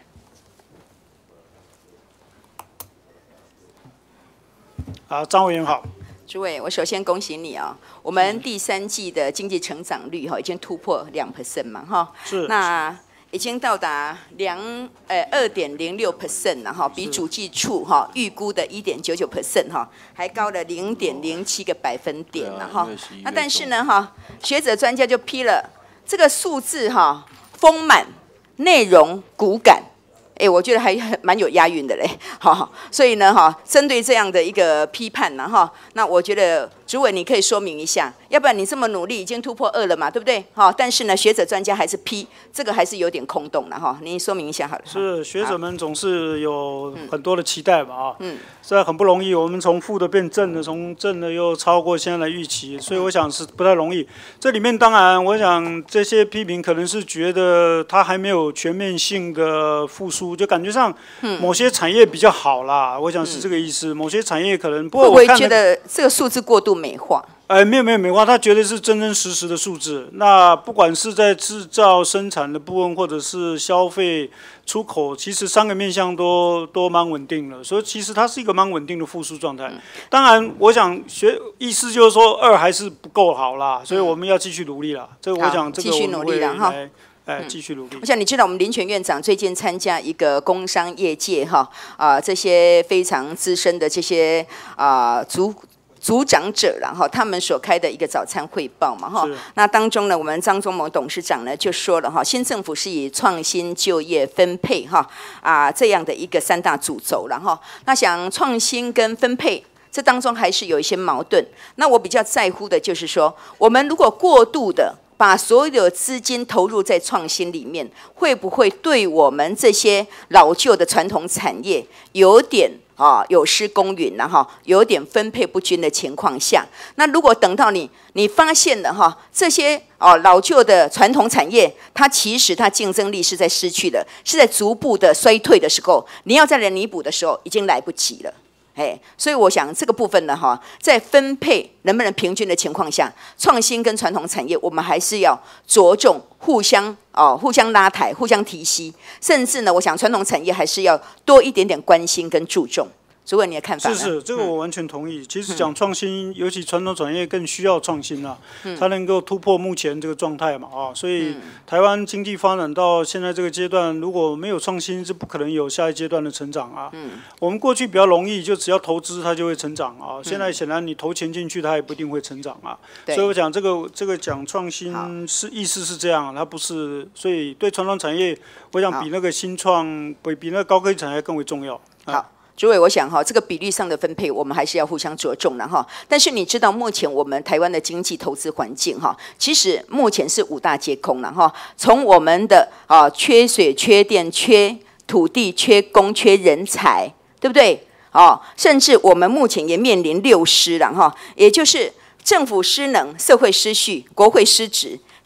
好，张委员好。 主委，我首先恭喜你啊、哦！我们第三季的经济成长率哈已经突破两 percent 嘛哈。 是。 那已经到达两呃二点零六 percent 了哈，比主计处哈预估的一点九九 percent 哈还高了零点零七个百分点了哈。那但是呢哈，学者专家就批了。这个数字哈丰满，内容骨感，哎，我觉得还蛮有押韵的嘞，好，所以呢哈，针对这样的一个批判呢哈，那我觉得主委你可以说明一下，要不然你这么努力已经突破二了嘛，对不对？好，但是呢学者专家还是批，这个还是有点空洞了哈，您说明一下好了。 是学者们总是有很多的期待嘛啊， 嗯， 虽然很不容易，我们从负的变正的，从正的又超过现在的预期，所以我想是不太容易。这里面当然，我想这些批评可能是觉得它还没有全面性的复苏，就感觉上某些产业比较好啦，我想是这个意思。某些产业可能，不过我会不会觉得这个数字过度美化？ 哎，没有没有美化，它绝对是真真实实的数字。那不管是在制造生产的部分，或者是消费出口，其实三个面向都都蛮稳定了，所以其实它是一个蛮稳定的复苏状态。当然，我想学意思就是说二还是不够好啦，所以我们要继续努力啦。这个我想这个我们会来。哎，继续努力。 我想你知道，我们林权院长最近参加一个工商业界哈啊、呃、这些非常资深的这些啊、呃、组组长者，然后他们所开的一个早餐汇报嘛哈。那当中呢，我们张忠谋董事长呢就说了哈，新政府是以创新、就业、分配哈啊、呃、这样的一个三大主轴，然后那想创新跟分配。这当中还是有一些矛盾。那我比较在乎的就是说，我们如果过度的把所有的资金投入在创新里面，会不会对我们这些老旧的传统产业有点啊有失公允了哈，有点分配不均的情况下，那如果等到你你发现了哈这些哦老旧的传统产业，它其实它竞争力是在失去的，是在逐步的衰退的时候，你要再来弥补的时候，已经来不及了。哎，所以我想这个部分呢，哈，在分配能不能平均的情况下，创新跟传统产业，我们还是要着重互相哦，互相拉抬、互相提携，甚至呢，我想传统产业还是要多一点点关心跟注重。主委，你的看法呢？ 是是，这个我完全同意。嗯、其实讲创新，嗯、尤其传统产业更需要创新啊，嗯、才能够突破目前这个状态嘛啊。所以、嗯、台湾经济发展到现在这个阶段，如果没有创新，是不可能有下一阶段的成长啊。嗯、我们过去比较容易，就只要投资它就会成长啊。现在显然你投钱进去，它也不一定会成长啊。所以我讲这个这个讲创新是意思是这样，它不是。所以对传统产业，我想比那个新创比比那个高科技产业更为重要。 好。啊主委，我想哈，这个比率上的分配，我们还是要互相着重的哈。但是你知道，目前我们台湾的经济投资环境哈，其实目前是五大皆空了哈。从我们的啊缺水、缺电、缺土地、缺工、缺人才，对不对？哦，甚至我们目前也面临六失了哈，也就是政府失能、社会失序、国会失职、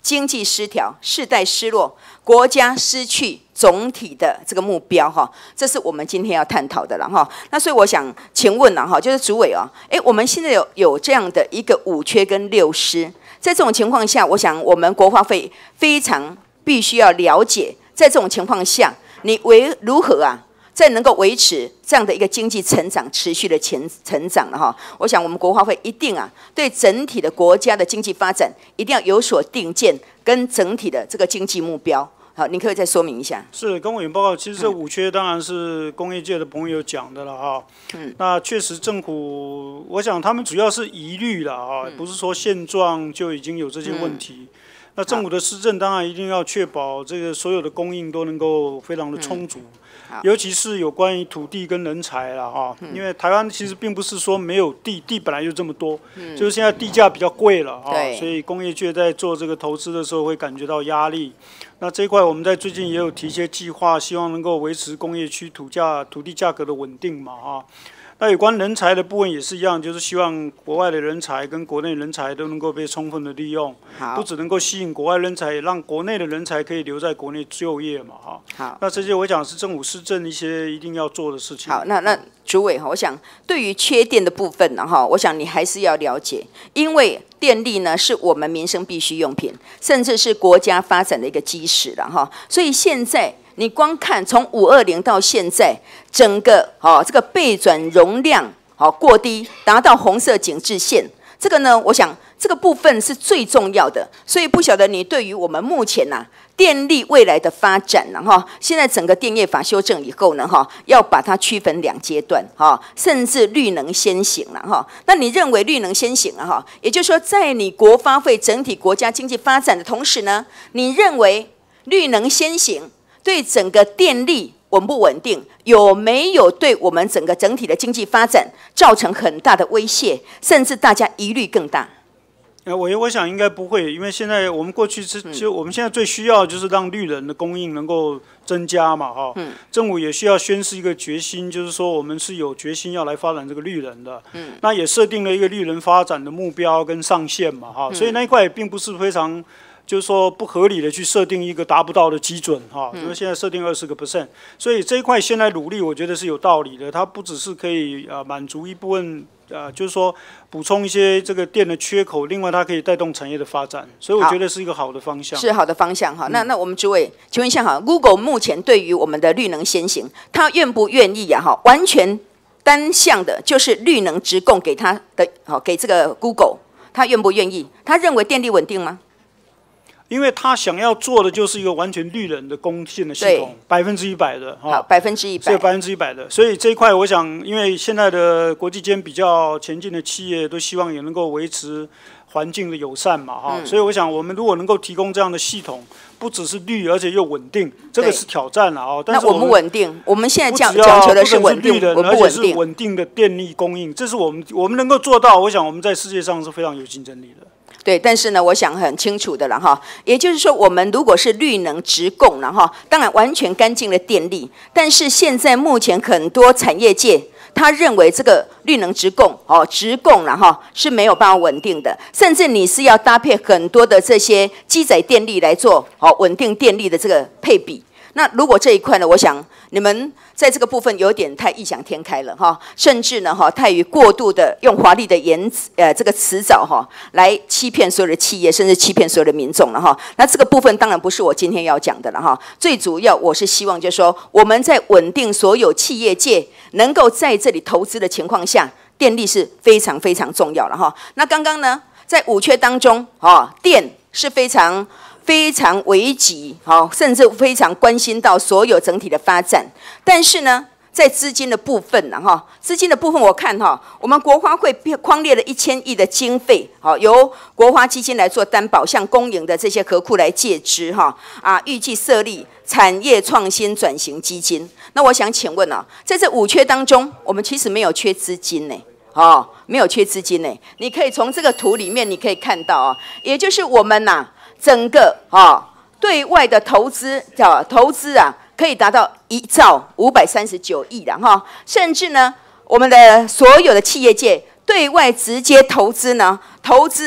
经济失调、世代失落、国家失去总体的这个目标哈，这是我们今天要探讨的了哈。那所以我想请问了哈，就是主委啊，哎，我们现在有有这样的一个五缺跟六失，在这种情况下，我想我们国发会非常必须要了解，在这种情况下，你为如何啊？在能够维持这样的一个经济成长持续的前成长了哈，我想我们国发会一定啊，对整体的国家的经济发展一定要有所定见，跟整体的这个经济目标。好，您可以再说明一下。 是，跟委员报告，其实这五缺当然是工业界的朋友讲的了哈。嗯，那确实政府，我想他们主要是疑虑了哈，嗯、不是说现状就已经有这些问题。嗯、那政府的施政当然一定要确保这个所有的供应都能够非常的充足。嗯，尤其是有关于土地跟人才啦哈，因为台湾其实并不是说没有地，地本来就这么多，就是现在地价比较贵了哈，所以工业界在做这个投资的时候会感觉到压力。那这一块我们在最近也有提一些计划，希望能够维持工业区土价、土地价格的稳定嘛哈。那有关人才的部分也是一样，就是希望国外的人才跟国内人才都能够被充分的利用，不只能够吸引国外人才，也让国内的人才可以留在国内就业嘛，哈。好，那这些我讲是政府施政一些一定要做的事情。 好，那那主委哈，我想对于缺电的部分呢，哈，我想你还是要了解，因为电力呢是我们民生必需用品，甚至是国家发展的一个基石了哈，所以现在。你光看从五二零到现在，整个哦这个备转容量哦过低，达到红色警示线，这个呢，我想这个部分是最重要的。所以不晓得你对于我们目前呐、啊、电力未来的发展呢哈，现在整个电业法修正以后呢哈，要把它区分两阶段哈，甚至绿能先行了哈。那你认为绿能先行了哈？也就是说，在你国发会整体国家经济发展的同时呢，你认为绿能先行？对整个电力稳不稳定，有没有对我们整个整体的经济发展造成很大的威胁，甚至大家疑虑更大？ 呃，我我想应该不会，因为现在我们过去是就我们现在最需要就是让绿能的供应能够增加嘛，哈、嗯，政府也需要宣示一个决心，就是说我们是有决心要来发展这个绿能的，嗯，那也设定了一个绿能发展的目标跟上限嘛，哈、嗯，所以那一块也并不是非常。就是说不合理的去设定一个达不到的基准哈，因为现在设定二十个 percent， 所以这一块现在努力，我觉得是有道理的。它不只是可以呃满足一部分呃，就是说补充一些这个电的缺口，另外它可以带动产业的发展，所以我觉得是一个好的方向。 是好的方向哈。那那我们诸位，请问一下哈 ，Google 目前对于我们的绿能先行，它愿不愿意啊？哈，完全单向的，就是绿能直供给它的，好给这个 Google， 它愿不愿意？他认为电力稳定吗？ 因为他想要做的就是一个完全绿能的供线的系统，百分之一百的， 好，百分之一百， 是百分之一百的。所以这一块，我想，因为现在的国际间比较前进的企业都希望也能够维持环境的友善嘛，哈、嗯，所以我想，我们如果能够提供这样的系统，不只是绿，而且又稳定，这个是挑战了啊。但是我们稳定，我们现在讲讲求的是稳定， 稳不稳定？稳定的电力供应，这是我们我们能够做到。我想我们在世界上是非常有竞争力的。 对，但是呢，我想很清楚的了哈，也就是说，我们如果是绿能直供了哈，当然完全干净的电力，但是现在目前很多产业界他认为这个绿能直供哦，直供了哈是没有办法稳定的，甚至你是要搭配很多的这些基载电力来做哦稳定电力的这个配比。那如果这一块呢，我想你们在这个部分有点太异想天开了哈，甚至呢哈太于过度的用华丽的言呃这个辞藻哈来欺骗所有的企业，甚至欺骗所有的民众了哈。那这个部分当然不是我今天要讲的了哈。最主要我是希望就是说我们在稳定所有企业界能够在这里投资的情况下，电力是非常非常重要了哈。那刚刚呢在五缺当中哈，电是非常。非常危急，好，甚至非常关心到所有整体的发展。但是呢，在资金的部分呢，哈，资金的部分我看哈，我们国发会匡列了一千亿的经费，好，由国发基金来做担保，向公营的这些壳库来借支，哈，啊，预计设立产业创新转型基金。那我想请问啊，在这五缺当中，我们其实没有缺资金呢。哦，没有缺资金呢。你可以从这个图里面，你可以看到啊，也就是我们呐、啊。整个啊、哦、对外的投资啊投资啊可以达到一兆五百三十九亿了哈，甚至呢我们的所有的企业界对外直接投资呢投资啊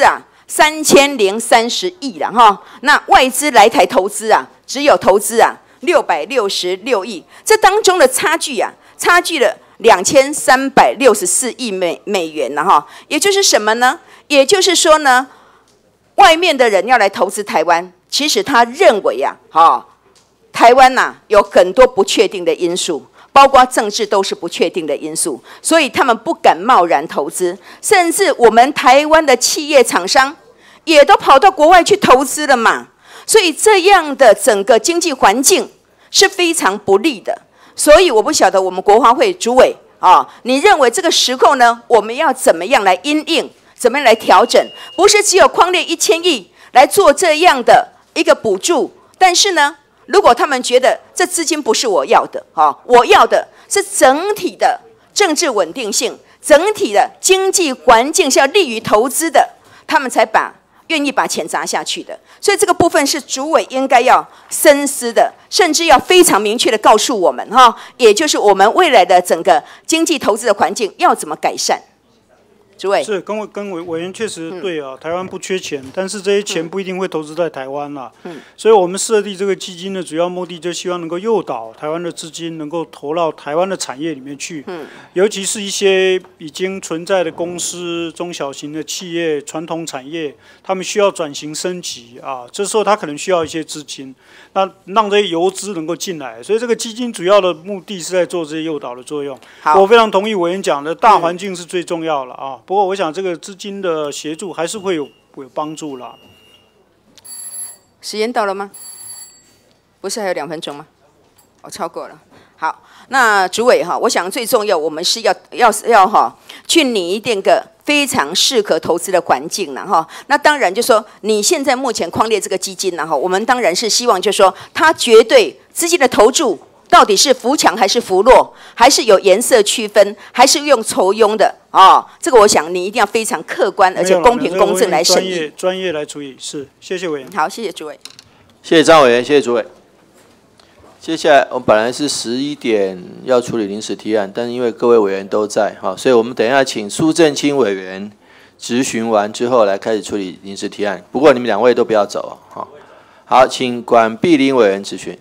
三千零三十亿了哈。那外资来台投资啊，只有投资啊六百六十六亿，这当中的差距啊，差距了两千三百六十四亿美美元了哈。也就是什么呢？也就是说呢，外面的人要来投资台湾，其实他认为啊，哈，台湾呐、啊、有很多不确定的因素。包括政治都是不确定的因素，所以他们不敢贸然投资，甚至我们台湾的企业厂商也都跑到国外去投资了嘛。所以这样的整个经济环境是非常不利的。所以我不晓得我们国发会主委啊，你认为这个时候呢，我们要怎么样来因应，怎么样来调整？不是只有匡列一千亿来做这样的一个补助，但是呢？如果他们觉得这资金不是我要的，哈，我要的是整体的政治稳定性，整体的经济环境是要利于投资的，他们才把愿意把钱砸下去的。所以这个部分是主委应该要深思的，甚至要非常明确的告诉我们，哈，也就是我们未来的整个经济投资的环境要怎么改善。主委是跟委跟委委员确实对啊，嗯、台湾不缺钱，但是这些钱不一定会投资在台湾啦。嗯，所以我们设立这个基金的主要目的，就希望能够诱导台湾的资金能够投到台湾的产业里面去。嗯，尤其是一些已经存在的公司、中小型的企业、传统产业，他们需要转型升级啊，这时候他可能需要一些资金，那让这些游资能够进来。所以这个基金主要的目的是在做这些诱导的作用。我非常同意委员讲的，大环境是最重要了啊。不过，我想这个资金的协助还是会有有帮助啦。 时间到了吗？不是还有两分钟吗？我、哦、超过了。好，那主委哈，我想最重要，我们是要要要哈去拟定个非常适合投资的环境了哈。那当然就说你现在目前匡列这个基金了哈，我们当然是希望就说它绝对资金的投注。到底是扶强还是扶弱，还是有颜色区分，还是用酬庸的哦？这个我想你一定要非常客观而且公平公正来审议， 专业专业来处理。是，谢谢委员。 好，谢谢主委。 谢谢张委员，谢谢主委。接下来我们本来是十一点要处理临时提案，但是因为各位委员都在哈，所以我们等一下请苏震清委员质询完之后来开始处理临时提案。不过你们两位都不要走哈。好，请管碧玲委员质询。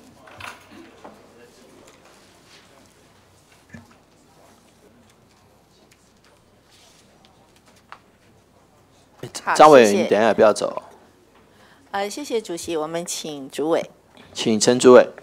张委员，你等一下不要走。 呃，谢谢主席，我们请主委。 请陈主委。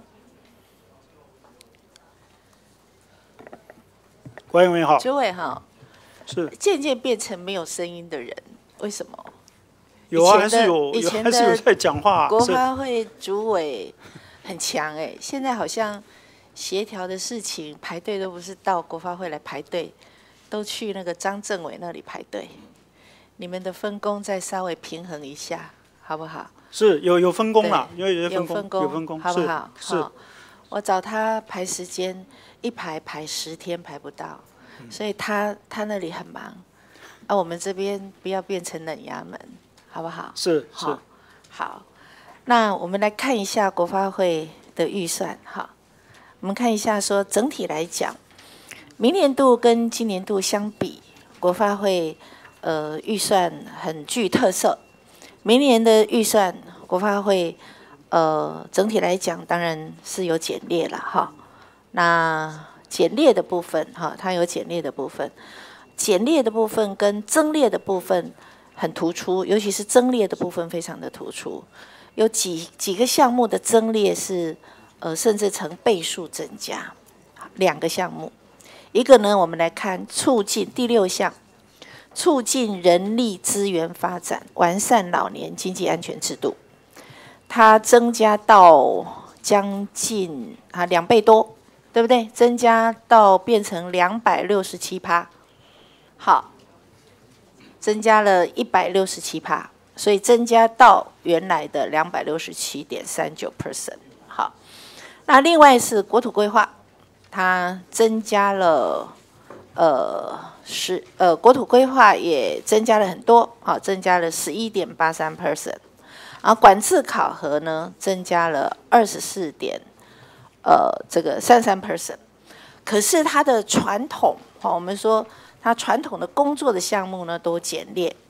委员好。 主委好。 是。 渐渐变成没有声音的人，为什么？ 有啊，还是有，有还是有在讲话。 国发会主委很强哎，现在好像协调的事情排队都不是到国发会来排队，都去那个张政委那里排队。你们的分工再稍微平衡一下，好不好？ 是有有分工啦，有有分工， 有分工， 好不好？ 是。是我找他排时间，一排排十天排不到，嗯、所以他他那里很忙。啊，我们这边不要变成冷衙门，好不好？ 是是。 好，那我们来看一下国发会的预算，哈，我们看一下说整体来讲，明年度跟今年度相比，国发会。呃，预算很具特色。明年的预算，国发会呃整体来讲当然是有减列了哈。那减列的部分哈，它有减列的部分，减列的部分跟增列的部分很突出，尤其是增列的部分非常的突出。有几几个项目的增列是呃甚至成倍数增加，两个项目。一个呢，我们来看促进第六项。促进人力资源发展，完善老年经济安全制度，它增加到将近啊两倍多，对不对？增加到变成两百六十七趴，好，增加了一百六十七趴，所以增加到原来的两百六十七点三九 percent。好，那另外是国土规划，它增加了呃。是呃，国土规划也增加了很多，好、啊，增加了十一点八三 percent， 啊，管制考核呢增加了二十四点呃这个三三 percent， 可是它的传统，好、啊，我们说它传统的工作的项目呢都减列，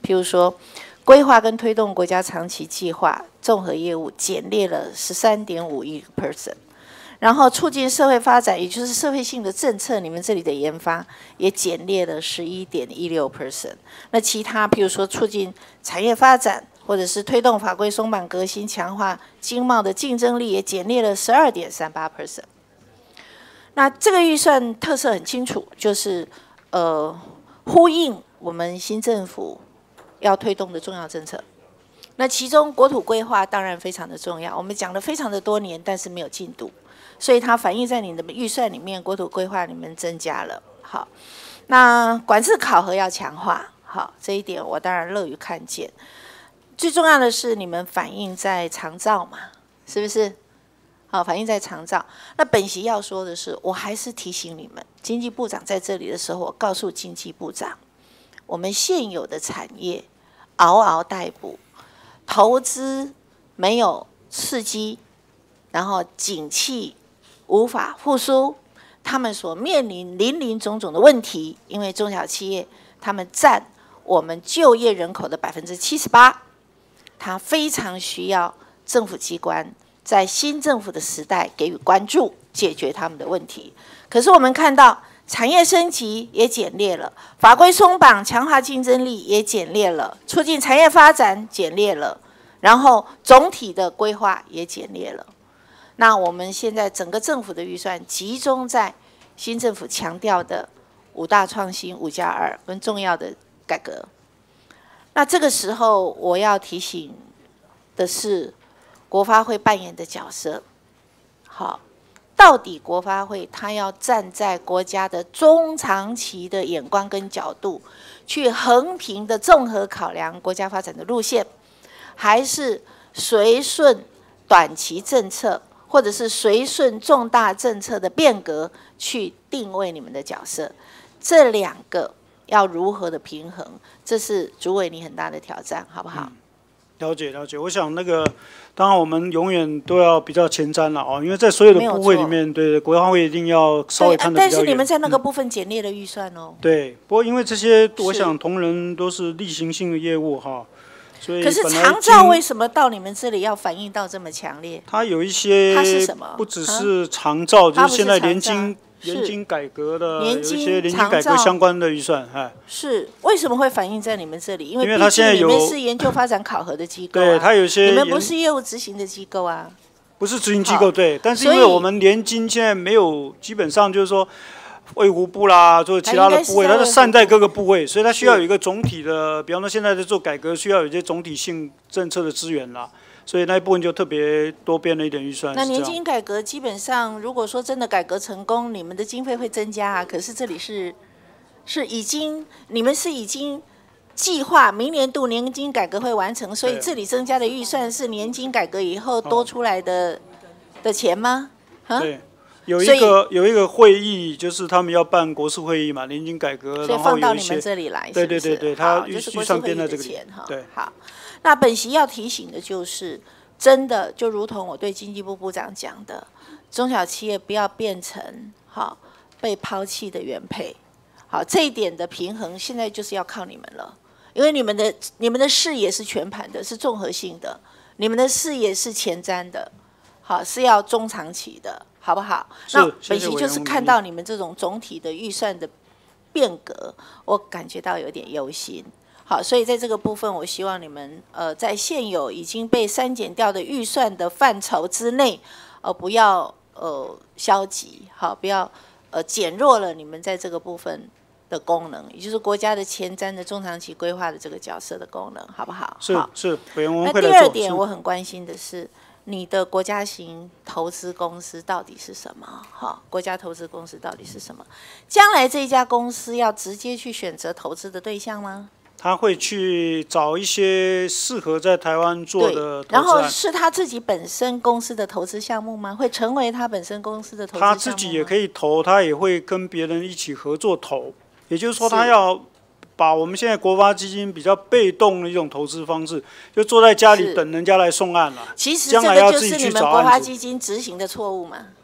譬如说，规划跟推动国家长期计划综合业务减列了十三点五亿 percent。然后促进社会发展，也就是社会性的政策，你们这里的研发也减列了十一点一六 percent。那其他，譬如说促进产业发展，或者是推动法规松绑革新，强化经贸的竞争力，也减列了十二点三八 percent。那这个预算特色很清楚，就是呃呼应我们新政府要推动的重要政策。那其中国土规划当然非常的重要，我们讲了非常的多年，但是没有进度。所以它反映在你的预算里面，国土规划里面增加了。好，那管制考核要强化，好，这一点我当然乐于看见。最重要的是你们反映在长照嘛，是不是？好，反映在长照。那本席要说的是，我还是提醒你们，经济部长在这里的时候，我告诉经济部长，我们现有的产业嗷嗷待哺，投资没有刺激，然后景气无法复苏，他们所面临林林总总的问题，因为中小企业他们占我们就业人口的百分之七十八，他非常需要政府机关在新政府的时代给予关注，解决他们的问题。可是我们看到产业升级也减列了，法规松绑强化竞争力也减列了，促进产业发展减列了，然后总体的规划也减列了。那我们现在整个政府的预算集中在新政府强调的五大创新、五加二跟重要的改革。那这个时候我要提醒的是，国发会扮演的角色。好，到底国发会它要站在国家的中长期的眼光跟角度，去横平的综合考量国家发展的路线，还是随顺短期政策？或者是随顺重大政策的变革去定位你们的角色，这两个要如何的平衡，这是主委你很大的挑战，好不好？嗯、 了解了解，我想那个当然我们永远都要比较前瞻了哦，因为在所有的部会里面，对国发会一定要稍微看得比较远。但是你们在那个部分减列了预算哦。 嗯、对，不过因为这些，我想同仁都是例行性的业务哈。 可是长照为什么到你们这里要反映到这么强烈？ 它有一些， 它是什么？ 不只是长照，就是现在年金年金改革的，有一些年金改革相关的预算，哎， 是为什么会反映在你们这里？因为因为它现在有你们是研究发展考核的机构、啊， 对，它有一些你们不是业务执行的机构啊， 不是执行机构，对，但是因为我们年金现在没有，基本上就是说。卫福部啦，或者其他的部位，它是散在各个部位，所以它需要有一个总体的，比方说现在在做改革，需要有一些总体性政策的资源啦，所以那一部分就特别多编了一点预算。 那年金改革基本上，如果说真的改革成功，你们的经费会增加啊。可是这里是是已经，你们是已经计划明年度年金改革会完成，所以这里增加的预算是年金改革以后多出来的、哦、的钱吗？啊？ 对。有一个有一个会议，就是他们要办国事会议嘛，年金改革， 所以放到你们这里来， 对对对对，他预预算编在这个里，对， 好。那本席要提醒的就是，真的就如同我对经济部部长讲的，中小企业不要变成好被抛弃的原配，好，这一点的平衡现在就是要靠你们了，因为你们的你们的视野是全盘的，是综合性的，你们的视野是前瞻的，好，是要中长期的。好不好？那本席就是看到你们这种总体的预算的变革，我感觉到有点忧心。好，所以在这个部分，我希望你们呃在现有已经被删减掉的预算的范畴之内，呃不要呃消极，好，不要呃减弱了你们在这个部分的功能，也就是国家的前瞻的中长期规划的这个角色的功能，好不好？ 是是，委员那第二点我很关心的是。你的国家型投资公司到底是什么？好，国家投资公司到底是什么？将来这一家公司要直接去选择投资的对象吗？ 他会去找一些适合在台湾做的投资案， 然后是他自己本身公司的投资项目吗？会成为他本身公司的投资项目吗？ 他自己也可以投，他也会跟别人一起合作投。也就是说，他要把我们现在国发基金比较被动的一种投资方式，就坐在家里等人家来送案了。 其实这个就是你们国发基金执行的错误嘛。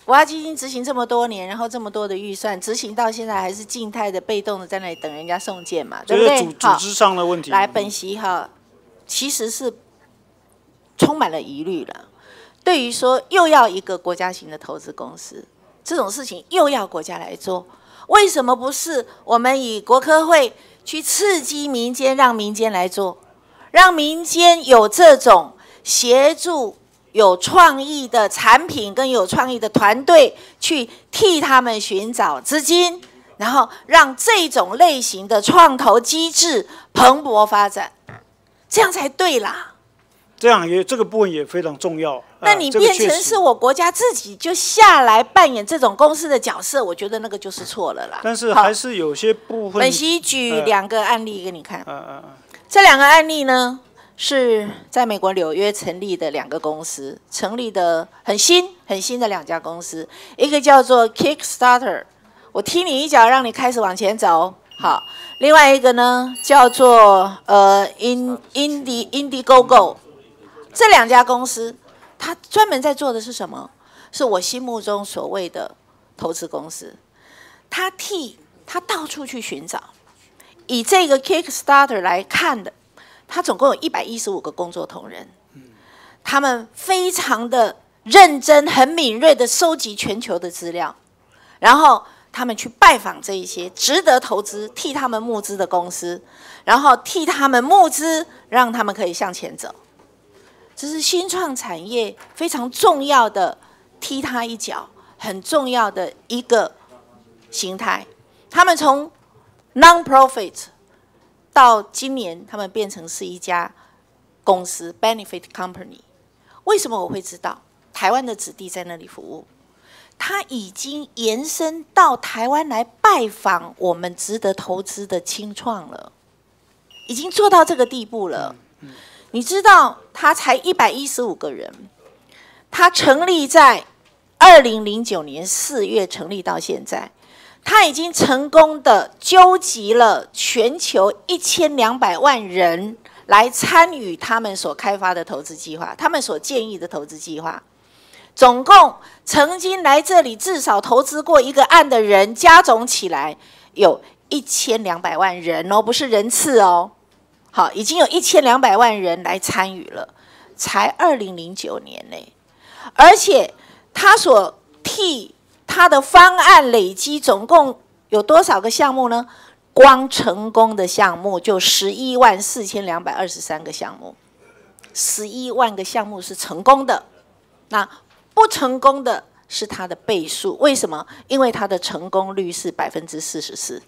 国发基金执行这么多年，然后这么多的预算，执行到现在还是静态的、被动的在那里等人家送件嘛，对不对？ 组组织上的问题。 来，本席哈，其实是充满了疑虑了。对于说又要一个国家型的投资公司，这种事情又要国家来做，为什么不是我们以国科会去刺激民间，让民间来做，让民间有这种协助有创意的产品跟有创意的团队去替他们寻找资金，然后让这种类型的创投机制蓬勃发展，这样才对啦。 这样也这个部分也非常重要。 那你变成是我国家自己就下来扮演这种公司的角色，我觉得那个就是错了啦。 但是还是有些部分。 本席举两个案例给你看。 嗯嗯嗯。 这两个案例呢，是在美国纽约成立的两个公司，成立的很新很新的两家公司，一个叫做 Kickstarter， 我踢你一脚让你开始往前走。好，另外一个呢叫做呃 In Indie Indiegogo。这两家公司，它专门在做的是什么？是我心目中所谓的投资公司。它替它到处去寻找。以这个 Kickstarter 来看的，它总共有一百一十五个工作同仁，他们非常的认真、很敏锐的收集全球的资料，然后他们去拜访这一些值得投资、替他们募资的公司，然后替他们募资，让他们可以向前走。这是新创产业非常重要的踢他一脚，很重要的一个形态。他们从 non-profit 到今年，他们变成是一家公司 benefit company。为什么我会知道？台湾的子弟在那里服务，他已经延伸到台湾来拜访我们值得投资的青创了，已经做到这个地步了。你知道，他才一百一十五个人，他成立在二零零九年四月成立到现在，他已经成功的纠集了全球一千两百万人来参与他们所开发的投资计划，他们所建议的投资计划。总共曾经来这里至少投资过一个案的人，加总起来有一千两百万人哦，不是人次哦。好，已经有一千两百万人来参与了，才二零零九年呢，而且他所替他的方案累积总共有多少个项目呢？光成功的项目就十一万四千两百二十三个项目，十一万个项目是成功的，那不成功的是他的倍数。为什么？因为他的成功率是百分之四十四。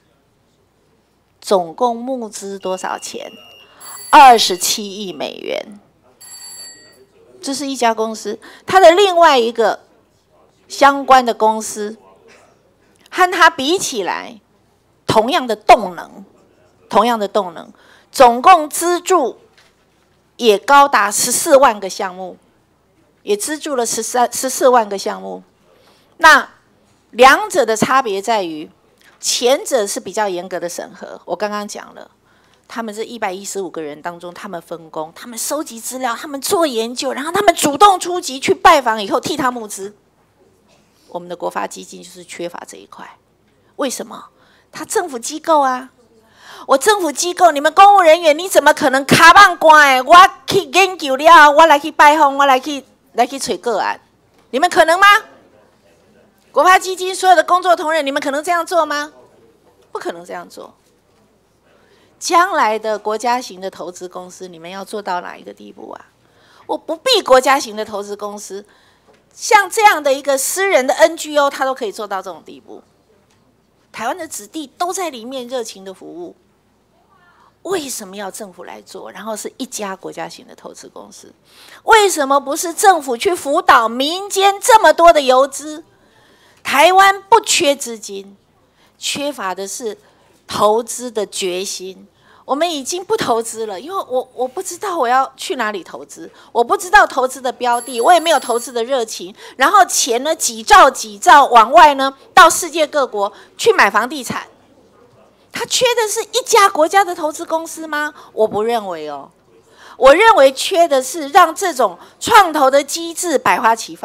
总共募资多少钱？二十七亿美元。这是一家公司，它的另外一个相关的公司，和它比起来，同样的动能，同样的动能，总共资助也高达十四万个项目，也资助了十三十四万个项目。那两者的差别在于，前者是比较严格的审核，我刚刚讲了，他们这一百一十五个人当中，他们分工，他们收集资料，他们做研究，然后他们主动出击去拜访以后替他募资。我们的国发基金就是缺乏这一块，为什么？他政府机构啊，我政府机构，你们公务人员，你怎么可能卡棒关？我去研究了，我来去拜访，我来去来去找个案，你们可能吗？国发基金所有的工作同仁，你们可能这样做吗？不可能这样做。将来的国家型的投资公司，你们要做到哪一个地步啊？我不必国家型的投资公司，像这样的一个私人的 N G O， 它都可以做到这种地步。台湾的子弟都在里面热情的服务，为什么要政府来做？然后是一家国家型的投资公司，为什么不是政府去辅导民间这么多的游资？台湾不缺资金，缺乏的是投资的决心。我们已经不投资了，因为我我不知道我要去哪里投资，我不知道投资的标的，我也没有投资的热情。然后钱呢，几兆几兆往外呢，到世界各国去买房地产。他缺的是一家国家的投资公司吗？我不认为哦，我认为缺的是让这种创投的机制百花齐放。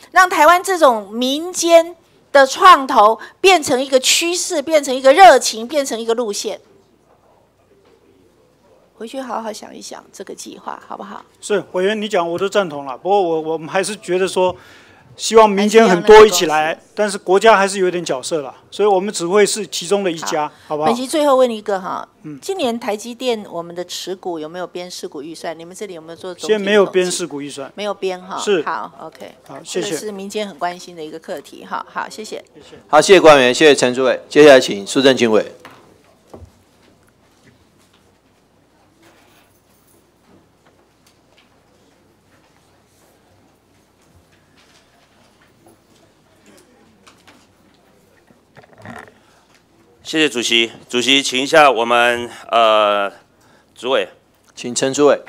让台湾这种民间的创投变成一个趋势，变成一个热情，变成一个路线？回去好好想一想这个计划，好不好？ 是委员你讲我都赞同了，不过我我们还是觉得说，希望民间很多一起来，但是国家还是有点角色了，所以我们只会是其中的一家， 好, 好不好？ 本席最后问一个哈， 嗯， 今年台积电我们的持股有没有编持股预算？你们这里有没有做总体？ 现在没有编持股预算， 没有编哈。 是好 ，OK， 好，谢谢。 这是民间很关心的一个课题，好好，谢谢。 谢谢。 好，谢谢官员，谢谢陈主委，接下来请苏正清委。 谢谢主席，主席，请一下我们呃主委， 请陈主委。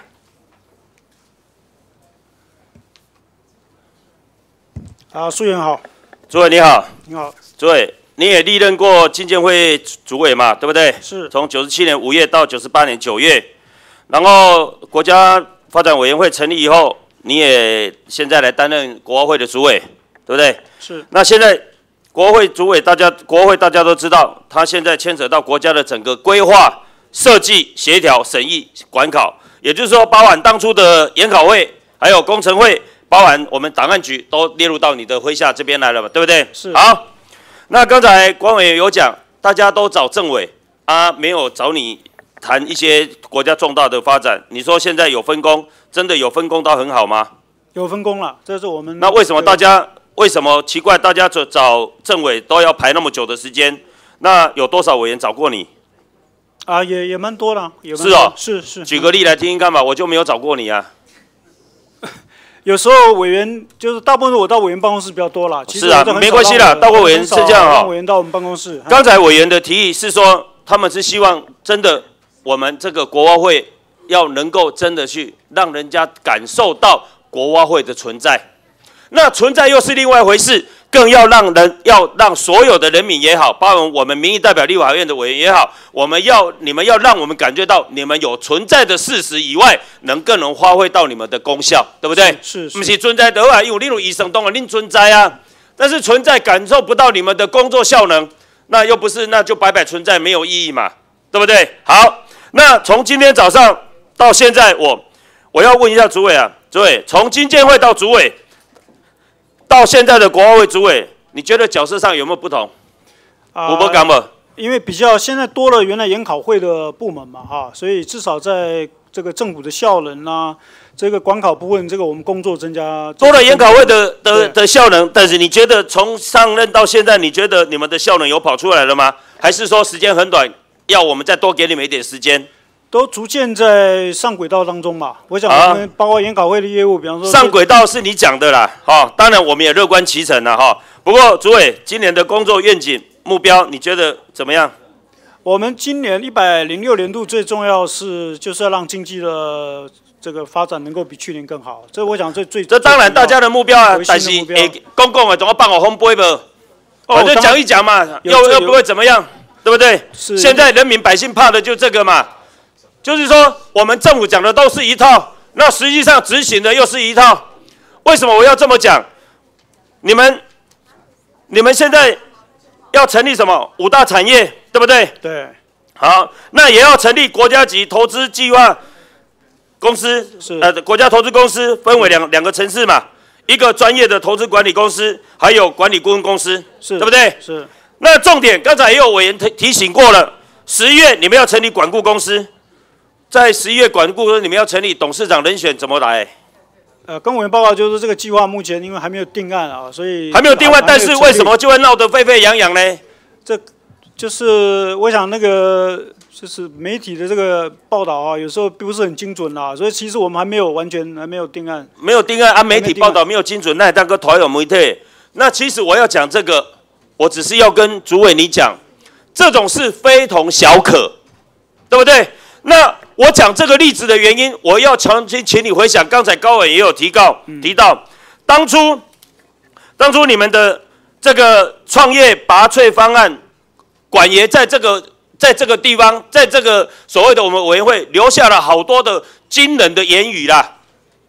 啊，苏员好。 主委你好。 你好。 主委，你也历任过经建会主委嘛，对不对？ 是。 从九十七年五月到九十八年九月，然后国家发展委员会成立以后，你也现在来担任国发会的主委，对不对？ 是。 那现在。国会主委，大家国会大家都知道，他现在牵扯到国家的整个规划、设计、协调、审议、管考，也就是说，包含当初的研考会，还有工程会，包含我们档案局都列入到你的麾下这边来了嘛，对不对？ 是。 好，那刚才官委有讲，大家都找政委啊，没有找你谈一些国家重大的发展。你说现在有分工，真的有分工到很好吗？ 有分工了，这是我们。 那为什么大家？为什么奇怪？大家找找政委都要排那么久的时间？那有多少委员找过你？ 啊，也也蛮多的，也蛮是哦， 是是。 举个例来听听看吧，我就没有找过你啊。 有时候委员就是大部分我到委员办公室比较多啦。其实是啊，没关系啦，到过委员是这样哈。 委员到我们办公室。 刚才委员的提议是说，他们是希望真的我们这个国发会要能够真的去让人家感受到国发会的存在。那存在又是另外一回事，更要让人要让所有的人民也好，包括我们民意代表立法院的委员也好，我们要你们要让我们感觉到你们有存在的事实以外，能更能发挥到你们的功效，对不对？ 是是。 不是存在的话，因为例如医生当然另存在啊，但是存在感受不到你们的工作效能，那又不是那就白白存在没有意义嘛，对不对？好，那从今天早上到现在，我我要问一下主委啊，主委，从经建会到主委。到现在的国发会主委，你觉得角色上有没有不同？ 啊， 我不敢嘛。 因为比较现在多了原来研考会的部门嘛，哈，所以至少在这个政府的效能啊，这个管考部分，这个我们工作增加多了研考会的的的效能。但是你觉得从上任到现在，你觉得你们的效能有跑出来了吗？还是说时间很短，要我们再多给你们一点时间？ 都逐渐在上轨道当中嘛。我想我们包括研考会的业务，比方说上轨道是你讲的啦，哈、哦，当然我们也乐观其成啦，哈、哦。不过主委今年的工作愿景目标，你觉得怎么样？ 我们今年一百零六年度最重要是就是要让经济的这个发展能够比去年更好，这我想最最这当然大家的目标啊，但是诶，公共啊总要办我红杯不？我就讲一讲嘛，又又不会怎么样，对不对？现在人民百姓怕的就这个嘛。就是说，我们政府讲的都是一套，那实际上执行的又是一套。为什么我要这么讲？你们，你们现在要成立什么五大产业，对不对？ 对。 好，那也要成立国家级投资计划公司，呃，国家投资公司分为两两个层次嘛，一个专业的投资管理公司，还有管理顾问公司， 是， 对不对？ 是。 那重点，刚才也有委员提提醒过了，十月你们要成立管顾公司。在十一月管顾，你们要成立董事长人选怎么来？ 呃，跟委员报告就是这个计划目前因为还没有定案啊，所以还没有定案，但是为什么就会闹得沸沸扬扬呢？ 这就是我想那个就是媒体的这个报道啊，有时候不是很精准啦，所以其实我们还没有完全还没有定案。 没有定案啊，媒体报道没有精准，那当个台有媒体。那其实我要讲这个，我只是要跟主委你讲，这种事非同小可，对不对？那我讲这个例子的原因，我要强行请你回想，刚才高委也有提到，提到当初，当初你们的这个创业拔萃方案，管爷在这个在这个地方，在这个所谓的我们委员会留下了好多的惊人的言语啦。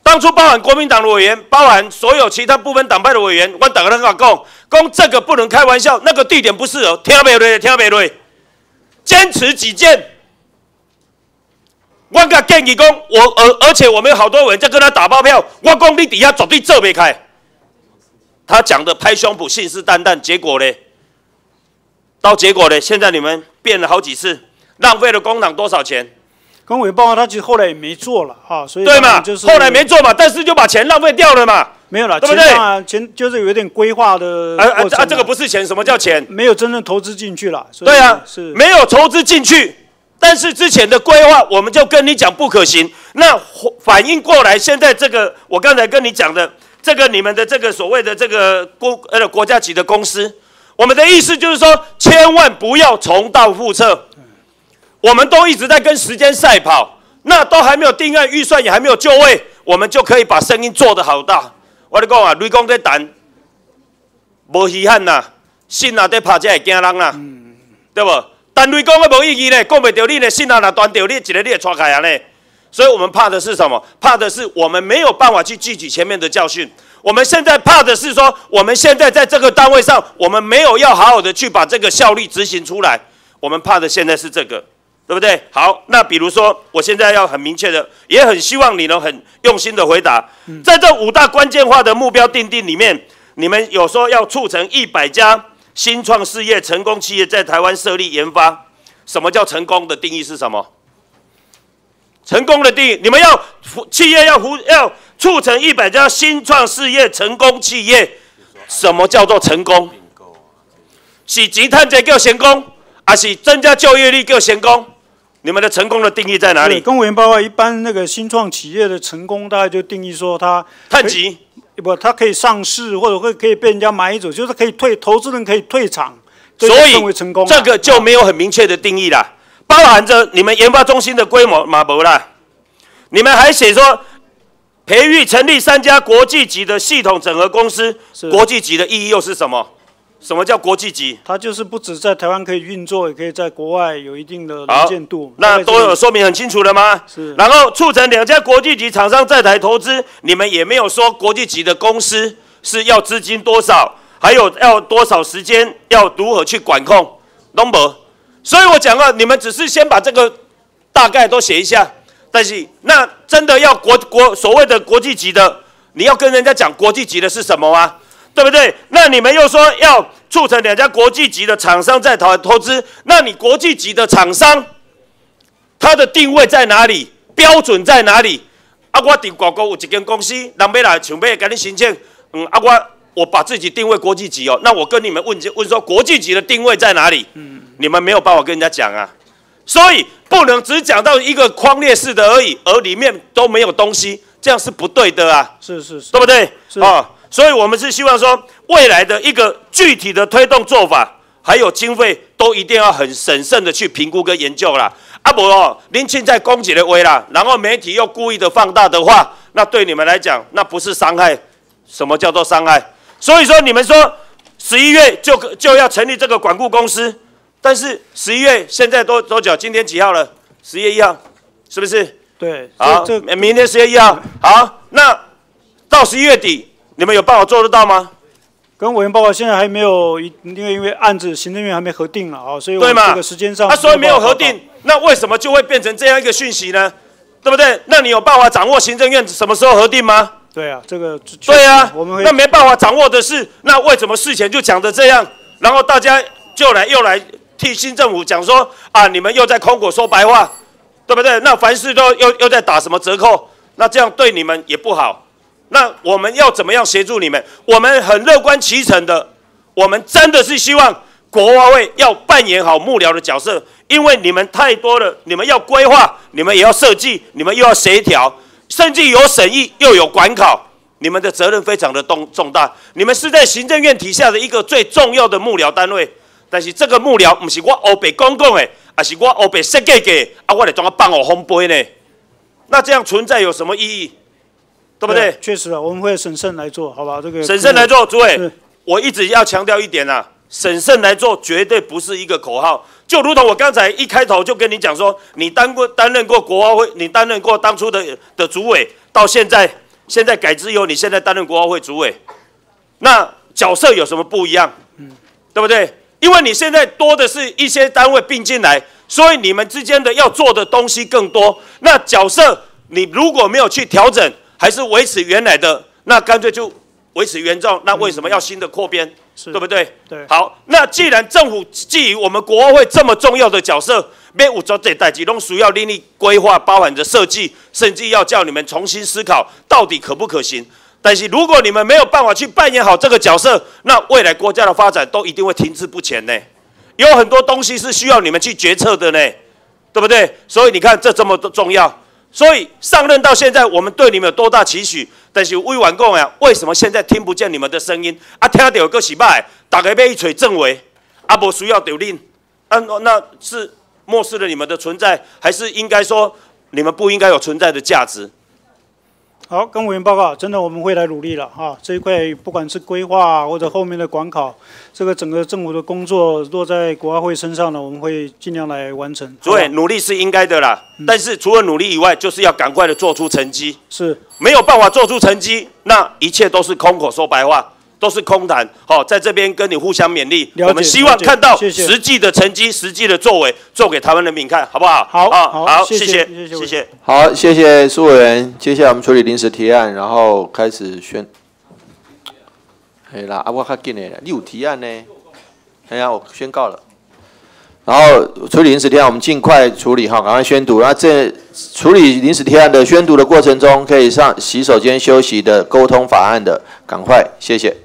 当初包含国民党的委员，包含所有其他部分党派的委员，我大家都讲讲，讲这个不能开玩笑，那个地点不适合，听没对，听没对，坚持己见。我甲建议讲，我而而且我们有好多委员在跟他打包票，我讲你底下绝对做不开。他讲的拍胸脯，信誓旦旦，结果呢？到结果呢？现在你们变了好几次，浪费了工党多少钱？ 跟委报告他其实后来也没做了啊，所以对嘛， 就是后来没做嘛，但是就把钱浪费掉了嘛， 没有了， 对不对？ 钱钱就是有点规划的啊啊过程啊！这个不是钱，什么叫钱？ 没有真正投资进去了。所以对啊， 是没有投资进去，但是之前的规划我们就跟你讲不可行。那反应过来，现在这个我刚才跟你讲的这个你们的这个所谓的这个国呃国家级的公司，我们的意思就是说，千万不要重蹈覆辙。我们都一直在跟时间赛跑。那都还没有定案，预算也还没有就位，我们就可以把声音做得好大。我跟你讲啊，雷公在谈，无稀罕呐，心啊在拍才会惊人啦，嗯、对不？但雷公的无意义呢，讲袂到你的心啊，若断掉你一个你也错开啊呢。所以我们怕的是什么？怕的是我们没有办法去汲取前面的教训。我们现在怕的是说，我们现在在这个单位上，我们没有要好好的去把这个效率执行出来。我们怕的现在是这个。对不对？好，那比如说，我现在要很明确的，也很希望你能很用心的回答，在这五大关键化的目标定定里面，你们有说要促成一百家新创事业成功企业在台湾设立研发。什么叫成功的定义是什么？成功的定义，你们要企业要要促成一百家新创事业成功企业，什么叫做成功？是钱赚者叫成功，还是增加就业率叫成功？你们的成功的定义在哪里？ 公务员报告一般那个新创企业的成功，大概就定义说它碳级不，它可以上市，或者会可以被人家买走，就是可以退，投资人可以退场， 所以称为成功、啊。 这个就没有很明确的定义啦，包含着你们研发中心的规模嘛没啦，你们还写说培育成立三家国际级的系统整合公司，国际级的意义又是什么？什么叫国际级？ 它就是不止在台湾可以运作，也可以在国外有一定的能见度。 那都有说明很清楚了吗？ 是。 然后促成两家国际级厂商在台投资，你们也没有说国际级的公司是要资金多少，还有要多少时间，要如何去管控，都没。所以我讲了，你们只是先把这个大概都写一下，但是那真的要国国所谓的国际级的，你要跟人家讲国际级的是什么啊？对不对？那你们又说要促成两家国际级的厂商在台湾投资，那你国际级的厂商，它的定位在哪里？标准在哪里？啊，我伫外国有一间公司，人要来想要给你申请，嗯，啊我我把自己定位国际级哦，那我跟你们问问说国际级的定位在哪里？嗯，你们没有办法跟人家讲啊，所以不能只讲到一个框列式的而已，而里面都没有东西，这样是不对的啊。 是是是， 对不对？ 是啊。所以我们是希望说，未来的一个具体的推动做法，还有经费，都一定要很审慎的去评估跟研究啦。啊不哦，您现在攻击的威啦，然后媒体又故意的放大的话，那对你们来讲，那不是伤害？什么叫做伤害？所以说你们说十一月就就要成立这个管顾公司，但是十一月现在多多久？今天几号了？十月一号，是不是？ 对。 好，明天十月一号。好，那到十一月底。你们有办法做得到吗？ 跟委员报告现在还没有，因为因为案子行政院还没核定了啊，所以我对嘛？ 这个时间上， 他所以没有核定，那为什么就会变成这样一个讯息呢？对不对？那你有办法掌握行政院什么时候核定吗？ 对啊，这个对啊， 我们会那没办法掌握的是，那为什么事前就讲的这样，然后大家就来又来替新政府讲说啊，你们又在空口说白话，对不对？那凡事都又又在打什么折扣，那这样对你们也不好。那我们要怎么样协助你们？我们很乐观其成的，我们真的是希望国发会要扮演好幕僚的角色，因为你们太多了，你们要规划，你们也要设计，你们又要协调，甚至有审议又有管考，你们的责任非常的重重大。你们是在行政院底下的一个最重要的幕僚单位，但是这个幕僚不是我黑白讲讲的，而是我黑白设计的，啊，我来装个放我红杯呢？那这样存在有什么意义？对不对？ 确实啊，我们会审慎来做，好吧？这个审慎来做，诸位，我一直要强调一点啊，审慎来做绝对不是一个口号。就如同我刚才一开头就跟你讲说，你担过担任过国发会，你担任过当初的的主委，到现在现在改制以后，你现在担任国发会主委，那角色有什么不一样？对不对？因为你现在多的是一些单位并进来，所以你们之间的要做的东西更多。那角色你如果没有去调整，还是维持原来的，那干脆就维持原状。那为什么要新的扩编？对不对？ 对。 好，那既然政府基于我们国发会这么重要的角色，要有做这代志，都需要另立规划，包含着设计，甚至要叫你们重新思考到底可不可行。但是如果你们没有办法去扮演好这个角色，那未来国家的发展都一定会停滞不前呢。有很多东西是需要你们去决策的呢，对不对？所以你看这这么重要。所以上任到现在，我们对你们有多大期许？但是委员讲呀，为什么现在听不见你们的声音？啊，听到有个是歹，大家要去找政委，啊，不需要就恁，啊，那是漠视了你们的存在，还是应该说你们不应该有存在的价值？ 好，跟委员报告，真的我们会来努力了哈。这一块不管是规划或者后面的管考，这个整个政府的工作落在国发会身上呢，我们会尽量来完成。 主委，努力是应该的啦，嗯、但是除了努力以外，就是要赶快的做出成绩。 是， 没有办法做出成绩，那一切都是空口说白话。都是空谈，好、哦，在这边跟你互相勉励。我们希望看到实际的成绩、实际的作为，做给台湾人民看，好不好？ 好， 啊、 好， 好， 谢谢谢， 谢谢谢谢。 好，谢谢苏委员。接下来我们处理临时提案，然后开始宣。哎啦，啊，我较紧的啦，你有提案呢？哎呀，我宣告了。然后处理临时提案，我们尽快处理哈，赶快宣读。然后这处理临时提案的宣读的过程中，可以上洗手间休息的沟通法案的，赶快，谢谢。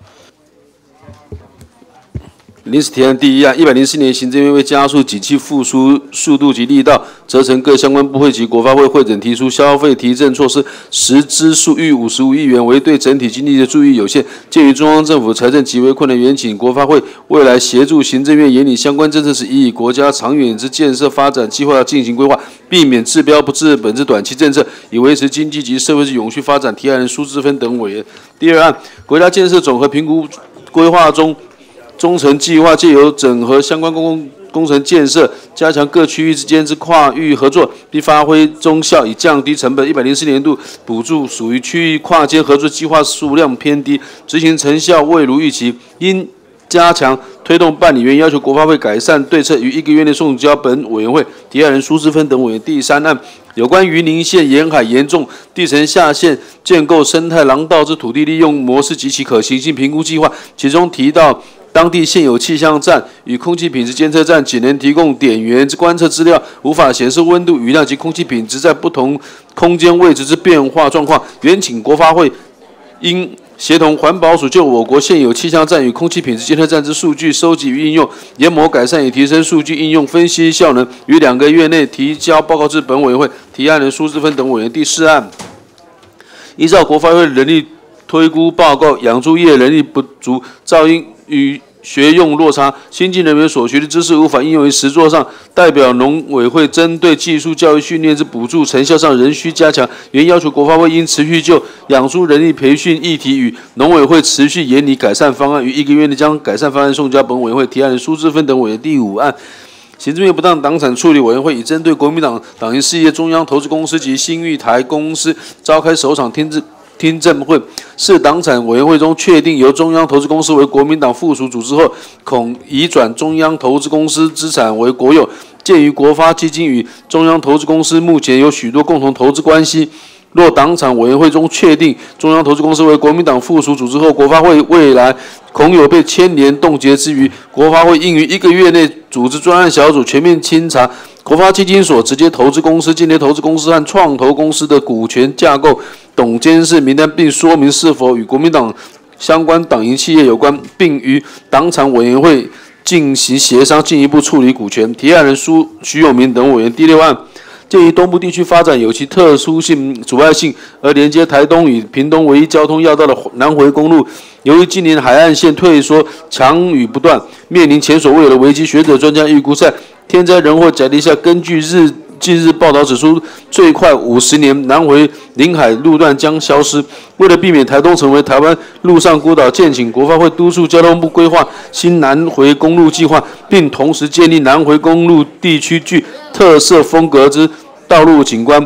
临时提案第一案，一百零四年行政院为加速景气复苏速度及力道，责成各相关部会及国发会会诊提出消费提振措施，实支数逾五十五亿元，为对整体经济的注意有限。鉴于中央政府财政极为困难，原请国发会未来协助行政院研拟相关政策时，以国家长远之建设发展计划进行规划，避免治标不治本之短期政策，以维持经济及社会之永续发展。提案人苏姿芬等委员。第二案，国家建设总和评估规划中。中程计划借由整合相关公共工程建设，加强各区域之间之跨域合作，并发挥中效，以降低成本。一百零四年度补助属于区域跨间合作计划数量偏低，执行成效未如预期，应加强推动办理。原要求国发会改善对策，于一个月内送交本委员会。提案人苏姿芬等委员。第三案，有关云林县沿海严重地层下陷建构生态廊道之土地利用模式及其可行性评估计划，其中提到。当地现有气象站与空气品质监测站仅能提供点源之观测资料，无法显示温度、雨量及空气品质在不同空间位置之变化状况。原请国发会应协同环保署就我国现有气象站与空气品质监测站之数据收集与应用，研磨改善以提升数据应用分析效能，于两个月内提交报告至本委员会。提案人苏姿芬等委员。第四案，依照国发会人力推估报告，养猪业人力不足，噪音与学用落差，新进人员所学的知识无法应用于实作上，代表农委会针对技术教育训练之补助成效上仍需加强。原要求国发会应持续就养猪人力培训议题与农委会持续研拟改善方案，于一个月内将改善方案送交本委员会。提案人苏姿芬等委员。第五案，行政院不当党产处理委员会已针对国民党党营事业中央投资公司及新裕台公司召开首场听证。听证会，是党产委员会中确定由中央投资公司为国民党附属组织后，恐移转中央投资公司资产为国有。鉴于国发基金与中央投资公司目前有许多共同投资关系，若党产委员会中确定中央投资公司为国民党附属组织后，国发会未来恐有被牵连冻结之余，国发会应于一个月内组织专案小组全面清查国发基金所直接投资公司、间接投资公司和创投公司的股权架构。董监事名单，并说明是否与国民党相关党营企业有关，并于党产委员会进行协商，进一步处理股权。提案人苏徐永明等委员。第六案，鉴于东部地区发展有其特殊性阻碍性，而连接台东与屏东唯一交通要道的南回公路，由于今年海岸线退缩，强雨不断，面临前所未有的危机。学者专家预估，在天灾人祸假定下，根据日近日报道指出，最快五十年南回临海路段将消失。为了避免台东成为台湾陆上孤岛，建请国发会督促交通部规划新南回公路计划，并同时建立南回公路地区具特色风格之道路景观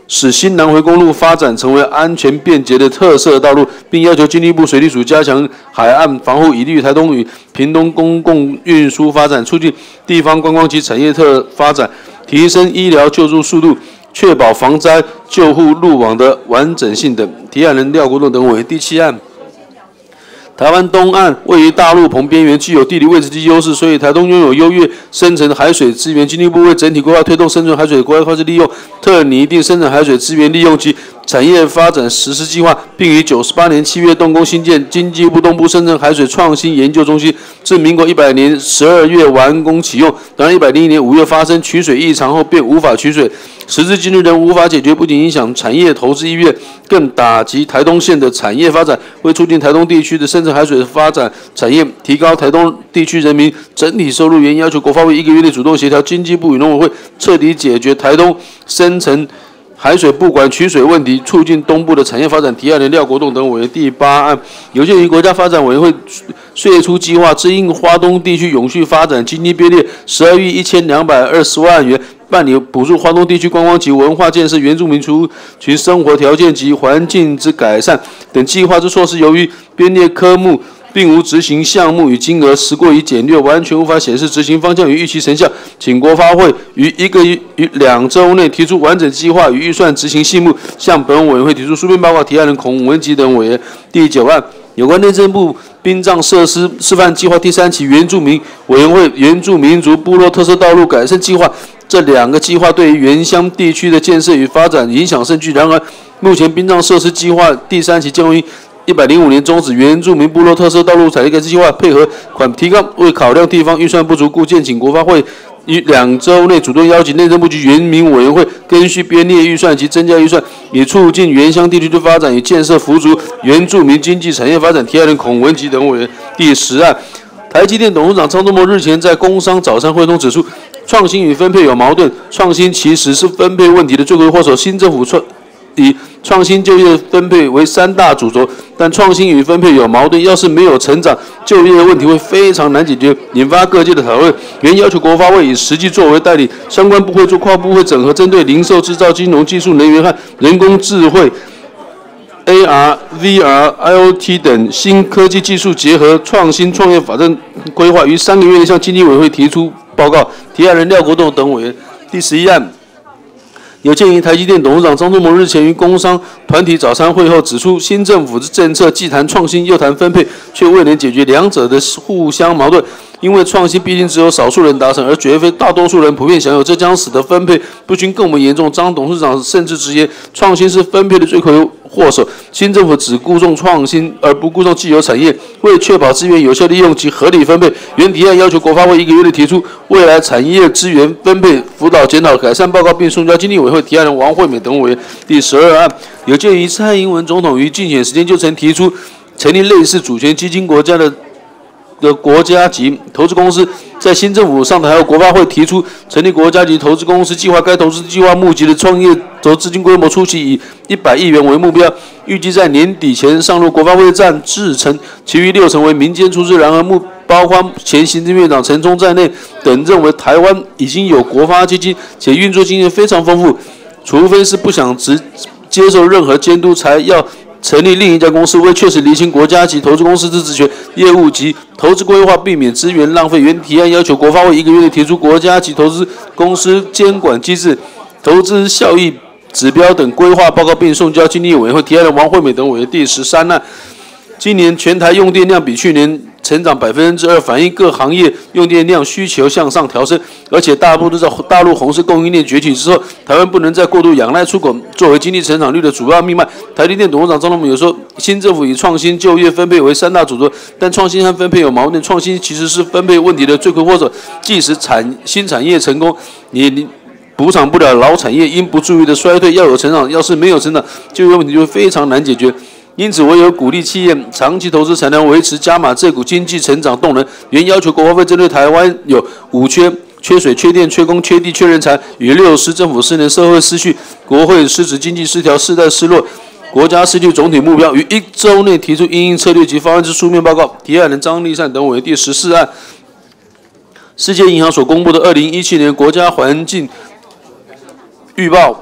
使新南回公路发展成为安全便捷的特色道路，并要求经济部水利署加强海岸防护，以利于台东与屏东公共运输发展，促进地方观光及产业特发展，提升医疗救助速度，确保防灾救护路网的完整性等。提案人廖国栋等委员。第七案。台湾东岸位于大陆棚边缘，具有地理位置及优势，所以台东拥有优越深层海水资源。经济部为整体规划推动深层海水的国家发展利用，特拟定深层海水资源利用及产业发展实施计划，并于九十八年七月动工兴建经济部东部深层海水创新研究中心，自民国一百年十二月完工启用。然一百零一年五月发生取水异常后，便无法取水。时至今日仍无法解决，不仅影响产业投资意愿，更打击台东县的产业发展。为促进台东地区的深层海水发展产业，提高台东地区人民整体收入，原要求国发会一个月内主动协调经济部与农委会，彻底解决台东深层海水不管取水问题，促进东部的产业发展。提案人廖国栋等委员。第八案，有鉴于国家发展委员会岁出计划，支应花东地区永续发展经济编列十二亿一千两百二十万元，办理补助花东地区观光及文化建设、原住民族群生活条件及环境之改善等计划之措施，由于编列科目并无执行项目与金额，时过于简略，完全无法显示执行方向与预期成效，请国发会于一个与两周内提出完整计划与预算执行细目，向本委员会提出书面报告。提案人孔文吉等委员。第九案，有关内政部殡葬设施示范计划第三期原住民委员会原住民族部落特色道路改善计划，这两个计划对于原乡地区的建设与发展影响甚巨。然而，目前殡葬设施计划第三期将于一百零五年终止，原住民部落特色道路产业改善计划配合款提纲，为考量地方预算不足，故建请国发会于两周内主动邀请内政部及原民委员会根据编列预算及增加预算，以促进原乡地区的发展与建设，扶助原住民经济产业发展。提案人孔文吉等委员。第十案，台积电董事长张忠谋日前在工商早餐会中指出，创新与分配有矛盾，创新其实是分配问题的罪魁祸首。新政府创以创新就业分配为三大主轴，但创新与分配有矛盾，要是没有成长，就业的问题会非常难解决，引发各界的讨论。原要求国发会以实际作为带领相关部会做跨部会整合，针对零售、制造、金融、技术、能源和人工智慧、A R、V R、I O T 等新科技技术结合创新创业法政规划，于三个月内向经济委员会提出报告。提案人廖国栋等委员。第十一案，有鉴于台积电董事长张忠谋日前于工商团体早餐会后指出，新政府之政策既谈创新又谈分配，却未能解决两者的互相矛盾。因为创新毕竟只有少数人达成，而绝非大多数人普遍享有，这将使得分配不均更为严重。张董事长甚至直言，创新是分配的罪魁祸首。新政府只顾重创新而不顾重既有产业，为确保资源有效利用及合理分配，原提案要求国发会一个月内提出未来产业资源分配辅导检讨改善报告，并送交经济委员会。提案人王惠美等委员。第十二案，有鉴于蔡英文总统于竞选时间就曾提出成立类似主权基金国家的的国家级投资公司，在新政府上台后，国发会提出成立国家级投资公司计划，该投资计划募集的创业投资金规模初期以一百亿元为目标，预计在年底前上路，国发会占四成，其余六成为民间出资。然而，目包括前行政院长陈忠在内等认为，台湾已经有国发基金，且运作经验非常丰富，除非是不想直接受任何监督，才要成立另一家公司。为确实厘清国家级投资公司之职权、业务及投资规划，避免资源浪费，原提案要求国发会一个月内提出国家级投资公司监管机制、投资效益指标等规划报告，并送交经济委员会。提案人王惠美等委员。第十三案，今年全台用电量比去年成长百分之二，反映各行业用电量需求向上调升，而且大部分都在大陆红色供应链崛起之后，台湾不能再过度仰赖出口作为经济成长率的主要命脉。台积电董事长张忠谋有说，新政府以创新、就业、分配为三大主轴，但创新和分配有矛盾，创新其实是分配问题的罪魁祸首。即使产新产业成功，也补偿不了老产业因不注意的衰退。要有成长，要是没有成长，就业问题就会非常难解决。因此，唯有鼓励企业长期投资，才能维持加码这股经济成长动能。原要求国发会针对台湾有五缺：缺水、缺电、缺工、缺地、缺人才，与六失政府失能、社会失序、国会失职、经济失调、世代失落、国家失去总体目标，于一周内提出因应策略及方案之书面报告。提案人张立善等委员。第十四案，世界银行所公布的二零一七年国家环境预报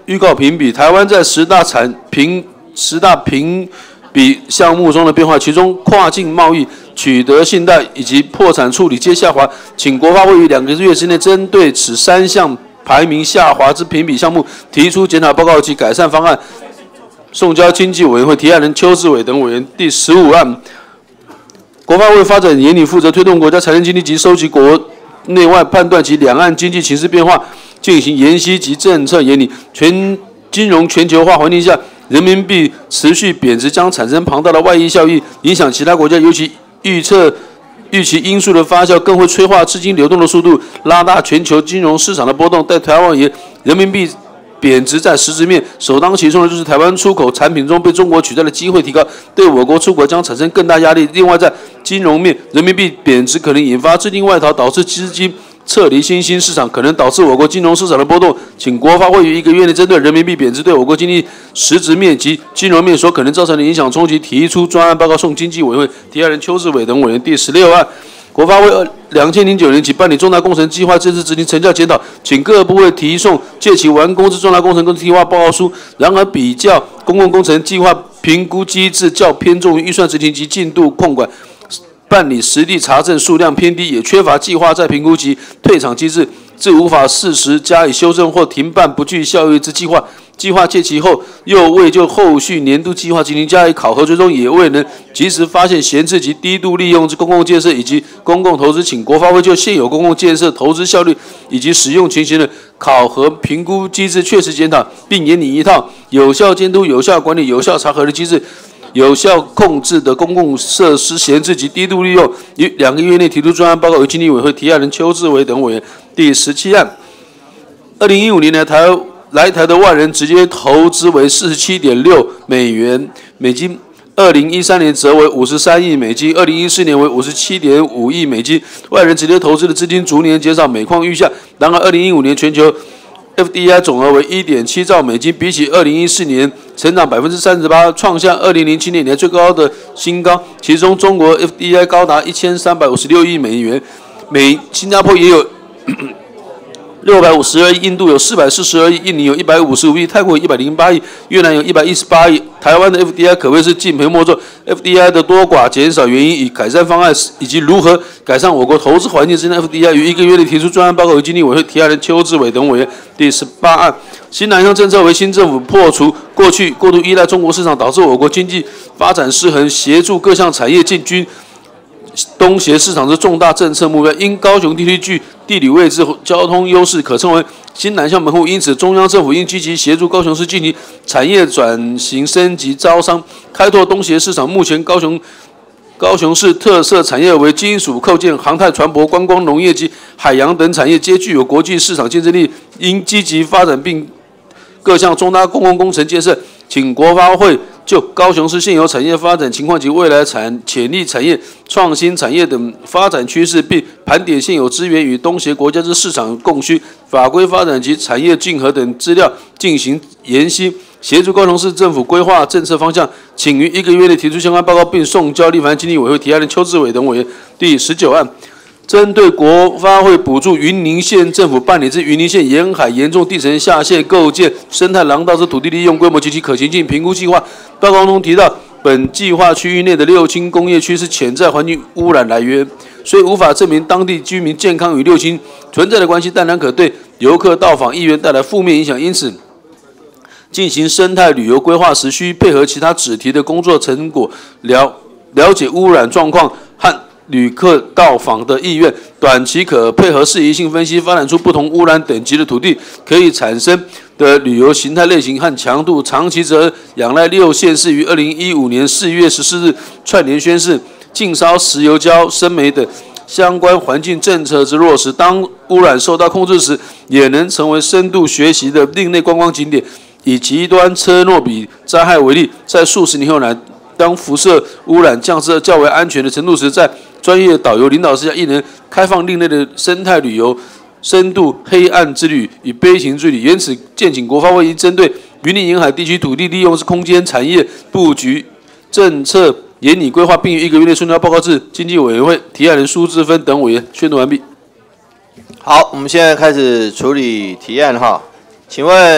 预告评比，台湾在十大产评十大评比项目中的变化，其中跨境贸易、取得信贷以及破产处理皆下滑，请国发会于两个月之内针对此三项排名下滑之评比项目提出检讨报告及改善方案，送交经济委员会。提案人邱志伟等委员。第十五案，国发会发展研拟负责推动国家财政经济及收集国内外判断及两岸经济形势变化，进行研析及政策研拟。全金融全球化环境下，人民币持续贬值将产生庞大的外溢效益，影响其他国家，尤其预测预期因素的发酵更会催化资金流动的速度，拉大全球金融市场的波动。在台湾而言，人民币贬值在实质面首当其冲的就是台湾出口产品中被中国取代的机会提高，对我国出口将产生更大压力。另外，在金融面，人民币贬值可能引发资金外逃，导致资金撤离新兴市场，可能导致我国金融市场的波动。请国发会于一个月内针对人民币贬值对我国经济实质面及金融面所可能造成的影响冲击，提出专案报告送经济委员会。提案人邱志伟等委员。第十六案，国发会二千零九年起办理重大工程计划这次执行成效检讨，请各部会提送届期完工之重大工程计划报告书。然而，比较公共工程计划评估机制较偏重于预算执行及进度控管，办理实地查证数量偏低，也缺乏计划再评估及退场机制，致无法适时加以修正或停办不具效益之计划。计划届期后，又未就后续年度计划进行加以考核追踪，也未能及时发现闲置及低度利用之公共建设以及公共投资，请国发会就现有公共建设投资效率以及使用情形的考核评估机制确实检讨，并研拟一套有效监督、有效管理、有效查核的机制。有效控制的公共设施闲置及低度利用，于两个月内提出专案报告，由经济委员会。提案人邱志伟等委员。第十七案，二零一五年来台来台的外人直接投资为四十七点六美元美金，二零一三年则为五十三亿美金，二零一四年为五十七点五亿美金。外人直接投资的资金逐年减少，每况愈下。然而，二零一五年全球F D I 总额为 一点七兆美金，比起二零一四年成长 百分之三十八， 创下二零零七年以来最高的新高。其中，中国 F D I 高达一千三百五十六亿美元，美新加坡也有六百五十二亿，印度有四百四十二亿，印尼有一百五十五亿，泰国有一百零八亿，越南有一百一十八亿。台湾的 F D I 可谓是敬陪末座。F D I 的多寡减少原因与改善方案，以及如何改善我国投资环境之间 ，F D I 于一个月内提出专案报告，由经济委员会。提案人邱志伟等委员。第十八案，新南向政策为新政府破除过去过度依赖中国市场，导致我国经济发展失衡，协助各项产业进军东协市场之重大政策目标。因高雄地区具地理位置、交通优势，可称为新南向门户，因此中央政府应积极协助高雄市进行产业转型升级招商，开拓东协市场。目前高雄高雄市特色产业为金属扣件、航太船舶、观光、农业及海洋等产业，皆具有国际市场竞争力，应积极发展并各项重大公共工程建设。请国发会就高雄市现有产业发展情况及未来产潜力产业、创新产业等发展趋势，并盘点现有资源与东协国家之市场供需、法规发展及产业竞合等资料进行研析，协助高雄市政府规划政策方向，请于一个月内提出相关报告，并送交立法院经济委员会。提案人邱志伟等委员。第十九案，针对国发会补助云林县政府办理之云林县沿海严重地层下陷构建生态廊道之土地利用规模及其可行性评估计划，报告中提到，本计划区域内的六轻工业区是潜在环境污染来源，虽无法证明当地居民健康与六轻存在的关系，但仍可对游客到访意愿带来负面影响。因此，进行生态旅游规划时，需配合其他子题的工作成果，了了解污染状况和旅客到访的意愿，短期可配合适宜性分析，发展出不同污染等级的土地可以产生的旅游形态类型和强度；长期则仰赖六县市于二零一五年四月十四日串联宣示禁烧石油礁、生煤等相关环境政策之落实。当污染受到控制时，也能成为深度学习的另类观光景点。以极端车诺比灾害为例，在数十年后来，当辐射污染降至较为安全的程度时，在专业导游领导之下，亦能开放另类的生态旅游、深度黑暗之旅与悲情之旅。因此，建请国发会应针对云林沿海地区土地利用之空间产业布局政策研拟规划，并于一个月内送交报告至经济委员会。提案人苏志芬等委员。宣读完毕。 好，我们现在开始处理提案哈，请问。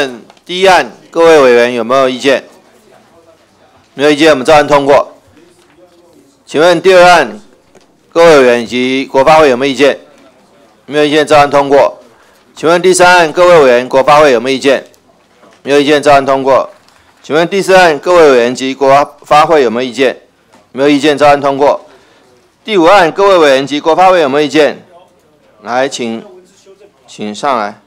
第一案，各位委员有没有意见？没有意见，我们照案通过。请问第二案，各位委员以及国发会有没有意见？没有意见，照案通过。请问第三案，各位委员、国发会有没有意见？没有意见，照案通过。请问第四案，各位委员及国发会有没有意见？没有意见，照案通过。第五案，各位委员及国发会有没有意见？来，请，请上来。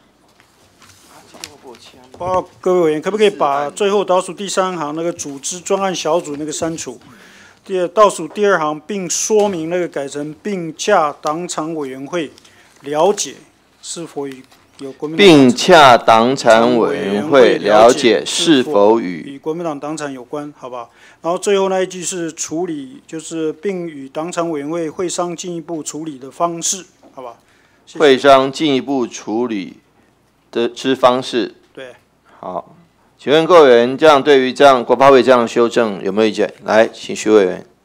报告各位委员，可不可以把最后倒数第三行那个组织专案小组那个删除？第二倒数第二行，并说明那个改成并洽党产委员会了解是否与有国民党并洽党产委员会了解是否与与国民党党产有关，好吧？然后最后那一句是处理，就是并与党产委员会会商进一步处理的方式，好吧？谢谢会商进一步处理的之方式。 对。 好，请问各位委员，这样对于这样国发会这样修正有没有意见？来，请徐委员。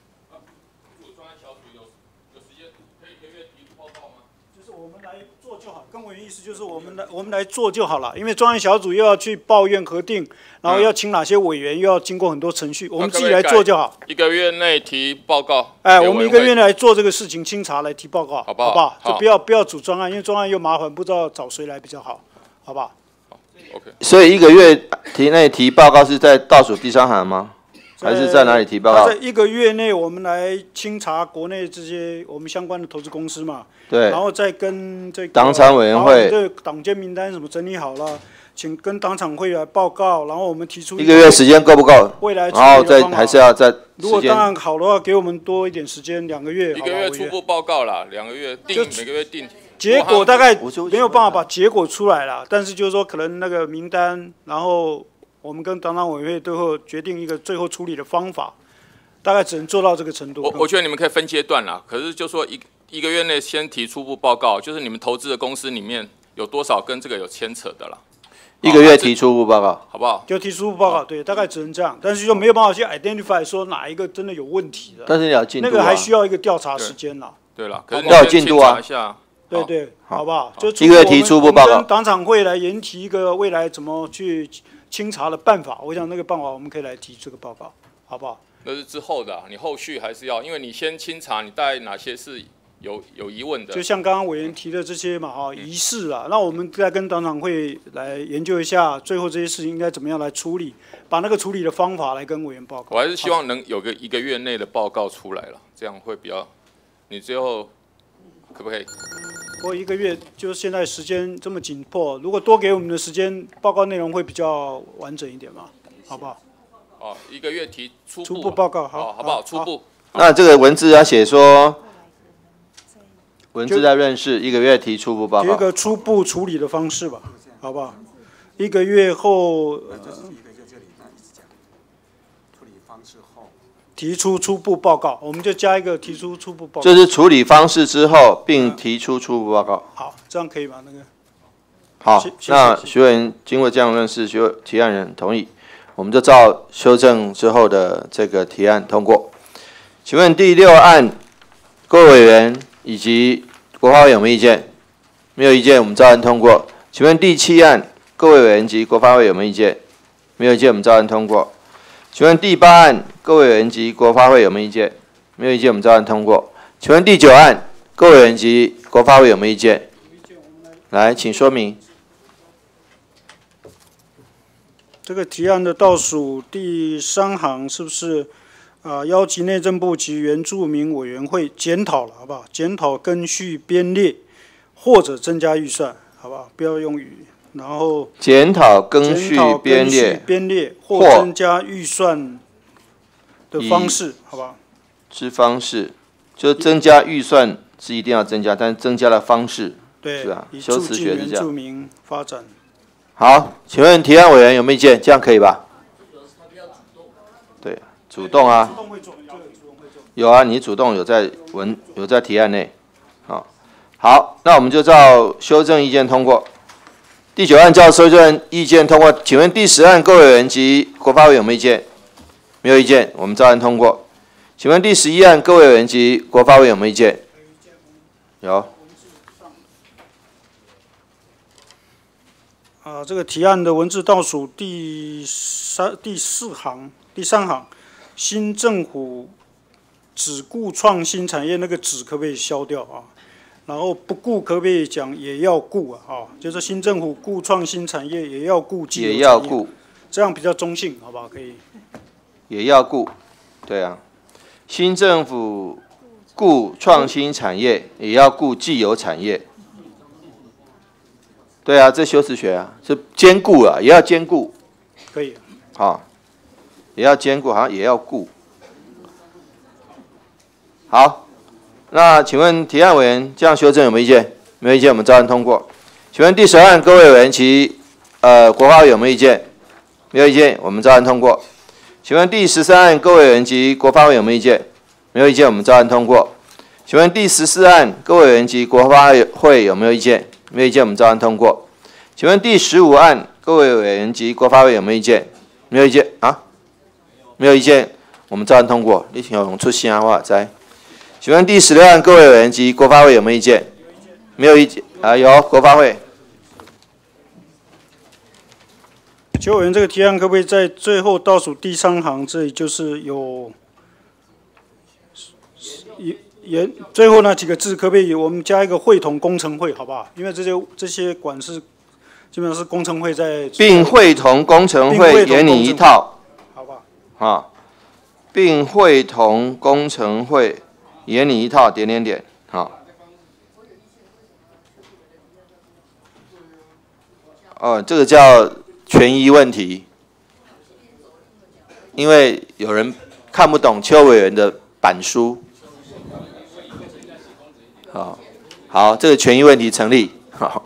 跟委员意思就是我们来我们来做就好了，因为专案小组又要去抱怨核定，然后要请哪些委员，又要经过很多程序，我们自己来做就好。 一个月内提报告。 哎，我们一个月内来做这个事情，清查来提报告， 好不好？ 好不好？ 好就不要不要组专案，因为专案又麻烦，不知道找谁来比较好，好不好？ OK。 所以一个月提内提报告是在倒数第三行吗？还是在哪里提报告？ 在一个月内，我们来清查国内这些我们相关的投资公司嘛。 对。 然后再跟这个党产委员会对党监名单什么整理好了，请跟党产会来报告，然后我们提出一个月时间够不够？ 未来然后再还是要再如果当然好的话，给我们多一点时间，两个月。 一个月初步报告啦，两个月定，每个月定。 结果大概没有办法把结果出来了，但是就是说可能那个名单，然后。 我们跟党产委员会最后决定一个最后处理的方法，大概只能做到这个程度。 我我觉得你们可以分阶段啦，可是就说一一个月内先提初步报告，就是你们投资的公司里面有多少跟这个有牵扯的啦。 一个月提初步报告， 好不好？ 就提初步报告，对，大概只能这样，但是就没有办法去 identify 说哪一个真的有问题的。 但是你要进度啊， 那个还需要一个调查时间啦。 对了，可是要有进度啊。 对对，好不好？就一个月提初步报告， 跟党产会来研提一个未来怎么去。 清查的办法，我想那个办法我们可以来提这个报告，好不好？ 那是之后的、啊，你后续还是要，因为你先清查，你大概哪些是有有疑问的。 就像刚刚委员提的这些嘛，哈，疑似啊，那我们再跟党产会来研究一下，最后这些事情应该怎么样来处理，把那个处理的方法来跟委员报告。 我还是希望能有个一个月内的报告出来了，这样会比较，你最后可不可以？ 不过一个月就是现在时间这么紧迫，如果多给我们的时间，报告内容会比较完整一点嘛，好不好？ 哦，一个月提初步初步报告，好， 好不好？初步。 那这个文字要写说，文字在认识，一个月提初步报告。 提一个初步处理的方式吧，好不好？一个月后。呃 提出初步报告，我们就加一个提出初步报告。 就是处理方式之后，并提出初步报告。 好，这样可以吗？那个。 好，那徐委员经过这样认识，徐提案人同意，我们就照修正之后的这个提案通过。请问第六案，各位委员以及国发会有没有意见？没有意见，我们照案通过。请问第七案，各位委员及国发会有没有意见？没有意见，我们照案通过。 请问第八案，各位委员及国发会有没有意见？没有意见，我们照案通过。请问第九案，各位委员及国发会有没有意见？来，请说明。 这个提案的倒数第三行是不是啊、呃？邀集内政部及原住民委员会检讨了，好不好？检讨根续编列或者增加预算，好不好？不要用语。 然后检讨更续编列， 编列或增加预算的方式，好吧？ 之方式，就增加预算是一定要增加，但是增加的方式， 对， 是吧？ 以修促进原辞学是这样。 住民发展。 好，请问提案委员有没有意见？这样可以吧？对，主动啊。有啊，你主动有在文有在提案内，好，好，那我们就照修正意见通过。 第九案照修正意见通过，请问第十案各位委员及国发会有没有意见？没有意见，我们照案通过。请问第十一案各位委员及国发会有没有意见？有。 啊、 啊，这个提案的文字倒数第三第四行第三行，新政府只顾创新产业，那个只可不可以消掉啊？然后不顾可不可以讲也要顾啊？啊，就是新政府顾创新产业，也要顾既有产业， 也要顾， 这样比较中性，好不好？可以。 也要顾，对啊，新政府顾创新产业，也要顾既有产业。对啊，这修辞学啊，是兼顾啊，也要兼顾。 可以。 好，也要兼顾，好像也要顾。好，那请问提案委员这样修正有没有意见？没有意见，我们照案通过。请问第十案各位委员其呃国发会有没有意见？没有意见，我们照案通过。请问第十三案各位委员及国发会有没有意见？没有意见，我们照案通过。请问第十四案各位委员及国发会有没有意见？没有意见，我们照案通过。请问第十五案各位委员及国发会有没有意见？没有意见啊？没有意见，我们照案通过。你请有出声啊，我知。请问第十六案各位委员及国发会有没有意见？没有意见啊，有国发会。 邱委员，这个提案可不可以在最后倒数第三行这里就是有也最后那几个字可不可以我们加一个会同工程会，好不好？因为这些这些管是基本上是工程会在并会同工程会演你一套， 好不好？ 啊，并会同工程会演你一套，点点点，好。哦，这个叫权益问题，因为有人看不懂邱委员的板书。好，好，这个权益问题成立。好，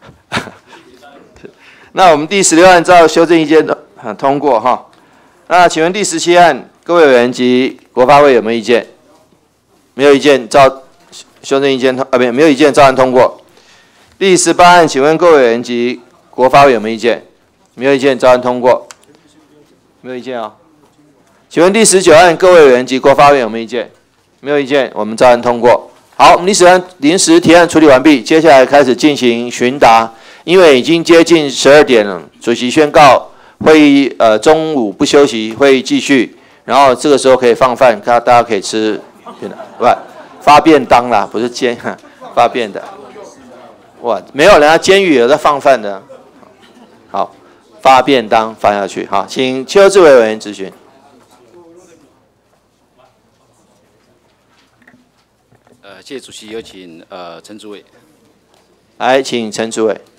那我们第十六案照修正意见通过哈。那请问第十七案各位委员及国发会有没有意见？没有意见，照修正意见通啊，没没有意见，照案通过。第十八案，请问各位委员及国发会有没有意见？没有意见，照案通过。没有意见啊。请问第十九案各位委员及国发会有没有意见？没有意见，我们照案通过。好，我们临时案临时提案处理完毕，接下来开始进行询答。因为已经接近十二点了，主席宣告会议呃中午不休息，会议继续。然后这个时候可以放饭，大大家可以吃，不发便当啦，不是煎发便的。哇，没有人家监狱有在放饭的。好，发便当放下去。好，请邱志伟委员质询。 呃，谢谢主席，有请呃陈主委。 来，请陈主委。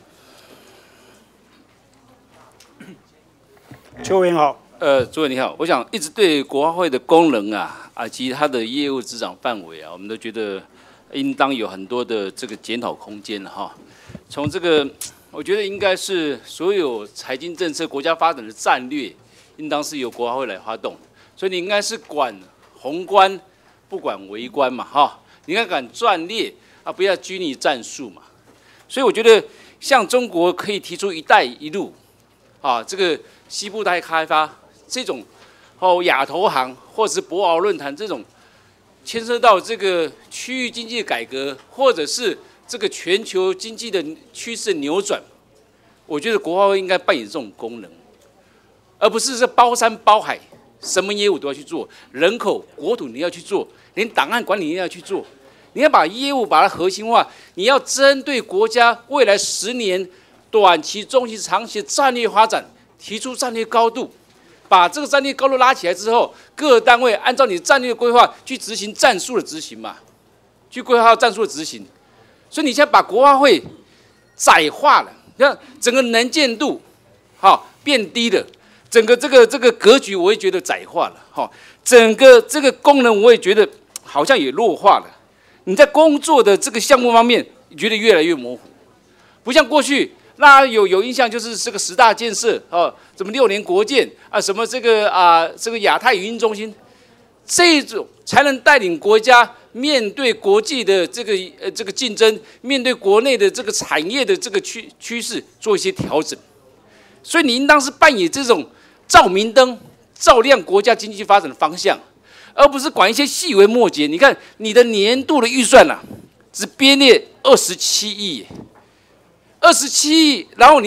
邱委员好。 呃，主委你好，我想一直对国发会的功能啊，啊及它的业务执掌范围啊，我们都觉得应当有很多的这个检讨空间哈。从这个，我觉得应该是所有财经政策、国家发展的战略，应当是由国发会来发动。所以你应该是管宏观，不管微观嘛哈。你应该管战略啊，不要拘泥战术嘛。所以我觉得，像中国可以提出“一带一路”啊，这个西部带开发这种，哦亚投行或者是博鳌论坛这种，牵涉到这个区域经济的改革，或者是这个全球经济的趋势扭转，我觉得国发会应该扮演这种功能，而不是这包山包海，什么业务都要去做，人口国土你要去做，连档案管理你要去做。你要把业务把它核心化，你要针对国家未来十年短期、中期、长期的战略发展提出战略高度，把这个战略高度拉起来之后，各单位按照你的战略规划去执行战术的执行嘛，去规划战术的执行。所以你现在把国发会窄化了，你看整个能见度好变低了，整个这个这个格局我也觉得窄化了，哈，整个这个功能我也觉得好像也弱化了。你在工作的这个项目方面，觉得越来越模糊，不像过去，大家有有印象就是这个十大建设哦，什么六年国建啊，什么这个啊这个亚太语音中心，这种才能带领国家面对国际的这个呃这个竞争，面对国内的这个产业的这个趋趋势做一些调整。所以你应当是扮演这种照明灯，照亮国家经济发展的方向。而不是管一些细微末节。你看你的年度的预算啊，只编列二十七亿，二十七亿，然后你要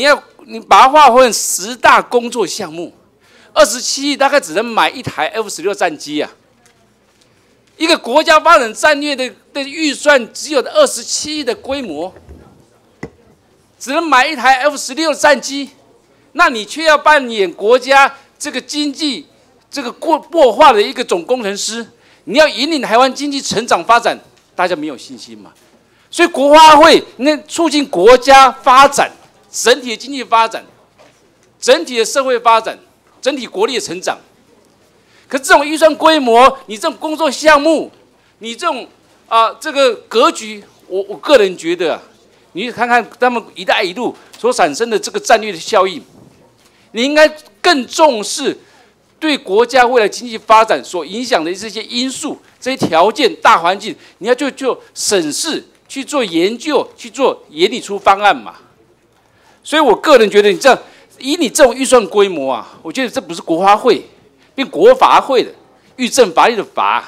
你把它划分十大工作项目，二十七亿大概只能买一台 F 十六战机啊。一个国家发展战略的的预算只有二十七亿的规模，只能买一台 F 十六战机，那你却要扮演国家这个经济这个过破化的一个总工程师，你要引领台湾经济成长发展，大家没有信心嘛？所以国发会那促进国家发展，整体的经济发展，整体的社会发展，整体国力的成长。可这种预算规模，你这种工作项目，你这种啊、呃、这个格局，我我个人觉得、啊，你看看他们“一带一路”所产生的这个战略的效应，你应该更重视对国家未来经济发展所影响的这些因素、这些条件、大环境，你要就就审视、去做研究、去做研拟出方案嘛。所以我个人觉得，你这样以你这种预算规模啊，我觉得这不是国发会。变国法会的预政法律的法，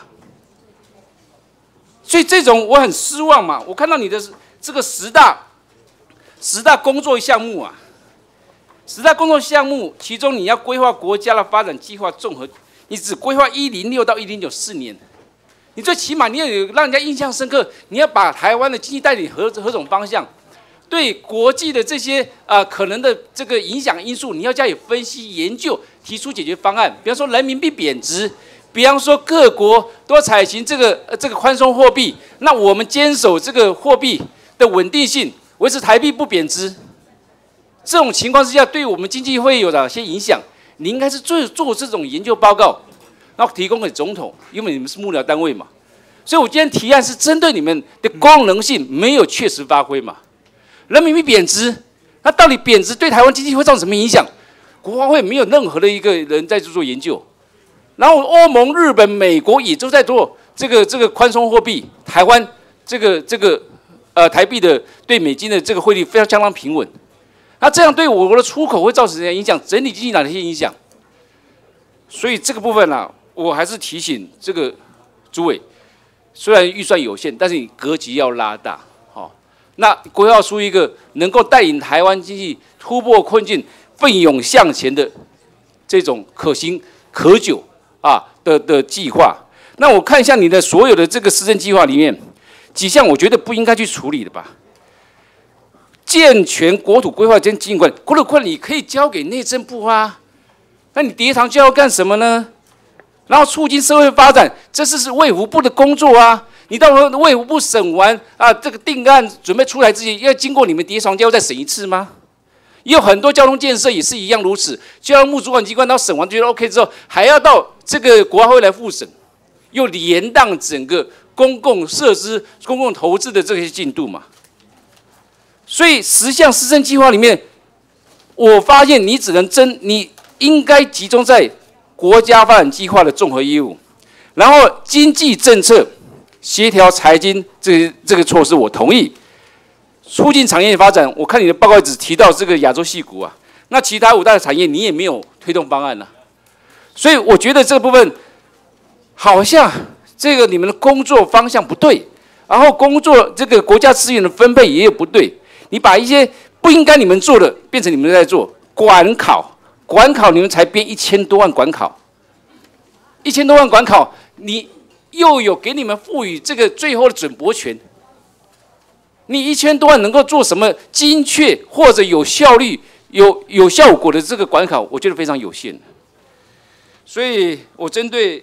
所以这种我很失望嘛。我看到你的这个十大十大工作项目啊，十大工作项目，其中你要规划国家的发展计划综合，你只规划一零六到一零九四年，你最起码你要有让人家印象深刻，你要把台湾的经济带领何何种方向，对国际的这些呃可能的这个影响因素，你要加以分析研究。提出解决方案，比方说人民币贬值，比方说各国都采行这个呃这个宽松货币，那我们坚守这个货币的稳定性，维持台币不贬值。这种情况之下，对我们经济会有哪些影响？你应该是做做这种研究报告，然后提供给总统，因为你们是幕僚单位嘛。所以我今天提案是针对你们的功能性没有确实发挥嘛。人民币贬值，那到底贬值对台湾经济会造成什么影响？国发会没有任何的一个人在做研究，然后欧盟、日本、美国也都在做这个这个宽松货币，台湾这个这个呃台币的对美金的这个汇率非常相当平稳，那这样对我国的出口会造成什么影响？整体经济哪些影响？所以这个部分呢、啊，我还是提醒这个诸位，虽然预算有限，但是你格局要拉大，好、哦，那规划出一个能够带领台湾经济突破困境。奋勇向前的这种可行可久啊的的计划，那我看一下你的所有的这个施政计划里面，几项我觉得不应该去处理的吧。健全国土规划跟经营管理，国土管理可以交给内政部啊，那你叠堂就要干什么呢？然后促进社会发展，这是是卫福部的工作啊。你到时候卫福部审完啊，这个定案准备出来之前，要经过你们叠床架再审一次吗？也有很多交通建设也是一样如此，交通部主管机关到审完觉得 OK 之后，还要到这个国发会来复审，又连荡整个公共设施、公共投资的这些进度嘛。所以十项施政计划里面，我发现你只能针，你应该集中在国家发展计划的综合业务，然后经济政策协调财经这个这个措施我同意。促进产业发展，我看你的报告只提到这个亚洲矽谷啊，那其他五大产业你也没有推动方案啊，所以我觉得这个部分好像这个你们的工作方向不对，然后工作这个国家资源的分配也有不对，你把一些不应该你们做的变成你们在做，管考，管考你们才编一千多万管考，一千多万管考，你又有给你们赋予这个最后的准驳权。你一千多万能够做什么精确或者有效率、有有效果的这个管考，我觉得非常有限。所以我针对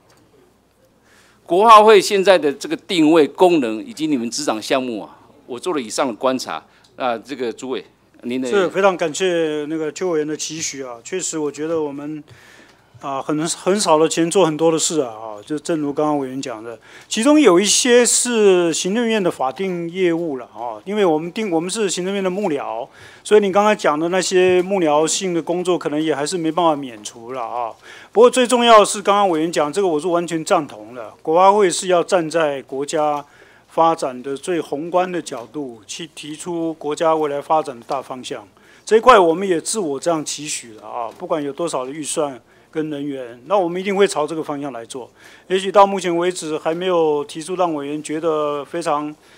国发会现在的这个定位、功能以及你们执掌项目啊，我做了以上的观察。啊，这个诸位，您的是非常感谢那个邱委员的期许啊，确实我觉得我们。啊，很很少的钱做很多的事啊！啊，就正如刚刚委员讲的，其中有一些是行政院的法定业务了啊，因为我们定我们是行政院的幕僚，所以你刚才讲的那些幕僚性的工作，可能也还是没办法免除了啊。不过最重要的是，刚刚委员讲这个，我是完全赞同的。国发会是要站在国家发展的最宏观的角度，去提出国家未来发展的大方向。这一块我们也自我这样期许了啊，不管有多少的预算。跟人员，那我们一定会朝这个方向来做。也许到目前为止还没有提出让委员觉得非常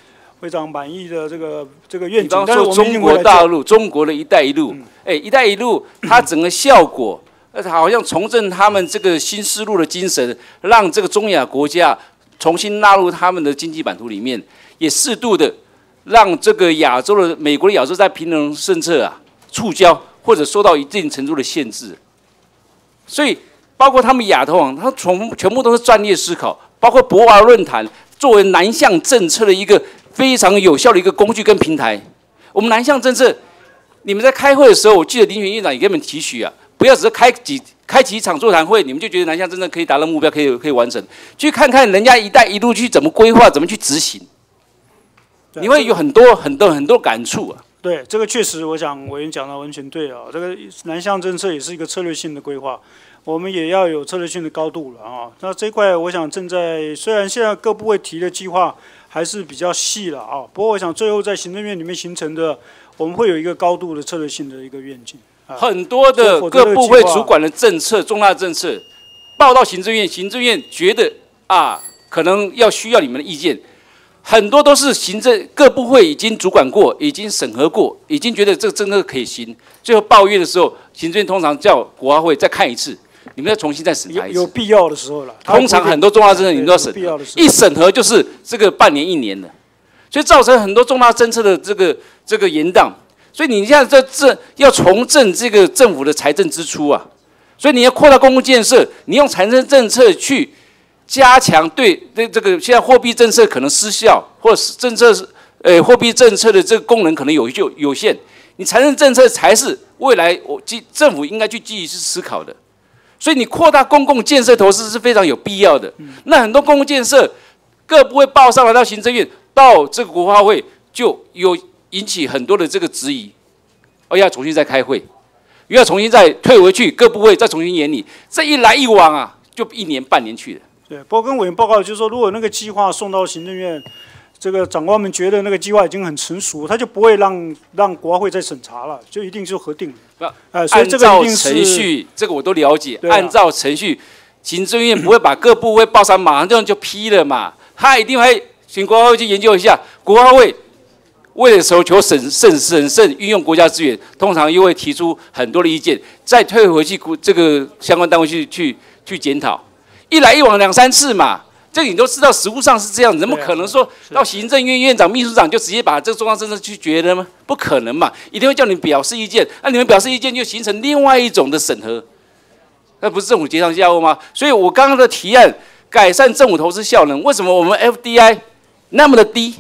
会长满意的这个这个愿景。 比方但是我说中国们一定会来做大陆、中国的一带一路，哎、一带一路它整个效果，呃，好像重振他们这个新丝路的精神，让这个中亚国家重新纳入他们的经济版图里面，也适度的让这个亚洲的美国的亚洲在平衡政策啊触礁，或者受到一定程度的限制。所以，包括他们亚投行，它从全部都是战略思考，包括博鳌论坛作为南向政策的一个非常有效的一个工具跟平台。我们南向政策，你们在开会的时候，我记得林权院长也给你们提许啊，不要只是开几开几场座谈会，你们就觉得南向政策可以达到目标，可以可以完成，去看看人家“一带一路”去怎么规划，怎么去执行，你会有很多很多很多感触啊。 对，这个确实，我想委员讲的完全对啊。这个南向政策也是一个策略性的规划，我们也要有策略性的高度了啊。那这一块，我想正在，虽然现在各部会提的计划还是比较细了啊，不过我想最后在行政院里面形成的，我们会有一个高度的策略性的一个愿景。啊、 很多的各部会主管的政策、重大政策报到行政院，行政院觉得啊，可能要需要你们的意见。很多都是行政各部会已经主管过，已经审核过，已经觉得这个政策可以行。最后抱怨的时候，行政院通常叫国发会再看一次，你们再重新再审查一次。 有必要的时候了。 通常很多重大政策你们都要审核，一审核就是这个半年一年的，所以造成很多重大政策的这个这个延宕。所以你现在在这要重振这个政府的财政支出啊，所以你要扩大公共建设，你用财政政策去加强对对这个现在货币政策可能失效，或者是政策呃货币政策的这个功能可能有就有限，你财政政策才是未来我政府应该去积极去思考的。所以你扩大公共建设投资是非常有必要的。那很多公共建设各部会报上来到行政院，到这个国发会就有引起很多的这个质疑，而要重新再开会，又要重新再退回去，各部会再重新研拟，这一来一往啊，就一年半年去了。 对，不过跟委员报告就是说，如果那个计划送到行政院，这个长官们觉得那个计划已经很成熟，他就不会让让国发会再审查了，就一定就核定了。呃，所以这个一定是按照程序，这个我都了解。 啊、 按照程序，行政院不会把各部会报上，马上这样就批了嘛？他一定会请国发会去研究一下。国发会为了求求审慎审慎运用国家资源，通常又会提出很多的意见，再退回去这个相关单位去去去检讨。一来一往两三次嘛，这个你都知道，实务上是这样子，怎么可能说到行政院院长、秘书长就直接把这个中央政策去决的吗？不可能嘛，一定会叫你表示意见，那、啊、你们表示意见就形成另外一种的审核，那不是政府结上架构吗？所以我刚刚的提案改善政府投资效能，为什么我们 F D I 那么的低？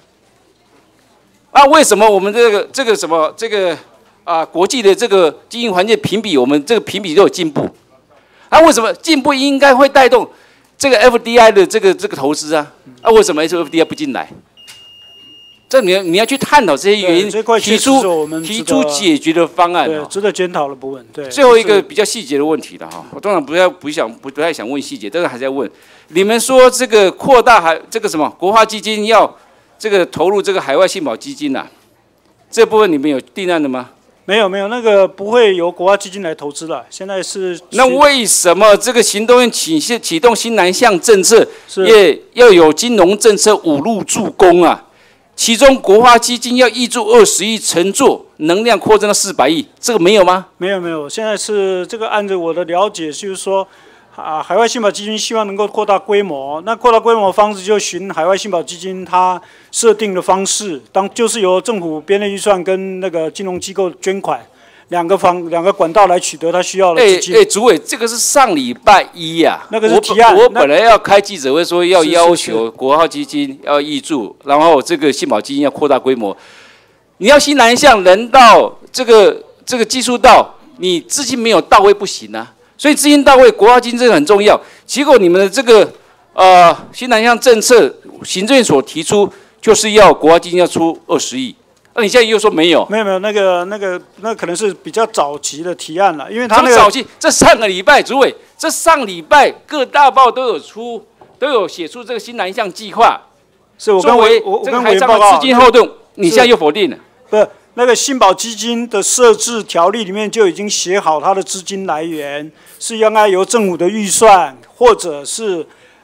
啊，为什么我们这个这个什么这个啊国际的这个经营环境评比，我们这个评比都有进步？啊，为什么进步应该会带动这个 F D I 的这个这个投资啊？啊，为什么 F D I 不进来？这你要你要去探讨这些原因，提出提出解决的方案， 对，值得检讨的部分。对， 最后一个比较细节的问题了哈，我当然不要不想不不太想问细节，但是还是要问。你们说这个扩大海这个什么国发基金要这个投入这个海外信保基金呐、啊，这部分你们有定案的吗？ 没有没有，那个不会由国发基金来投资了。现在是那为什么这个行动院启启动新南向政策，也要有金融政策五路助攻啊？其中国发基金要挹注二十亿乘坐，能量扩增到四百亿，这个没有吗？ 没有没有，现在是这个按照我的了解，就是说啊，海外信保基金希望能够扩大规模，那扩大规模的方式就循海外信保基金它设定的方式，当就是由政府编列预算跟那个金融机构捐款两个方两个管道来取得它需要的资金。 哎哎，主委，这个是上礼拜一呀、啊， 那个是提案。 我, 我本来要开记者会说要要求国发基金要挹注，然后这个信保基金要扩大规模。你要新南向人道这个这个技术到，你资金没有到位不行啊。所以资金到位，国发基金这个很重要。结果你们的这个呃新南向政策，行政院所提出就是要国发基金要出二十亿，那你现在又说没有？ 没有没有，那个那个那可能是比较早期的提案了，因为他那个早期，这上个礼拜，主委，这上礼拜各大报都有出，都有写出这个新南向计划， 是我跟作为我我这个海上跟委员报告的资金后盾，你现在又否定了。 不是那个信保基金的设置条例里面就已经写好它的资金来源是应该由政府的预算或者是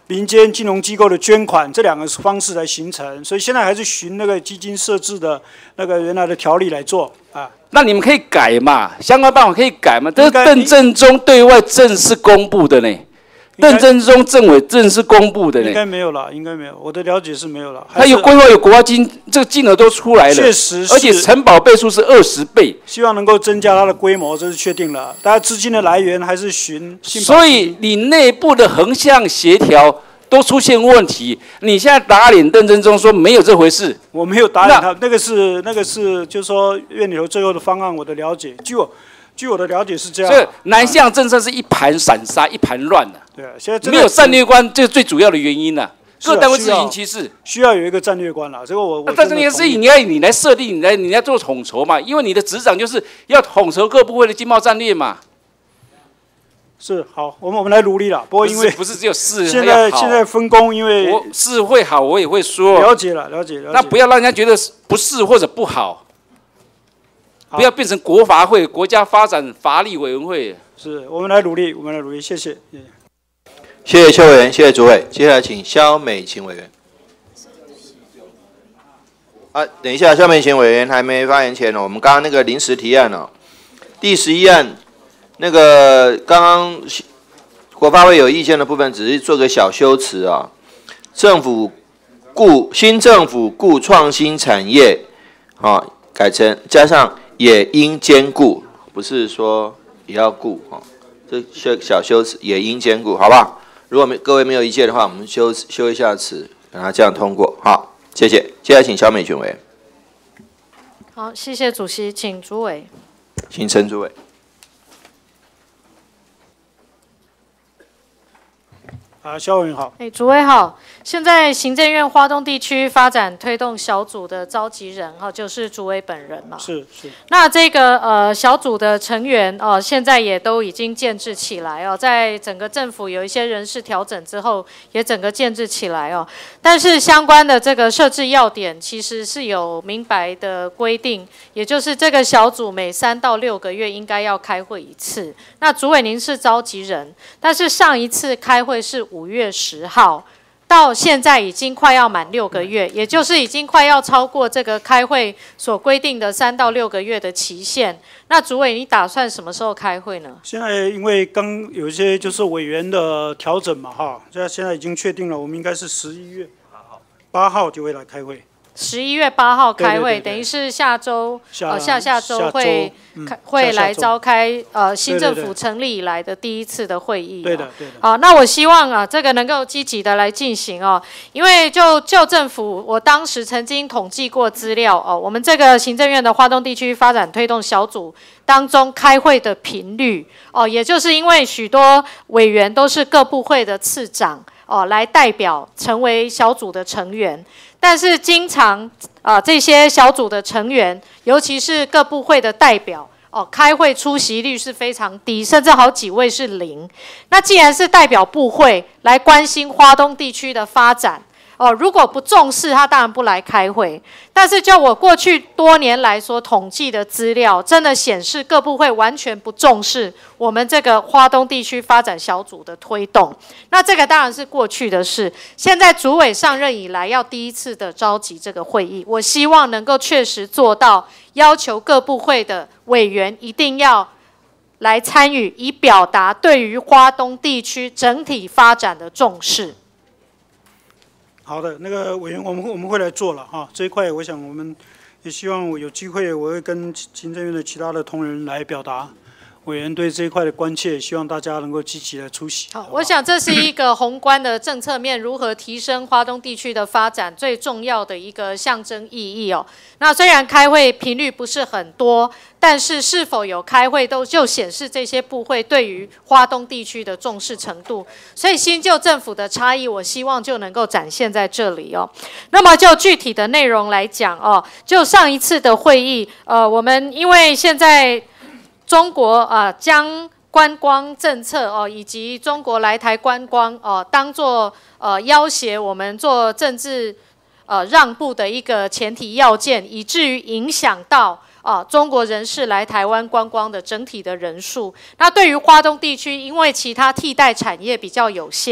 民间金融机构的捐款这两个方式来形成，所以现在还是循那个基金设置的那个原来的条例来做啊。 那你们可以改嘛，相关办法可以改嘛。这是邓正中对外正式公布的呢，邓正中政委正式公布的呢。 应该没有了，应该没有，我的了解是没有了。 他有规划，有国发金，这个金额都出来了， 确实是， 而且承保倍数是二十倍， 希望能够增加它的规模，这是确定了。大家资金的来源还是循， 所以你内部的横向协调都出现问题，你现在打脸邓正中说没有这回事， 我没有打脸他，那个是那个是，就是说院里头最后的方案，我的了解，据我据我的了解是这样。 所以南向政策是一盘散沙，一盘乱的。 对啊，现在没有战略观，这是最主要的原因呐。 各单位自行其事， 需要有一个战略观了。这个我我。 但是那个是你要你来设定，你来你来做统筹嘛，因为你的执掌就是要统筹各部会的经贸战略嘛。 是好，我们我们来努力了。不过因为不是只有事， 现在现在分工，因为我事会好，我也会说。 了解了，了解了解。 那不要让人家觉得不是或者不好，不要变成国发会国家发展法律委员会。 是我们来努力，我们来努力，谢谢。谢谢谢谢邱委员，谢谢主委。接下来请萧美琴委员。啊，等一下，萧美琴委员还没发言前呢，我们刚刚那个临时提案哦，第十一案，那个刚刚国发会有意见的部分，只是做个小修辞啊。政府顾新政府顾创新产业，啊，改成加上也应兼顾，不是说也要顾啊，这小小修辞也应兼顾，好不好？如果没各位没有意见的话，我们修修一下词，让它这样通过。好，谢谢。接下来请萧美琴委员。 好，谢谢主席，请主委。 请陈主委。 啊，萧委员好。 哎，主委好。现在行政院花东地区发展推动小组的召集人哈，就是主委本人嘛。 是是。 那这个呃小组的成员哦，现在也都已经建制起来哦，在整个政府有一些人事调整之后，也整个建制起来哦。但是相关的这个设置要点，其实是有明白的规定，也就是这个小组每三到六个月应该要开会一次。那主委您是召集人，但是上一次开会是五月十号。到现在已经快要满六个月，也就是已经快要超过这个开会所规定的三到六个月的期限。那主委，你打算什么时候开会呢？ 现在因为刚有一些就是委员的调整嘛，哈，现在现在已经确定了，我们应该是十一月八号就会来开会。 十一月八号开会， 对对对对等于是下周下呃下下周下周会嗯开、会来召开呃新政对对对府成立以来的第一次的会议、哦。 对的对的。 好，那我希望啊这个能够积极的来进行哦，因为就就政府，我当时曾经统计过资料哦，我们这个行政院的花东地区发展推动小组当中开会的频率哦，也就是因为许多委员都是各部会的次长哦，来代表成为小组的成员。但是经常啊、呃，这些小组的成员，尤其是各部会的代表，哦，开会出席率是非常低，甚至好几位是零。那既然是代表部会来关心花东地区的发展，哦，如果不重视，他当然不来开会。但是就我过去多年来所统计的资料，真的显示各部会完全不重视我们这个花东地区发展小组的推动。那这个当然是过去的事。现在主委上任以来，要第一次的召集这个会议，我希望能够确实做到，要求各部会的委员一定要来参与，以表达对于花东地区整体发展的重视。 好的，那个委员，我们我们会来做了哈。这一块，我想我们也希望我有机会，我会跟行政院的其他的同仁来表达委员对这一块的关切，希望大家能够积极的出席。 好，我想这是一个宏观的政策面如何提升花东地区的发展最重要的一个象征意义哦。那虽然开会频率不是很多，但是是否有开会都就显示这些部会对于花东地区的重视程度。所以新旧政府的差异，我希望就能够展现在这里哦。那么就具体的内容来讲哦，就上一次的会议，呃，我们因为现在中国啊、呃、将观光政策哦，以及中国来台观光哦，当作呃要挟我们做政治呃让步的一个前提要件，以至于影响到啊中国人士来台湾观光的整体的人数。那对于花东地区，因为其他替代产业比较有限，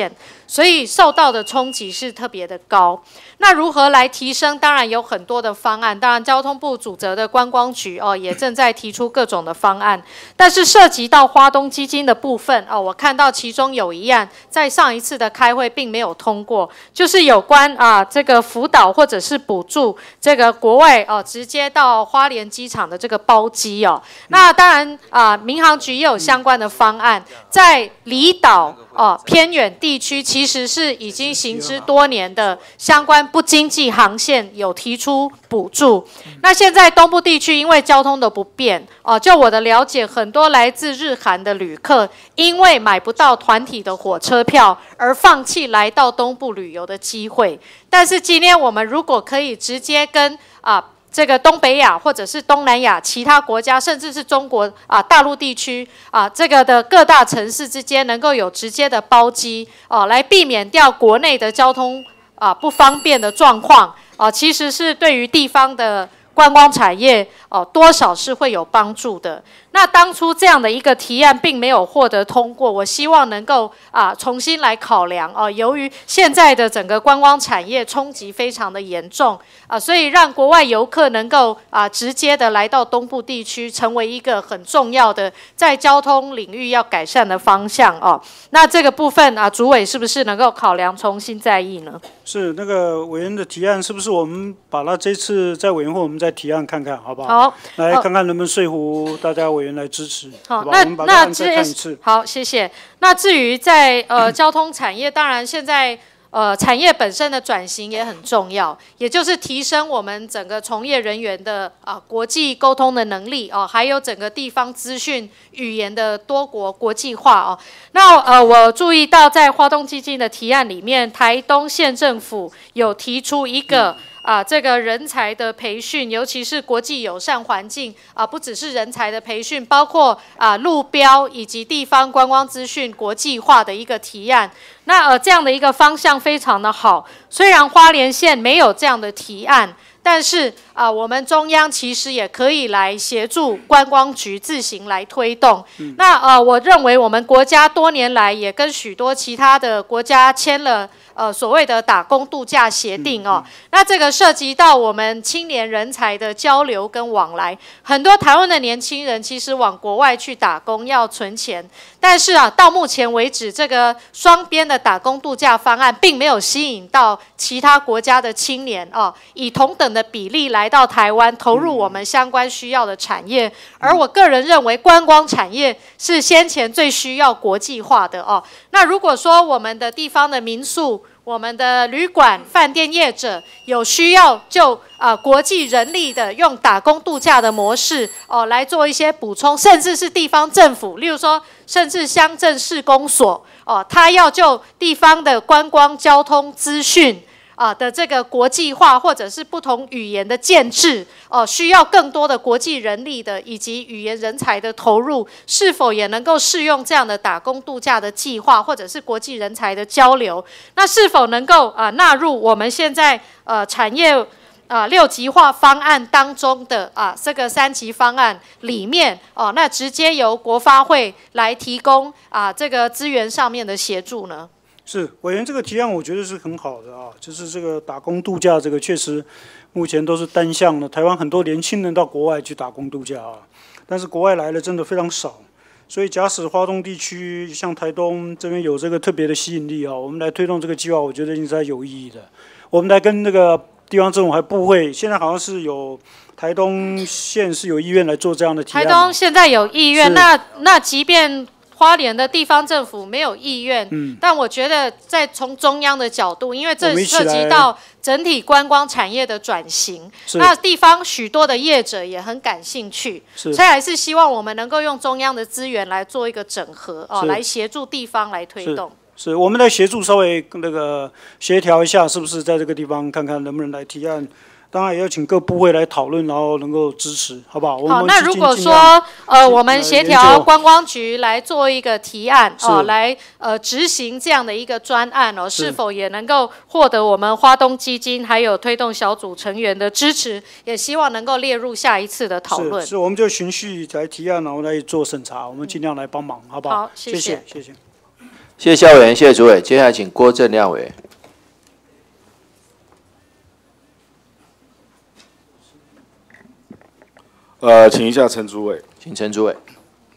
所以受到的冲击是特别的高。那如何来提升？当然有很多的方案，当然交通部主责的观光局哦也正在提出各种的方案，但是涉及到花东基金的部分哦，我看到其中有一案在上一次的开会并没有通过，就是有关啊这个辅导或者是补助这个国外哦直接到花莲机场的这个包机哦。那当然啊，民航局也有相关的方案，在离岛哦偏远地区其实是已经行之多年的相关不经济航线有提出补助。那现在东部地区因为交通的不便哦，就我的了解，很多来自日韩的旅客因为买不到团体的火车票而放弃来到东部旅游的机会。但是今天我们如果可以直接跟啊这个东北亚或者是东南亚其他国家，甚至是中国啊大陆地区啊这个的各大城市之间能够有直接的包机哦，来避免掉国内的交通啊不方便的状况啊，其实是对于地方的观光产业哦多少是会有帮助的。那当初这样的一个提案并没有获得通过，我希望能够啊重新来考量哦。由于现在的整个观光产业冲击非常的严重啊，所以让国外游客能够啊直接的来到东部地区，成为一个很重要的在交通领域要改善的方向哦。那这个部分啊，主委是不是能够考量重新再议呢？ 是那个委员的提案，是不是我们把它这次在委员会我们再提案看看，好不好？ 好， 来看看能不能说服大家委员来支持。 好， 好吧， 那我们把这那案再看一次。 好，谢谢。那至于在呃交通产业，当然现在呃产业本身的转型也很重要，也就是提升我们整个从业人员的啊、呃、国际沟通的能力哦、呃，还有整个地方资讯语言的多国国际化哦。那呃我注意到在花东基金的提案里面，台东县政府有提出一个。嗯啊，这个人才的培训，尤其是国际友善环境啊，不只是人才的培训，包括啊路标以及地方观光资讯国际化的一个提案。那呃这样的一个方向非常的好，虽然花莲县没有这样的提案，但是啊，我们中央其实也可以来协助观光局自行来推动。嗯、那呃，我认为我们国家多年来也跟许多其他的国家签了。呃，所谓的打工度假协定哦，那这个涉及到我们青年人才的交流跟往来，很多台湾的年轻人其实往国外去打工要存钱，但是啊，到目前为止，这个双边的打工度假方案并没有吸引到其他国家的青年哦，以同等的比例来到台湾投入我们相关需要的产业，而我个人认为观光产业是先前最需要国际化的哦。那如果说我们的地方的民宿，我们的旅馆、饭店业者有需要就啊、呃、国际人力的用打工度假的模式哦、呃、来做一些补充，甚至是地方政府，例如说甚至乡镇市公所哦、呃，他要就地方的观光、交通、资讯。啊的这个国际化或者是不同语言的建制，哦、呃，需要更多的国际人力的以及语言人才的投入，是否也能够适用这样的打工度假的计划，或者是国际人才的交流？那是否能够啊、呃、纳入我们现在呃产业啊、呃、六级化方案当中的啊、呃、这个三级方案里面哦、呃，那直接由国发会来提供啊、呃、这个资源上面的协助呢？ 是委员这个提案，我觉得是很好的啊，就是这个打工度假这个确实目前都是单向的，台湾很多年轻人到国外去打工度假啊，但是国外来的真的非常少，所以假使花东地区像台东这边有这个特别的吸引力啊，我们来推动这个计划，我觉得应该有意义的。我们来跟那个地方政府还部会，现在好像是有台东县是有意愿来做这样的提案。 台东现在有意愿，那那即便。花莲的地方政府没有意愿，嗯、但我觉得在从中央的角度，因为这涉及到整体观光产业的转型，那地方许多的业者也很感兴趣，所以还是希望我们能够用中央的资源来做一个整合哦，来协助地方来推动。 是，是我们来协助稍微那个协调一下，是不是在这个地方看看能不能来提案。当然也要请各部会来讨论，然后能够支持，好不好？ 好，那如果说呃，我们协调观光局来做一个提案哦、呃，来呃执行这样的一个专案哦，是否也能够获得我们花东基金还有推动小组成员的支持？也希望能够列入下一次的讨论。 是，是我们就循序来提案，然后来做审查，我们尽量来帮忙，好不好？ 好，谢谢， 谢谢。谢谢谢谢肖委员，谢谢主委。接下来请郭正亮委员。 呃，请一下陈主委。 请陈主委。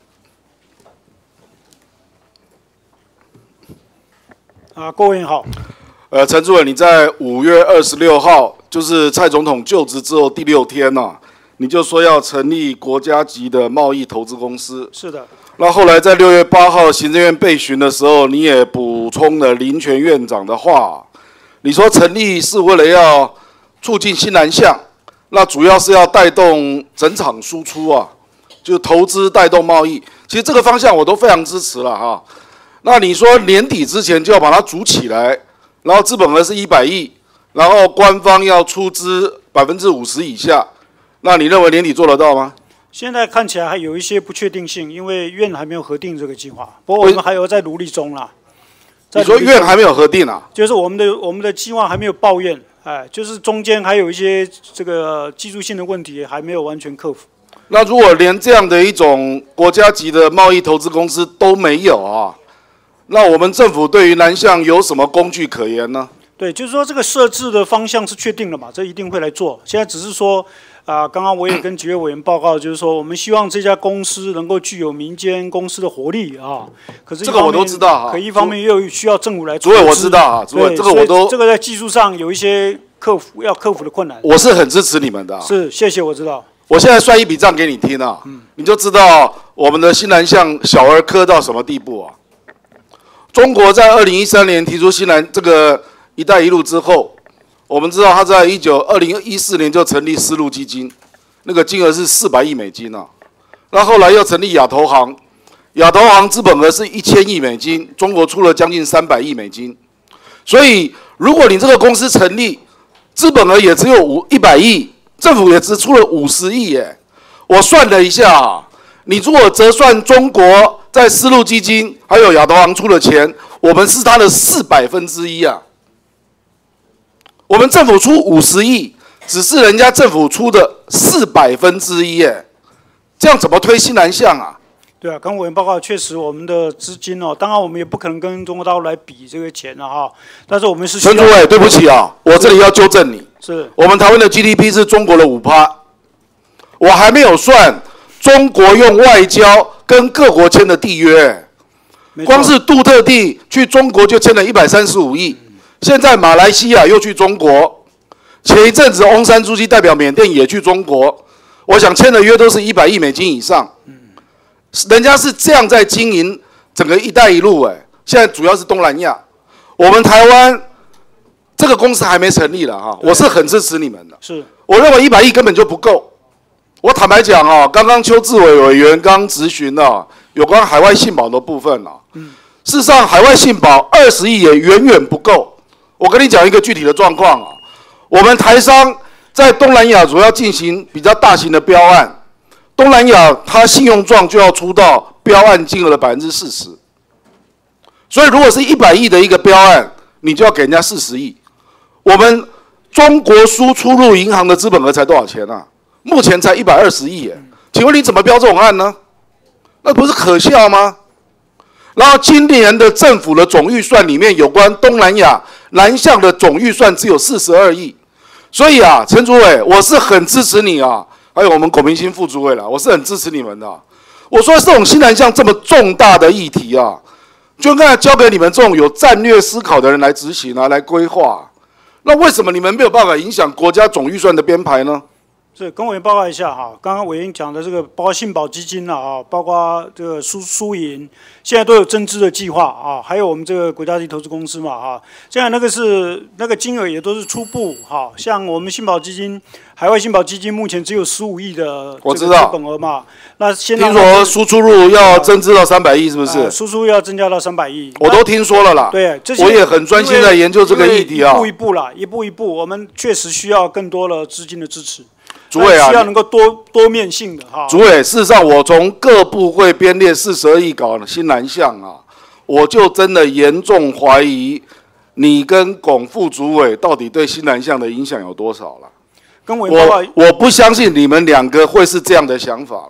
啊，各位好。 呃，陈主委，你在五月二十六号，就是蔡总统就职之后第六天呐、啊，你就说要成立国家级的贸易投资公司。 是的。 那后来在六月八号行政院备询的时候，你也补充了林权院长的话，你说成立是为了要促进新南向，那主要是要带动整场输出啊，就投资带动贸易。其实这个方向我都非常支持了哈。那你说年底之前就要把它组起来，然后资本额是一百亿，然后官方要出资百分之五十以下，那你认为年底做得到吗？ 现在看起来还有一些不确定性，因为院还没有核定这个计划，不过我们还有在努力中啦。 你说院还没有核定啊？ 就是我们的我们的计划还没有报院，哎，就是中间还有一些这个技术性的问题还没有完全克服。 那如果连这样的一种国家级的贸易投资公司都没有啊，那我们政府对于南向有什么工具可言呢？ 对，就是说这个设置的方向是确定了嘛，这一定会来做。现在只是说。啊，刚刚我也跟几位委员报告，就是说我们希望这家公司能够具有民间公司的活力啊。可是这个我都知道哈。 可一方面又需要政府来。 主委我知道啊，主委这个我都。 这个在技术上有一些克服要克服的困难。 我是很支持你们的。 是，谢谢，我知道。 我现在算一笔账给你听啊，嗯、你就知道我们的新南向小儿科到什么地步啊。中国在二零一三年提出新南这个“一带一路”之后。我们知道他在一九二零一四年就成立丝路基金，那个金额是四百亿美金啊。那后来又成立亚投行，亚投行资本额是一千亿美金，中国出了将近三百亿美金。所以，如果你这个公司成立，资本额也只有五一百亿，政府也只出了五十亿耶。我算了一下啊，你如果折算中国在丝路基金还有亚投行出的钱，我们是它的四百分之一啊。我们政府出五十亿，只是人家政府出的四百分之一，耶，这样怎么推新南向啊？ 对啊，跟委员报告，确实我们的资金哦，当然我们也不可能跟中国大陆来比这个钱了哈，但是我们是。 陈主委，对不起啊，我这里要纠正你。 是。 我们台湾的 G D P 是中国的五趴，我还没有算中国用外交跟各国签的缔约，光是杜特地去中国就签了一百三十五亿。现在马来西亚又去中国，前一阵子翁山书记代表缅甸也去中国，我想签的约都是一百亿美金以上。人家是这样在经营整个“一带一路”哎，现在主要是东南亚，我们台湾这个公司还没成立了哈，我是很支持你们的。 是， 我认为一百亿根本就不够。我坦白讲啊，刚刚邱志伟委员刚质询啊，有关海外信保的部分啊，事实上海外信保二十亿也远远不够。我跟你讲一个具体的状况啊，我们台商在东南亚主要进行比较大型的标案，东南亚它信用状就要出到标案金额的百分之四十，所以如果是一百亿的一个标案，你就要给人家四十亿。我们中国输出入银行的资本额才多少钱啊？目前才一百二十亿耶，请问你怎么标这种案呢？那不是可笑吗？然后今年的政府的总预算里面，有关东南亚南向的总预算只有四十二亿，所以啊，陈主委，我是很支持你啊，还有我们龚明鑫副主委啦，我是很支持你们的、啊。我说这种新南向这么重大的议题啊，就应该交给你们这种有战略思考的人来执行啊，来规划、啊。那为什么你们没有办法影响国家总预算的编排呢？ 是跟委员报告一下哈，刚刚委员讲的这个，包括信保基金啦啊，包括这个输输银，现在都有增资的计划啊，还有我们这个国家级投资公司嘛哈，现在那个是那个金额也都是初步哈，像我们信保基金、海外信保基金目前只有十五亿的这个资本额嘛，那现在听说输出入要增资到三百亿，是不是？ 呃、输出要增加到三百亿， 我都听说了啦。 对，这些我也很专心在研究这个议题啊， 一步一步啦，一步一步，我们确实需要更多的资金的支持。 主委啊， 需要能够多多面性的哈。 主委，事实上我从各部会编列四十二亿搞新南向啊，我就真的严重怀疑你跟龚副主委到底对新南向的影响有多少了。 跟我我我不相信你们两个会是这样的想法了。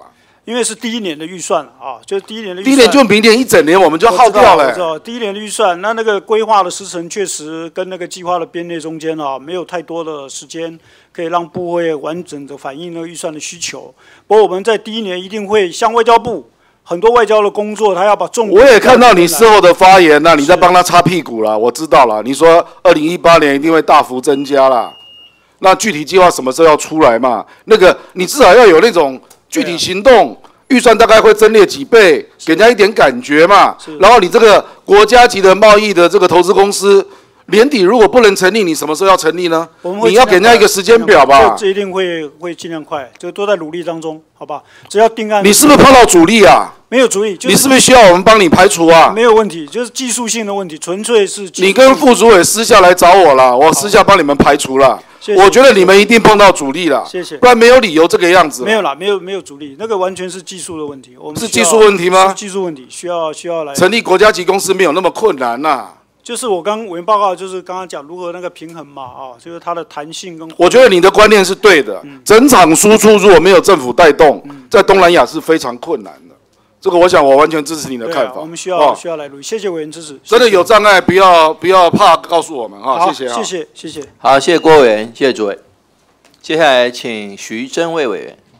因为是第一年的预算啊，就是第一年的预算。 第一年就明年一整年我们就耗掉了。 我知道，第一年的预算，那那个规划的时程确实跟那个计划的编列中间啊，没有太多的时间可以让部会完整的反映那个预算的需求。不过我们在第一年一定会像外交部很多外交的工作，他要把重点。 我也看到你事后的发言那、啊、你在帮他擦屁股了，我知道了。你说二零一八年一定会大幅增加啦，那具体计划什么时候要出来嘛？那个你至少要有那种具体行动。预算大概会增列几倍，给人家一点感觉嘛。然后你这个国家级的贸易的这个投资公司，年底如果不能成立，你什么时候要成立呢？你要给人家一个时间表吧。 这一定会会尽量快，这个都在努力当中，好吧？只要定案。 你是不是碰到阻力啊？ 没有阻力，就是、 你是不是需要我们帮你排除啊？ 没有问题，就是技术性的问题，纯粹是。 你跟副主委私下来找我了，我私下帮你们排除了。 谢谢我觉得你们一定碰到阻力了， 谢谢， 不然没有理由这个样子。 没有啦，没有没有阻力，那个完全是技术的问题。我们是技术问题吗？ 是技术问题，需要需要来成立国家级公司没有那么困难呐、啊。 就是我刚委员报告，就是刚刚讲如何那个平衡嘛，啊，就是它的弹性跟。 我觉得你的观念是对的，嗯、整场输出如果没有政府带动，嗯、在东南亚是非常困难的。这个我想我完全支持你的看法。 啊、我们需要、哦、需要来努力，谢谢委员支持。 真的有障碍，不要不要怕，告诉我们哈，谢谢。 谢谢谢谢。 好，谢谢郭委员，谢谢主委。接下来请徐榛蔚委员。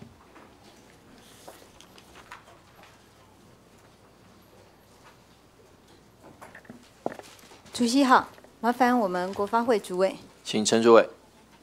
主席好，麻烦我们国发会主委。 请陈主委。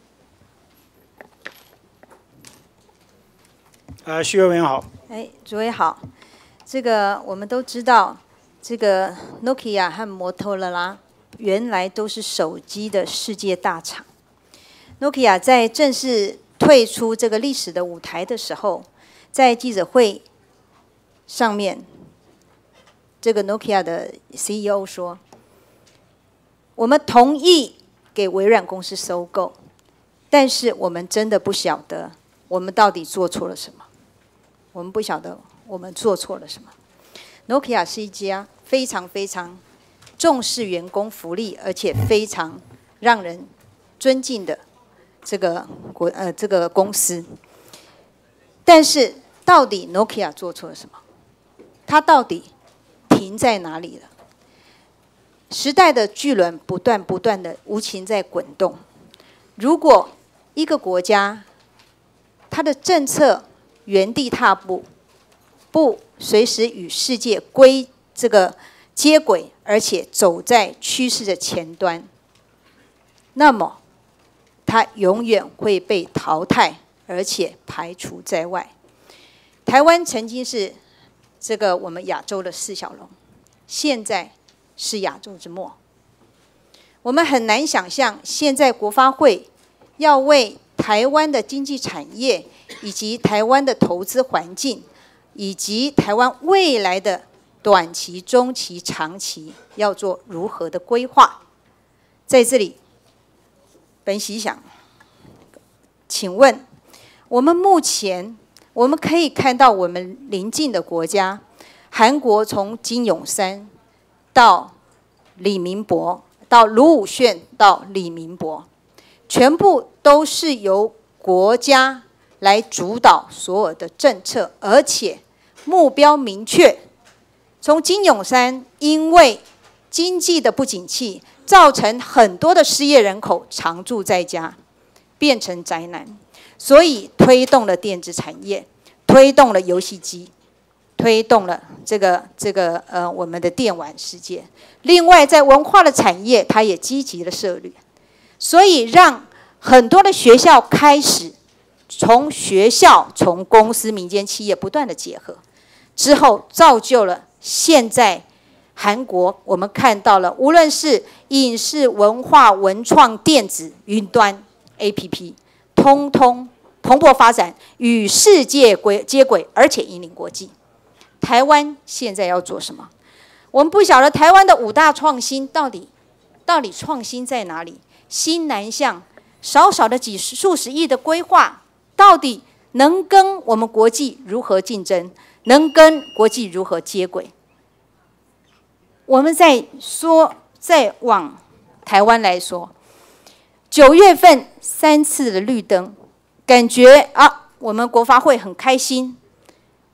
呃，徐委员好。 哎，主委好。这个我们都知道，这个 Nokia 和摩托罗拉原来都是手机的世界大厂。Nokia 在正式退出这个历史的舞台的时候，在记者会上面，这个 Nokia 的 C E O 说：“我们同意给微软公司收购，但是我们真的不晓得我们到底做错了什么。我们不晓得我们做错了什么。Nokia 是一家非常非常重视员工福利，而且非常让人尊敬的。”这个国呃这个公司，但是到底 Nokia 做错了什么？它到底停在哪里了？时代的巨轮不断不断的无情在滚动。如果一个国家它的政策原地踏步，不随时与世界归这个接轨，而且走在趋势的前端，那么它永远会被淘汰，而且排除在外。台湾曾经是这个我们亚洲的四小龙，现在是亚洲之末。我们很难想象，现在国发会要为台湾的经济产业，以及台湾的投资环境，以及台湾未来的短期、中期、长期，要做如何的规划。在这里。本席想请问，我们目前我们可以看到，我们邻近的国家，韩国从金泳三到李明博，到卢武铉到李明博，全部都是由国家来主导所有的政策，而且目标明确。从金泳三因为经济的不景气，造成很多的失业人口常住在家，变成宅男，所以推动了电子产业，推动了游戏机，推动了这个这个呃我们的电玩世界。另外，在文化的产业，它也积极的涉猎，所以让很多的学校开始从学校、从公司、民间企业不断的结合，之后造就了现在。韩国我们看到了，无论是影视、文化、文创、电子、云端 A P P， 通通蓬勃发展，与世界接轨，而且引领国际。台湾现在要做什么？我们不晓得台湾的五大创新到底到底创新在哪里？新南向少少的几十数十亿的规划，到底能跟我们国际如何竞争？能跟国际如何接轨？我们再说，再往台湾来说，九月份三次的绿灯，感觉啊，我们国发会很开心。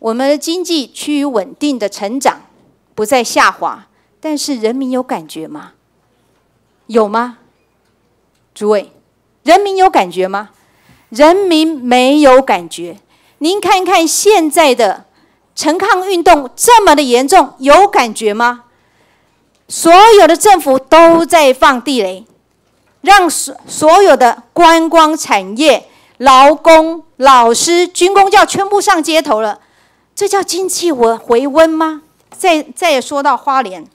我们的经济趋于稳定的成长，不再下滑，但是人民有感觉吗？有吗？诸位，人民有感觉吗？人民没有感觉。您看看现在的陈抗运动这么的严重，有感觉吗？所有的政府都在放地雷，让所所有的观光产业、劳工、老师、军公教全部上街头了，这叫经济我回温吗？再再说到花莲，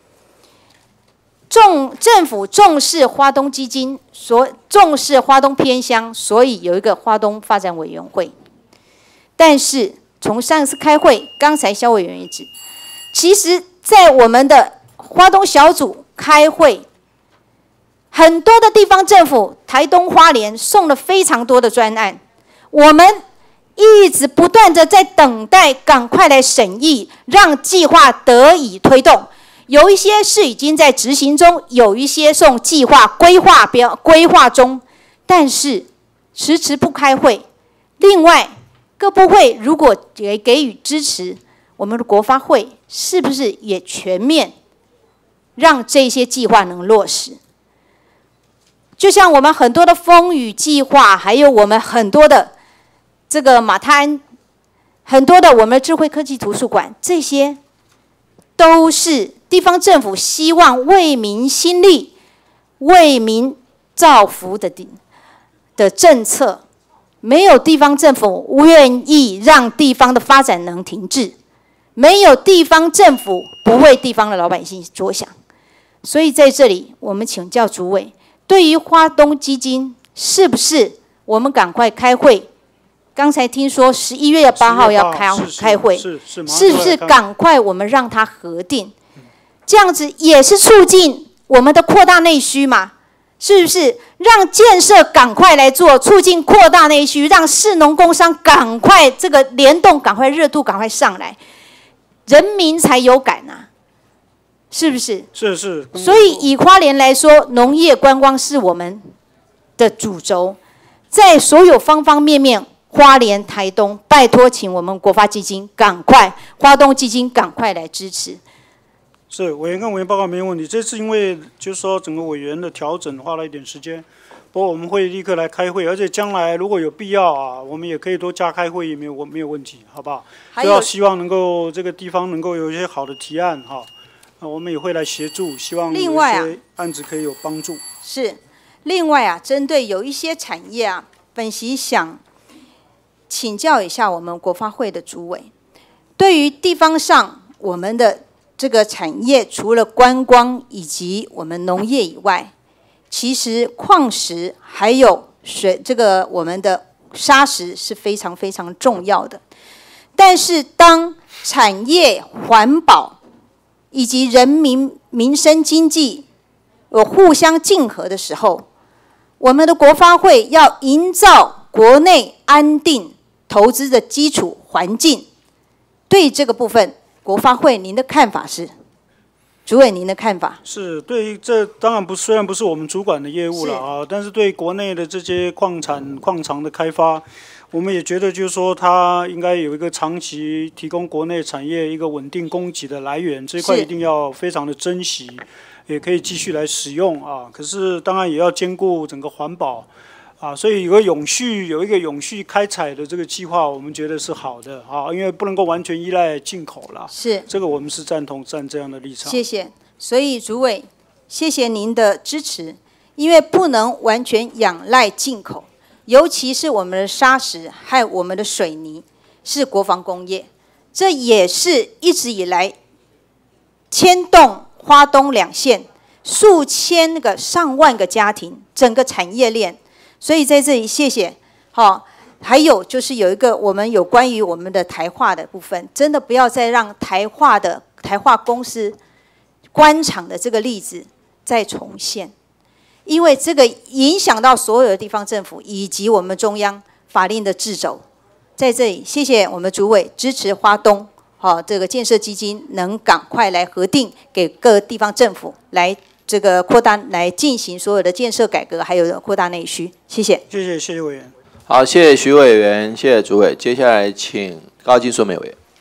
重政府重视花东基金，所重视花东偏乡，所以有一个花东发展委员会。但是从上次开会，刚才萧委员也指，其实在我们的花东小组开会，很多的地方政府，台东花莲送了非常多的专案，我们一直不断的在等待，赶快来审议，让计划得以推动。有一些是已经在执行中，有一些送计划规划标规划中，但是迟迟不开会。另外，各部会如果也给予支持，我们的国发会是不是也全面让这些计划能落实？就像我们很多的风雨计划，还有我们很多的这个马滩，很多的我们的智慧科技图书馆，这些都是地方政府希望为民兴利、为民造福的的政策。没有地方政府愿意让地方的发展能停滞，没有地方政府不为地方的老百姓着想。所以在这里，我们请教主委，对于花东基金，是不是我们赶快开会？刚才听说十一月八号要开开会，是不是赶快我们让它核定？这样子也是促进我们的扩大内需嘛？是不是让建设赶快来做，促进扩大内需，让市农工商赶快这个联动，赶快热度赶快上来，人民才有感啊，是不是？ 是是。 所以以花莲来说，农业观光是我们的主轴，在所有方方面面，花莲、台东，拜托，请我们国发基金赶快，花东基金赶快来支持。 是委员跟委员报告没有问题。这次因为就是说整个委员的调整花了一点时间，不过我们会立刻来开会，而且将来如果有必要啊，我们也可以多加开会议，没有没有问题，好不好？主要希望能够这个地方能够有一些好的提案哈，那我们也会来协助，希望有一些案子可以有帮助。 是，另外啊，针对有一些产业啊，本席想请教一下我们国发会的主委，对于地方上我们的这个产业，除了观光以及我们农业以外，其实矿石还有水，这个我们的砂石是非常非常重要的。但是当产业、环保以及人民民生经济有互相竞合的时候，我们的国发会要营造国内安定投资的基础环境。对这个部分，国发会您的看法是？主委，您的看法？ 是对于这当然不虽然不是我们主管的业务了啊，但是对国内的这些矿产矿藏的开发，我们也觉得就是说它应该有一个长期提供国内产业一个稳定供给的来源，这一块一定要非常的珍惜，也可以继续来使用啊。可是当然也要兼顾整个环保。啊，所以有个永续有一个永续开采的这个计划，我们觉得是好的啊，因为不能够完全依赖进口了。 是， 这个我们是赞同站这样的立场。 谢谢。所以主委，谢谢您的支持，因为不能完全仰赖进口，尤其是我们的砂石和我们的水泥是国防工业，这也是一直以来牵动花东两县数千那个上万个家庭整个产业链。所以在这里谢谢，好、哦，还有就是有一个我们有关于我们的台化的部分，真的不要再让台化的台化公司关厂的这个例子再重现，因为这个影响到所有的地方政府以及我们中央法令的掣肘。在这里谢谢我们主委支持花东，好、哦，这个建设基金能赶快来核定给各地方政府来。这个扩大来进行所有的建设改革，还有扩大内需，谢谢。 谢谢，谢谢委员。 好，谢谢徐委员，谢谢主委。接下来请高金素梅委员。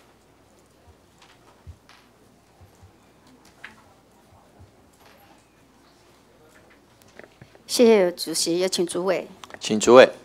谢谢主席，有请主委。 请主委。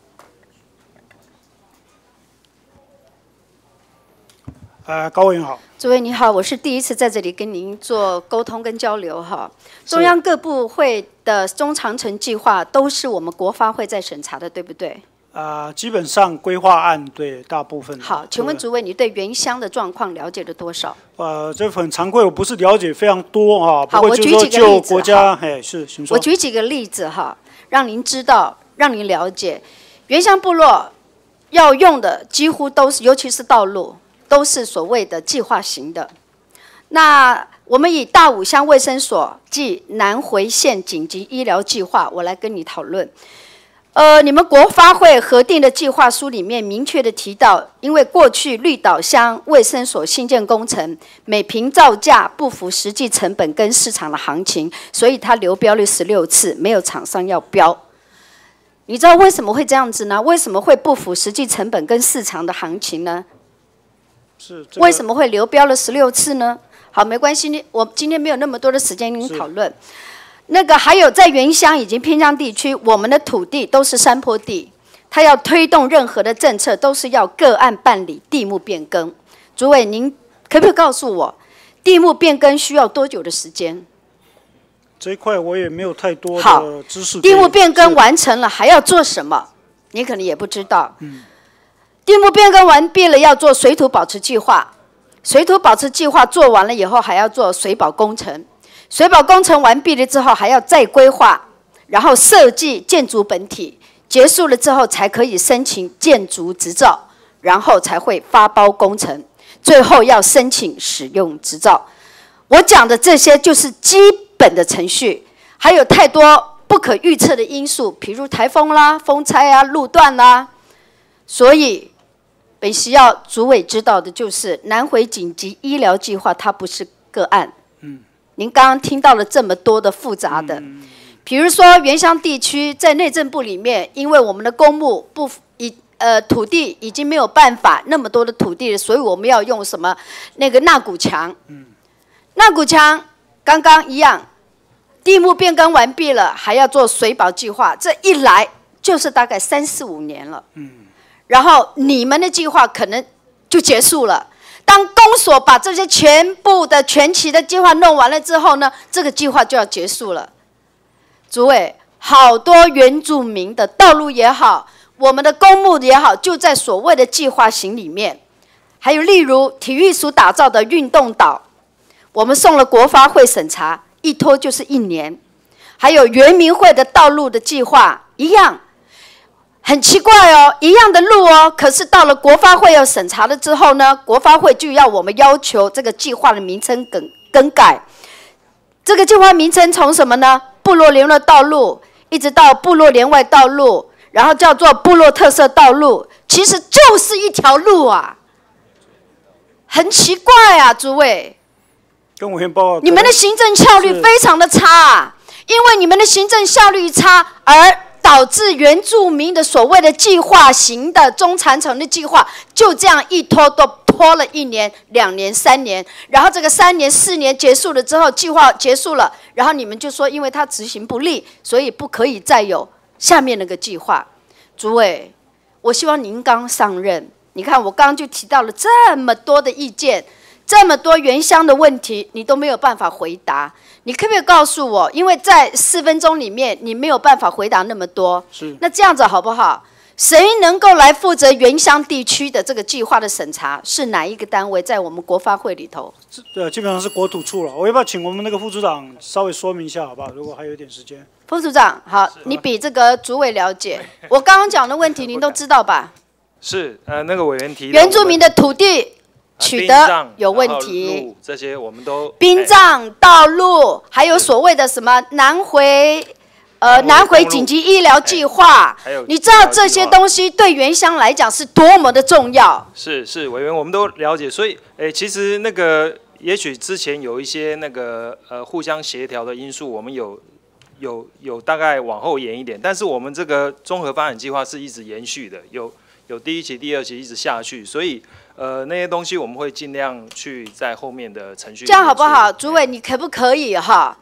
呃，高委员好。 主委你好，我是第一次在这里跟您做沟通跟交流哈。中央各部会的中长程计划都是我们国发会在审查的，对不对？ 啊、呃，基本上规划案对大部分。 好，请问主委，你对原乡的状况了解了多少？ 呃，这很惭愧，我不是了解非常多啊。 好，我举几个例子。 国家，哎，是，请说。 我举几个例子哈，让您知道，让您了解，原乡部落要用的几乎都是，尤其是道路，都是所谓的计划型的。那我们以大武乡卫生所暨南回县紧急医疗计划，我来跟你讨论。呃，你们国发会核定的计划书里面明确的提到，因为过去绿岛乡卫生所新建工程每坪造价不符实际成本跟市场的行情，所以它流标了十六次，没有厂商要标。你知道为什么会这样子呢？为什么会不符实际成本跟市场的行情呢？ 是、这个、 为什么会流标了十六次呢？好，没关系，我今天没有那么多的时间跟你讨论。那个还有在原乡以及偏乡地区，我们的土地都是山坡地，它要推动任何的政策，都是要个案办理地目变更。主委，您可不可以告诉我，地目变更需要多久的时间？ 这一块我也没有太多的知识。 地目变更完成了，还要做什么？你可能也不知道。嗯。地目变更完毕了，要做水土保持计划。水土保持计划做完了以后，还要做水保工程。水保工程完毕了之后，还要再规划，然后设计建筑本体，结束了之后才可以申请建筑执照，然后才会发包工程，最后要申请使用执照。我讲的这些就是基本的程序，还有太多不可预测的因素，比如台风啦、风灾啊、路段啦。所以，本席要主委知道的就是南回紧急医疗计划，它不是个案。嗯。您刚刚听到了这么多的复杂的，比如说原乡地区在内政部里面，因为我们的公墓不已呃土地已经没有办法那么多的土地了，所以我们要用什么那个纳古墙。纳古墙刚刚一样，地目变更完毕了，还要做水保计划，这一来就是大概三四五年了。然后你们的计划可能就结束了。当公所把这些全部的全期的计划弄完了之后呢，这个计划就要结束了。主委，好多原住民的道路也好，我们的公墓也好，就在所谓的计划型里面。还有例如体育署打造的运动岛，我们送了国发会审查，一拖就是一年。还有原民会的道路的计划一样。很奇怪哦，一样的路哦，可是到了国发会要审查了之后呢，国发会就要我们要求这个计划的名称更更改。这个计划名称从什么呢？部落联络道路，一直到部落联外道路，然后叫做部落特色道路，其实就是一条路啊，很奇怪啊，诸位。 跟委员报告。 你们的行政效率非常的差啊，因为你们的行政效率差而。导致原住民的所谓的计划型的中长程的计划，就这样一拖都拖了一年、两年、三年，然后这个三年、四年结束了之后，计划结束了，然后你们就说，因为它执行不力，所以不可以再有下面那个计划。主委，我希望您刚上任，你看我刚刚就提到了这么多的意见，这么多原乡的问题，你都没有办法回答。你可不可以告诉我，因为在四分钟里面你没有办法回答那么多，是那这样子好不好？谁能够来负责原乡地区的这个计划的审查？是哪一个单位在我们国发会里头？ 对，基本上是国土处了。我要不要请我们那个副组长稍微说明一下，好不好？如果还有一点时间。 副组长，好，你比这个主委了解。我刚刚讲的问题您都知道吧？ 是，呃，那个委员提原住民的土地。取得有问题， 这些我们都殡葬、道路，还有所谓的什么南回，呃，南回紧急医疗计划，你知道这些东西对原乡来讲是多么的重要？ 是是，委员我们都了解，所以，诶，其实那个也许之前有一些那个呃互相协调的因素，我们有有有大概往后延一点，但是我们这个综合发展计划是一直延续的，有有第一期、第二期一直下去，所以。呃，那些东西我们会尽量去在后面的程序。 这样好不好，主委，你可不可以哈？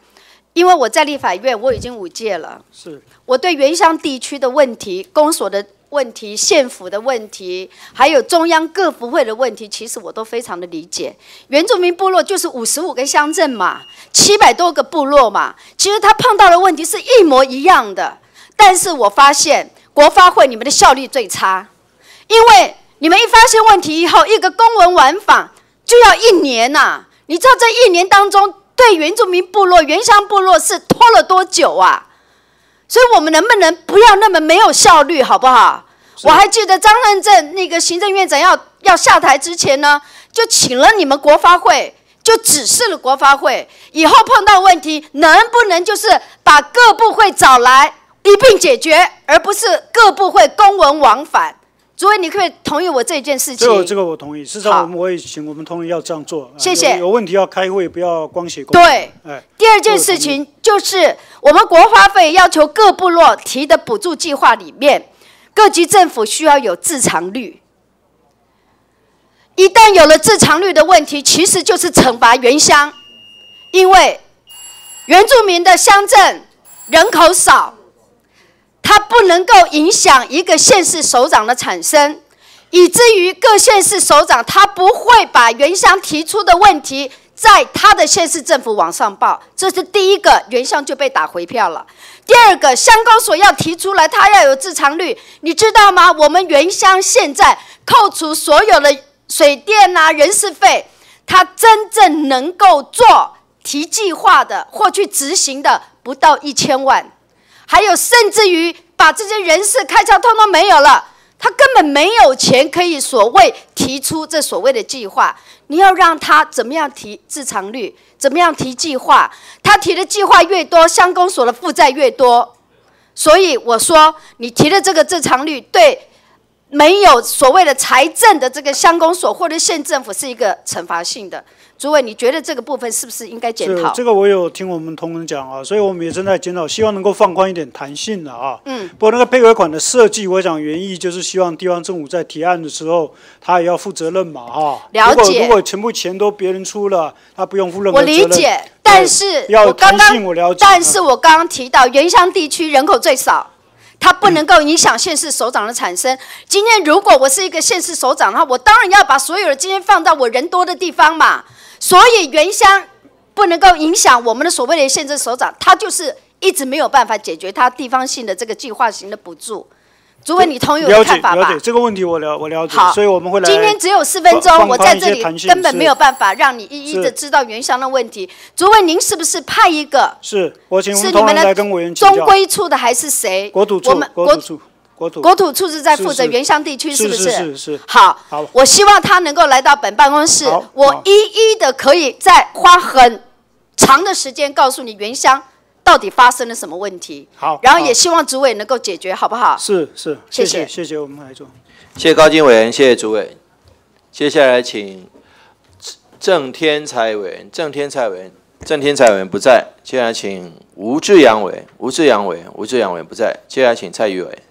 因为我在立法院我已经五届了， 是我对原乡地区的问题、公所的问题、县府的问题，还有中央各府会的问题，其实我都非常的理解。原住民部落就是五十五个乡镇嘛，七百多个部落嘛，其实他碰到的问题是一模一样的。但是我发现国发会你们的效率最差，因为你们一发现问题以后，一个公文完访就要一年呐、啊。你知道这一年当中，对原住民部落、原乡部落是拖了多久啊？所以我们能不能不要那么没有效率，好不好？我还记得张任正那个行政院长要要下台之前呢，就请了你们国发会，就指示了国发会，以后碰到问题能不能就是把各部会找来一并解决，而不是各部会公文往返。主委，你可不可以同意我这件事情？ 这个这个我同意。事实上，我们我也请我们同仁要这样做。 谢谢。 有, 有问题要开会，不要光写公文。 对。哎。第二件事情就是我们国发会要求各部落提的补助计划里面，各级政府需要有自偿率。一旦有了自偿率的问题，其实就是惩罚原乡，因为原住民的乡镇人口少。它不能够影响一个县市首长的产生，以至于各县市首长他不会把原乡提出的问题在他的县市政府往上报，这是第一个，原乡就被打回票了。第二个，乡公所要提出来，他要有自偿率，你知道吗？我们原乡现在扣除所有的水电啊、人事费，他真正能够做提计划的或去执行的不到一千万。还有，甚至于把这些人事开销通通没有了，他根本没有钱可以所谓提出这所谓的计划。你要让他怎么样提自偿率，怎么样提计划？他提的计划越多，乡公所的负债越多。所以我说，你提的这个自偿率，对没有所谓的财政的这个乡公所或者县政府是一个惩罚性的。主委，你觉得这个部分是不是应该检讨？ 这个我有听我们同仁讲啊，所以我们也正在检讨，希望能够放宽一点弹性的啊。嗯。不过那个配合款的设计，我想原意就是希望地方政府在提案的时候，他也要负责任嘛，哈。 了解。 如果如果全部钱都别人出了，他不用负任何责任。 我理解，但是我刚刚， 我了解。 但是我刚刚提到原乡地区人口最少。它不能够影响县市首长的产生。今天如果我是一个县市首长的话，我当然要把所有的经验放到我人多的地方嘛。所以原乡不能够影响我们的所谓的县市首长，他就是一直没有办法解决他地方性的这个计划型的补助。主委，你同意我的看法吧？ 了解，了解这个问题我了我了解， 好， 所以我们会来。 今天只有四分钟，我在这里根本没有办法让你一一的知道原乡的问题。主委，您是不是派一个？ 是，我请我们同仁来跟委员请教。中规处的还是谁？ 国土处。我们国土处。国土国土处是在负责原乡地区，是不是？ 是是是。 好，好，我希望他能够来到本办公室，我一一的可以在花很长的时间告诉你原乡到底发生了什么问题。 好， 然后也希望主委能够解决，好不好？ 是是， 谢谢谢谢，我们来做。 谢谢高金委员，谢谢主委。接下来请郑天才委员，郑天才委员，郑天才委员不在。接下来请吴志阳委员，吴志阳委员，吴志阳委员不在。接下来请蔡宇委。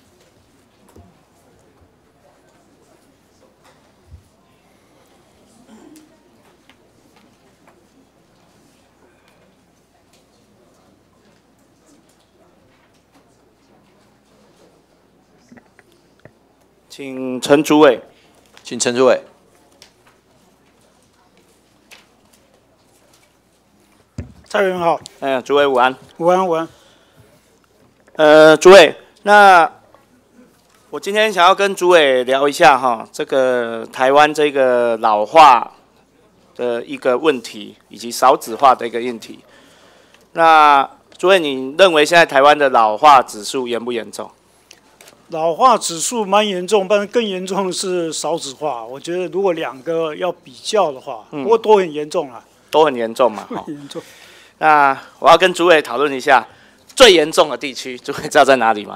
请陈主委， 请陈主委。 蔡委员好。 嗯，主委午安。 午安午安。 呃，主委，那我今天想要跟主委聊一下哈，这个台湾这个老化的一个问题，以及少子化的一个议题。那主委，你认为现在台湾的老化指数严不严重？ 老化指数蛮严重，但是更严重的是少子化。我觉得如果两个要比较的话，嗯、不过都很严重了。 都很严重嘛， 很严重。 那我要跟主委讨论一下最严重的地区，主委知道在哪里吗？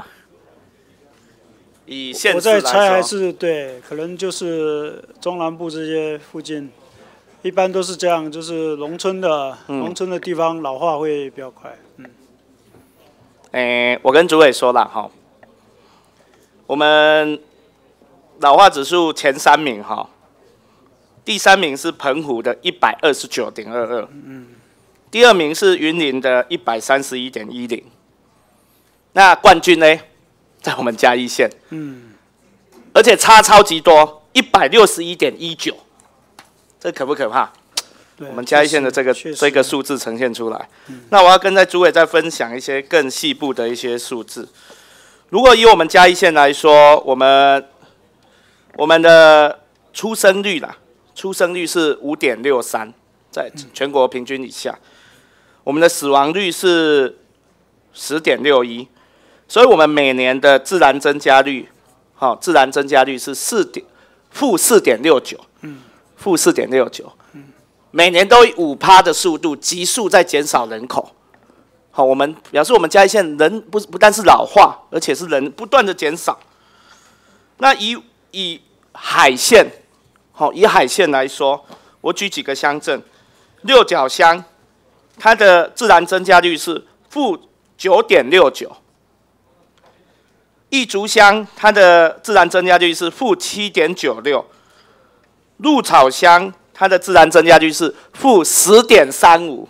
以县市来说， 我在猜还是对，可能就是中南部这些附近，一般都是这样，就是农村的、嗯、农村的地方老化会比较快。嗯。 诶，我跟主委说了哈。我们老化指数前三名哈，第三名是澎湖的一百二十九点二二， 第二名是云林的一百三十一点一零，那冠军呢，在我们嘉义县，嗯，而且差超级多，一百六十一点一九，这可不可怕？我们嘉义县的这个这个数字呈现出来。嗯、那我要跟在主委再分享一些更细部的一些数字。如果以我们嘉义县来说，我们我们的出生率啦，出生率是五点六三，在全国平均以下。我们的死亡率是十点六一，所以我们每年的自然增加率，好、哦，自然增加率是四点负四点六九，嗯，负四点六九。每年都以五趴的速度急速在减少人口，好，我们表示我们嘉义县人不不但是老化，而且是人不断的减少。那以以海线，好，以海线来说，我举几个乡镇，六角乡，它的自然增加率是负九点六九，义竹乡它的自然增加率是负七点九六，鹿草乡它的自然增加率是负十点三五。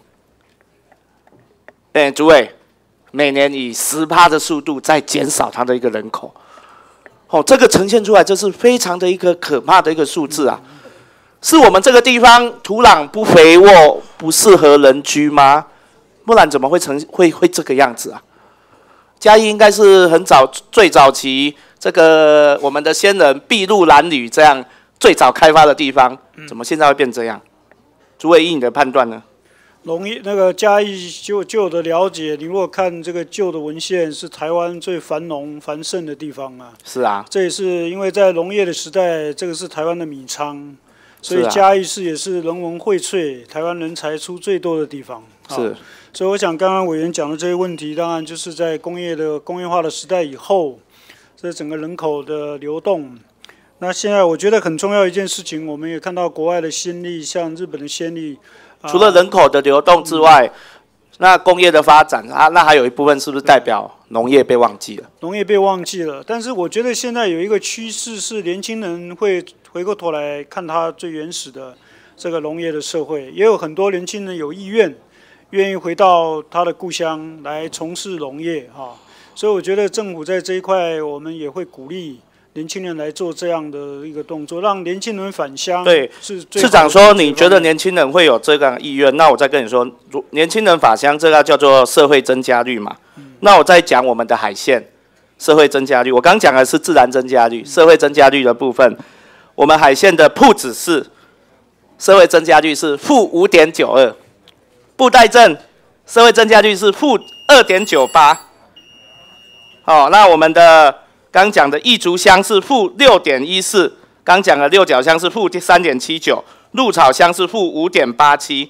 哎，诸位，每年以十趴的速度在减少它的一个人口。哦，这个呈现出来，这是非常的一个可怕的一个数字啊！是我们这个地方土壤不肥沃，不适合人居吗？不然怎么会成会会这个样子啊？嘉义应该是很早最早期这个我们的先人筚路蓝缕这样。最早开发的地方，怎么现在会变这样？诸位，依你的判断呢？ 农业那个嘉义就就的了解，你如果看这个旧的文献，是台湾最繁荣繁盛的地方啊。 是啊， 这也是因为在农业的时代，这个是台湾的米仓，所以嘉义市也是人文荟萃、台湾人才出最多的地方。 是， 所以我想刚刚委员讲的这些问题，当然就是在工业的工业化的时代以后，这整个人口的流动。那现在我觉得很重要一件事情，我们也看到国外的先例，像日本的先例。 除了人口的流动之外，嗯、那工业的发展啊，那还有一部分是不是代表农业被忘记了？ 农业被忘记了，但是我觉得现在有一个趋势是，年轻人会回过头来看他最原始的这个农业的社会，也有很多年轻人有意愿，愿意回到他的故乡来从事农业啊。所以我觉得政府在这一块，我们也会鼓励年轻人来做这样的一个动作，让年轻人返乡。 对， 是市长说你觉得年轻人会有这个意愿，那我再跟你说，年轻人返乡这个叫做社会增加率嘛。嗯、那我再讲我们的海线社会增加率，我刚讲的是自然增加率，社会增加率的部分，我们海线的埔子市社会增加率是负五点九二，布袋镇社会增加率是负二点九八。好，那我们的刚讲的义竹乡是负六点一四，刚讲的六角乡是负三点七九，鹿草乡是负五点八七，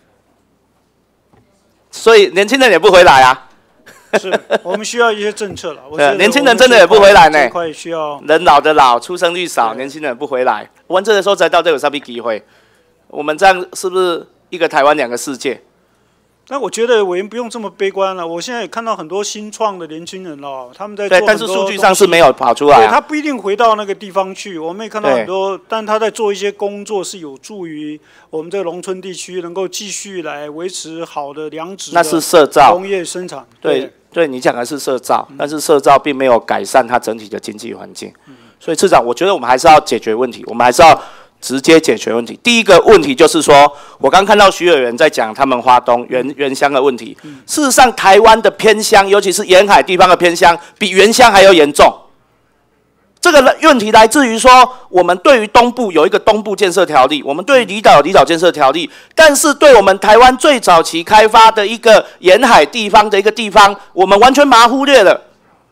所以年轻人也不回来啊。 是，我们需要一些政策了。对， 年轻人真的也不回来呢。 这块需要人老的老，出生率少，年轻人不回来。我们这个时候才到底有啥咪机会？我们这样是不是一个台湾两个世界？ 那我觉得委员不用这么悲观了。我现在也看到很多新创的年轻人哦，他们在做很多对，但是数据上是没有跑出来、啊。 对，他不一定回到那个地方去。我们也看到很多，但他在做一些工作，是有助于我们这个农村地区能够继续来维持好的良质。 那是社造工业生产。 对，对，对你讲的是社造，嗯、但是社造并没有改善它整体的经济环境。嗯、所以市长，我觉得我们还是要解决问题，我们还是要直接解决问题。第一个问题就是说，我刚看到徐委员在讲他们花东原原乡的问题。事实上，台湾的偏乡，尤其是沿海地方的偏乡，比原乡还要严重。这个问题来自于说，我们对于东部有一个东部建设条例，我们对于离岛有离岛建设条例，但是对我们台湾最早期开发的一个沿海地方的一个地方，我们完全把它忽略了。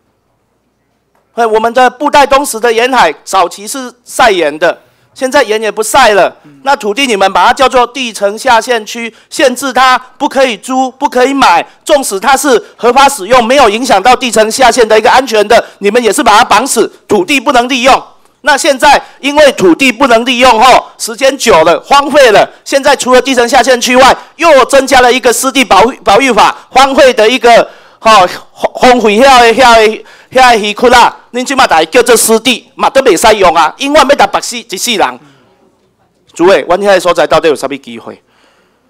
我们的布袋东石的沿海早期是晒盐的。现在盐也不晒了，那土地你们把它叫做地层下陷区，限制它不可以租、不可以买，纵使它是合法使用，没有影响到地层下陷的一个安全的，你们也是把它绑死，土地不能利用。那现在因为土地不能利用后，时间久了荒废了，现在除了地层下陷区外，又增加了一个湿地保育保育法，荒废的一个吼荒废遐的遐的。遐个渔区啦，恁即马大叫做湿地，嘛都袂使用啊，永远要甲白死一世人。诸位，阮遐个所在到底有啥物机会？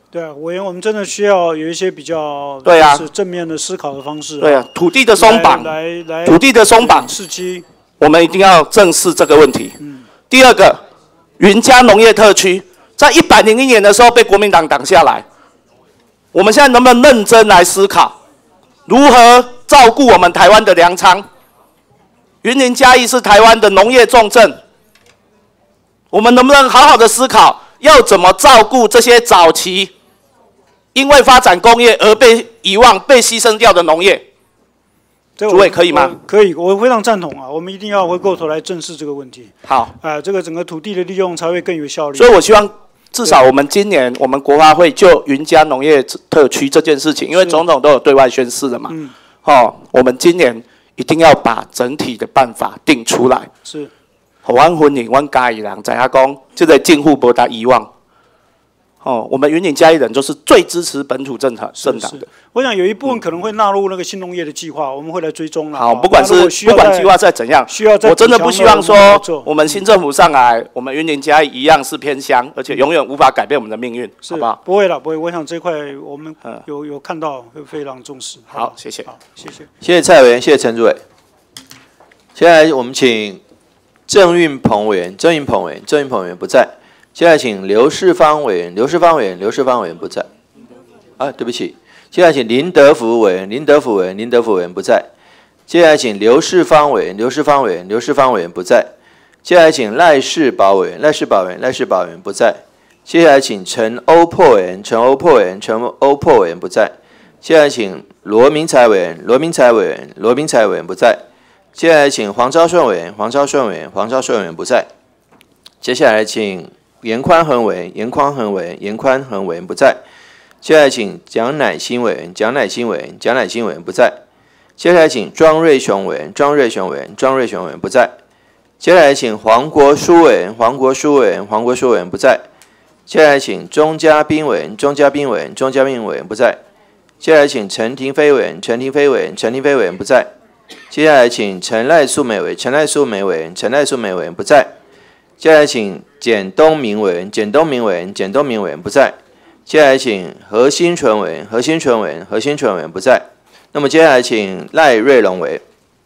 对啊，委员，我们真的需要有一些比较对啊是正面的思考的方式、啊。 对啊，土地的松绑， 来来，来土地的松绑刺激， 我们一定要正视这个问题。嗯、第二个，云嘉农业特区在一百零一年的时候被国民党挡下来，我们现在能不能认真来思考，如何照顾我们台湾的粮仓？云林嘉义是台湾的农业重镇，我们能不能好好的思考，要怎么照顾这些早期因为发展工业而被遗忘、被牺牲掉的农业？主委可以吗？ 可以，我非常赞同啊！我们一定要回过头来正视这个问题。 好， 啊、呃，这个整个土地的利用才会更有效率。 所以我希望至少我们今年我们国发会就云嘉农业特区这件事情，因为总统都有对外宣示了嘛，嗯，哦，我们今年一定要把整体的办法定出来。 是， 阮婚姻，阮嘉义人知影讲，这个近乎无达遗忘。哦，我们云林嘉义人就是最支持本土政党政党的。 我想有一部分可能会纳入那个新农业的计划，我们会来追踪了。 好，不管是不管计划再怎样， 需要我真的不希望说我们新政府上来，我们云林嘉义一样是偏乡，而且永远无法改变我们的命运，好不好？ 不会了，不会。我想这块我们有有看到，会非常重视。 好，谢谢。 好，谢谢。 谢谢蔡委员，谢谢陈主委。接下来我们请郑运鹏委员，郑运鹏委员，郑运鹏委员不在。接下来请刘世芳委员，刘世芳委员，刘世芳委员不在。啊，对不起。接下来请林德福委员，林德福委员，林德福委员不在。接下来请刘世芳委员，刘世芳委员，刘世芳委员不在。接下来请赖世宝委员，赖世宝委员，赖世宝委员不在。接下来请陈欧珀委员，陈欧珀委员，陈欧珀委员不在。接下来请罗明才委员，罗明才委员，罗明才委员不在。接下来请黄昭顺委员，黄昭顺委员，黄昭顺委员不在。接下来请严宽恒委员，严宽恒委员，严宽恒委员不在。接下来请蒋乃馨委员，蒋乃馨委员，蒋乃馨委员不在。接下来请庄瑞雄委员，庄瑞雄委员，庄瑞雄委员不在。接下来请黄国书委员，黄国书委员，黄国书委员不在。接下来请钟嘉宾委员，钟嘉宾委员，钟嘉宾委员不在。接下来请陈廷飞委员，陈廷飞委员，陈廷飞委员不在。接下来请陈赖素美委员，陈赖素美委员，陈赖素美委员不在。接下来请简东明委员，简东明委员，简东明委员不在。接下来请何新纯委员，何新纯委员，何新纯委员不在。那么接下来请赖瑞龙委员。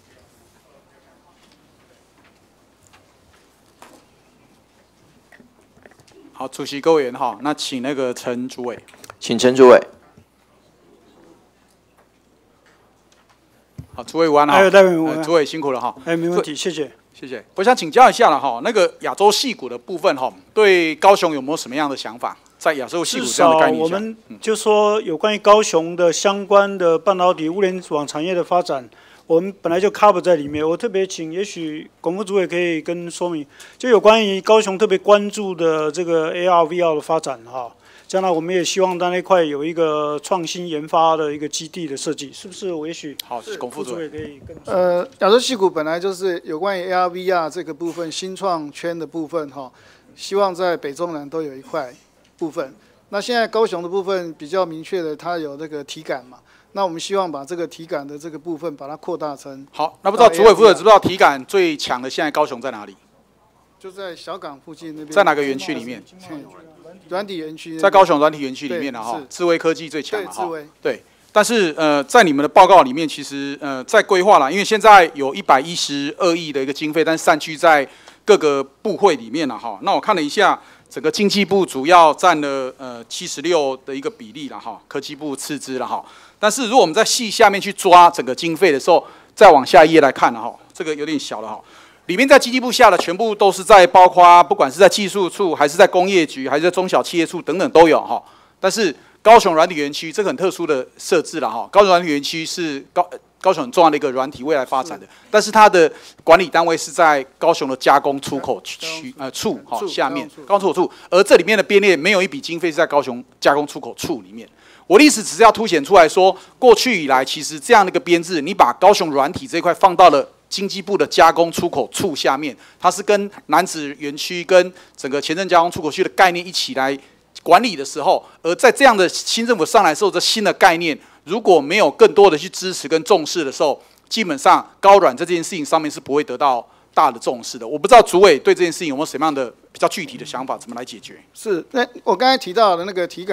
好，主席各位委员哈，那请那个陈主委， 请陈主委。 好，主委午安哈。 还有代表委员， 主委辛苦了哈。 哎，没问题，谢谢。 谢谢。我想请教一下了哈，那个亚洲矽谷的部分哈，对高雄有没有什么样的想法？在亚洲矽谷这样的概念下， 我们就说有关于高雄的相关的半导体、物联网产业的发展，我们本来就 cover 在里面。我特别请，也许龚副主委可以跟说明，就有关于高雄特别关注的这个 A R、V R 的发展哈。将来我们也希望在那块有一个创新研发的一个基地的设计，是不是？我也许好，龚副主委可以跟。 呃，亚洲矽谷本来就是有关于 A R、V R 这个部分新创圈的部分哈，希望在北中南都有一块部分。那现在高雄的部分比较明确的，它有这个体感嘛，那我们希望把这个体感的这个部分把它扩大成。 好，那不知道主委副委知不知道体感最强的现在高雄在哪里？ 就在小港附近那边。 在哪个园区里面？ 软体园区。 在高雄软体园区里面了哈，智威科技最强了哈。 智威。 对，但是呃，在你们的报告里面，其实呃在规划啦，因为现在有一百一十二亿的一个经费，但散去在各个部会里面了哈。那我看了一下。整个经济部主要占了呃七十六的一个比例了哈，科技部次之了哈。但是如果我们在细下面去抓整个经费的时候，再往下一页来看了哈，这个有点小了哈。里面在经济部下的全部都是在包括不管是在技术处，还是在工业局，还是在中小企业处等等都有哈。但是高雄软体园区这个很特殊的设置了哈，高雄软体园区是高。高雄很重要的一个软体未来发展的，但是它的管理单位是在高雄的加工出口区呃处哈下面高出口处，而这里面的编列没有一笔经费是在高雄加工出口处里面。我的意思只是要凸显出来说，过去以来其实这样的一个编制，你把高雄软体这一块放到了经济部的加工出口处下面，它是跟楠梓园区跟整个前镇加工出口区的概念一起来管理的时候，而在这样的新政府上来之后，这新的概念。如果没有更多的去支持跟重视的时候，基本上高软这件事情上面是不会得到大的重视的。我不知道主委对这件事情有没有什么样的比较具体的想法，怎么来解决？ 是，那我刚才提到的那个体感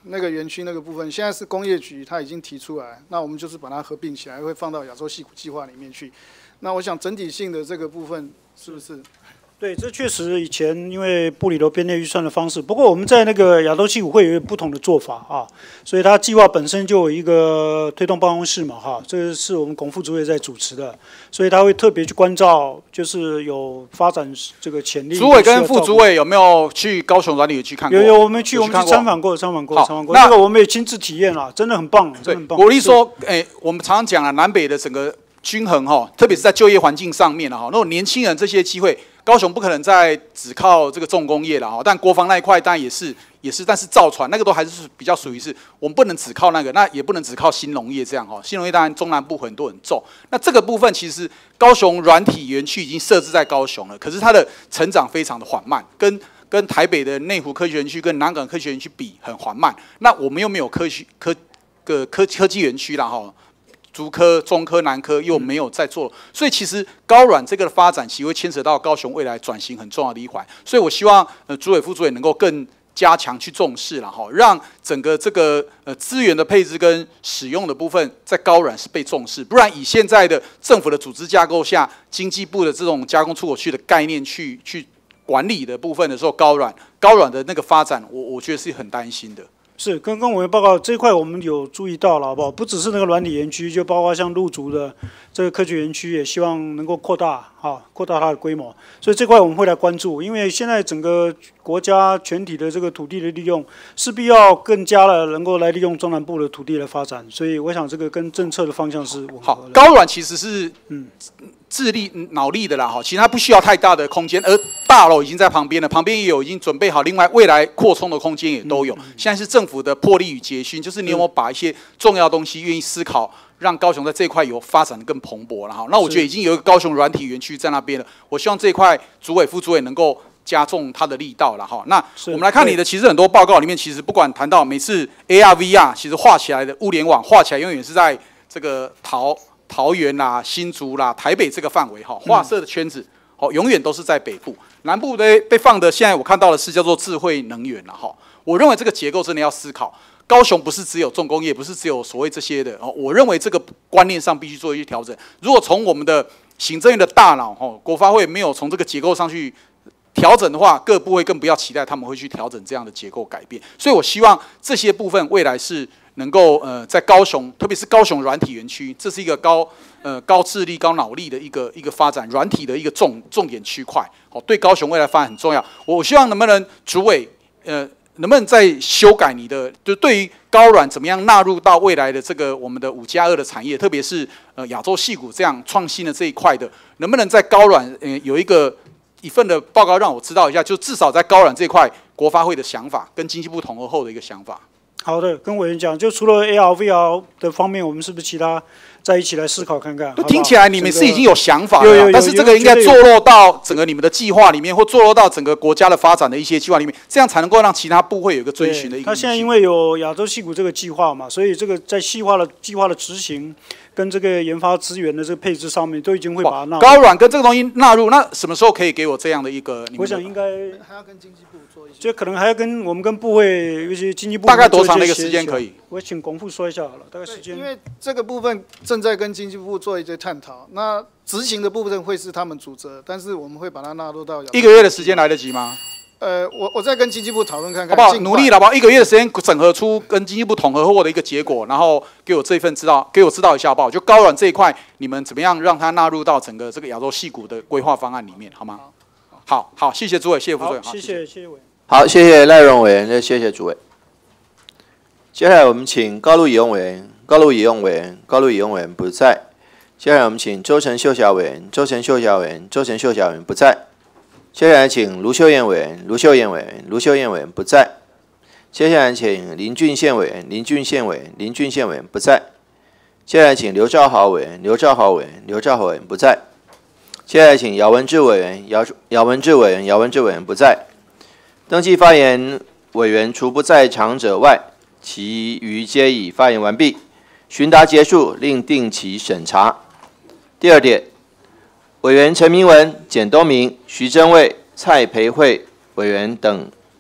那个园区那个部分，现在是工业局他已经提出来，那我们就是把它合并起来，会放到亚洲矽谷计划里面去。那我想整体性的这个部分是不是？ 对，这确实以前因为部里头编列预算的方式，不过我们在那个亚洲矽谷会有不同的做法啊，所以它计划本身就有一个推动办公室嘛，哈，这个是我们龚副主委在主持的，所以他会特别去关照，就是有发展这个潜力。 主委跟副主委有没有去高雄软体园区看过？ 有有，我们去我们去参访过，参访过，参访过。那个我们也亲自体验了，真的很棒，真的很棒。 我一说，哎，我们常常讲了南北的整个均衡哈，特别是在就业环境上面了哈，那种年轻人这些机会。高雄不可能再只靠这个重工业了哈，但国防那一块当然也是也是，但是造船那个都还是比较属于是，我们不能只靠那个，那也不能只靠新农业这样哈。新农业当然中南部很多很重，那这个部分其实高雄软体园区已经设置在高雄了，可是它的成长非常的缓慢，跟跟台北的内湖科技园区跟南港科技园区比很缓慢。那我们又没有科技科个科科技园区啦哈。竹科、中科、南科又没有在做，所以其实高软这个的发展其实会牵扯到高雄未来转型很重要的一环。所以我希望呃主委、副主委能够更加强去重视了哈，让整个这个呃资源的配置跟使用的部分在高软是被重视，不然以现在的政府的组织架构下，经济部的这种加工出口区的概念去去管理的部分的时候，高软高软的那个发展，我我觉得是很担心的。 是，跟跟委员报告这一块，我们有注意到了，好不好？不只是那个软体园区，就包括像陆竹的这个科技园区，也希望能够扩大，哈，扩大它的规模。所以这块我们会来关注，因为现在整个国家全体的这个土地的利用，势必要更加的能够来利用中南部的土地来发展。所以我想这个跟政策的方向是吻合的。 好，高软其实是嗯。智力、脑力的啦，哈，其实它不需要太大的空间，而大楼已经在旁边了，旁边也有已经准备好，另外未来扩充的空间也都有。现在是政府的魄力与捷讯，就是你有没有把一些重要东西愿意思考，让高雄在这一块有发展的更蓬勃了哈。那我觉得已经有一个高雄软体园区在那边了，我希望这一块主委、副主委能够加重它的力道了哈。那我们来看你的，其实很多报告里面，其实不管谈到每次 A R V R， 其实画起来的物联网画起来永远是在这个桃。桃园啦、新竹啦、台北这个范围哈，画色的圈子，好，永远都是在北部，南部的被放的。现在我看到的是叫做智慧能源了哈。我认为这个结构真的要思考。高雄不是只有重工业，不是只有所谓这些的哦。我认为这个观念上必须做一些调整。如果从我们的行政院的大脑哈，国发会没有从这个结构上去调整的话，各部会更不要期待他们会去调整这样的结构改变。所以我希望这些部分未来是。能够呃在高雄，特别是高雄软体园区，这是一个高呃高智力、高脑力的一个一个发展软体的一个重重点区块，好，对高雄未来发展很重要。我希望能不能主委呃能不能再修改你的，就对于高软怎么样纳入到未来的这个我们的五加二的产业，特别是呃亚洲矽谷这样创新的这一块的，能不能在高软呃有一个一份的报告让我知道一下，就至少在高软这一块国发会的想法跟经济部统合后的一个想法。 好的，跟委员讲，就除了 A R V R 的方面，我们是不是其他再一起来思考看看？ 听起来你们是已经有想法了，但是这个应该坐落到整个你们的计划里面，或坐落到整个国家的发展的一些计划里面，这样才能够让其他部会有一个遵循的一个。 他现在因为有亚洲矽谷这个计划嘛，所以这个在细化的计划的执行跟这个研发资源的这个配置上面，都已经会把它纳入。 高软跟这个东西纳入，那什么时候可以给我这样的一个？ 我想应该还要跟经济部做一些， 就可能还要跟我们跟部会，尤其经济部大概多长的一个时间可以？ 我请龚副说一下好了，大概时间。 因为这个部分正在跟经济部做一些探讨，那执行的部分会是他们主责，但是我们会把它纳入到一个月的时间来得及吗？ 呃，我我再跟经济部讨论看看， 好不好？努力了，好不好？一个月的时间整合出跟经济部统合后的一个结果，然后给我这一份知道，给我知道一下，好不好？就高软这一块，你们怎么样让它纳入到整个这个亚洲矽谷的规划方案里面，好吗？好好，谢谢主委，谢谢副主委， 谢谢谢谢委员。 好，谢谢赖荣委员，谢谢主委。接下来我们请高路以用委员，高路以用委员，高路以用委员不在。接下来我们请周成秀霞委员，周成秀霞委员，周成秀霞委员不在。接下来请卢秀燕委员，卢秀燕委员，卢秀燕委员不在。接下来请林俊宪委员，林俊宪委员，林俊宪委员不在。接下来请刘兆豪委员，刘兆豪委员，刘兆豪委员不在。接下来请姚文智委员，姚姚文智委员，姚文智委员不在。登记发言委员除不在场者外，其余皆已发言完毕。询答结束，另定期审查。第二点，委员陈明文、简东明、徐祯卫、蔡培慧委员等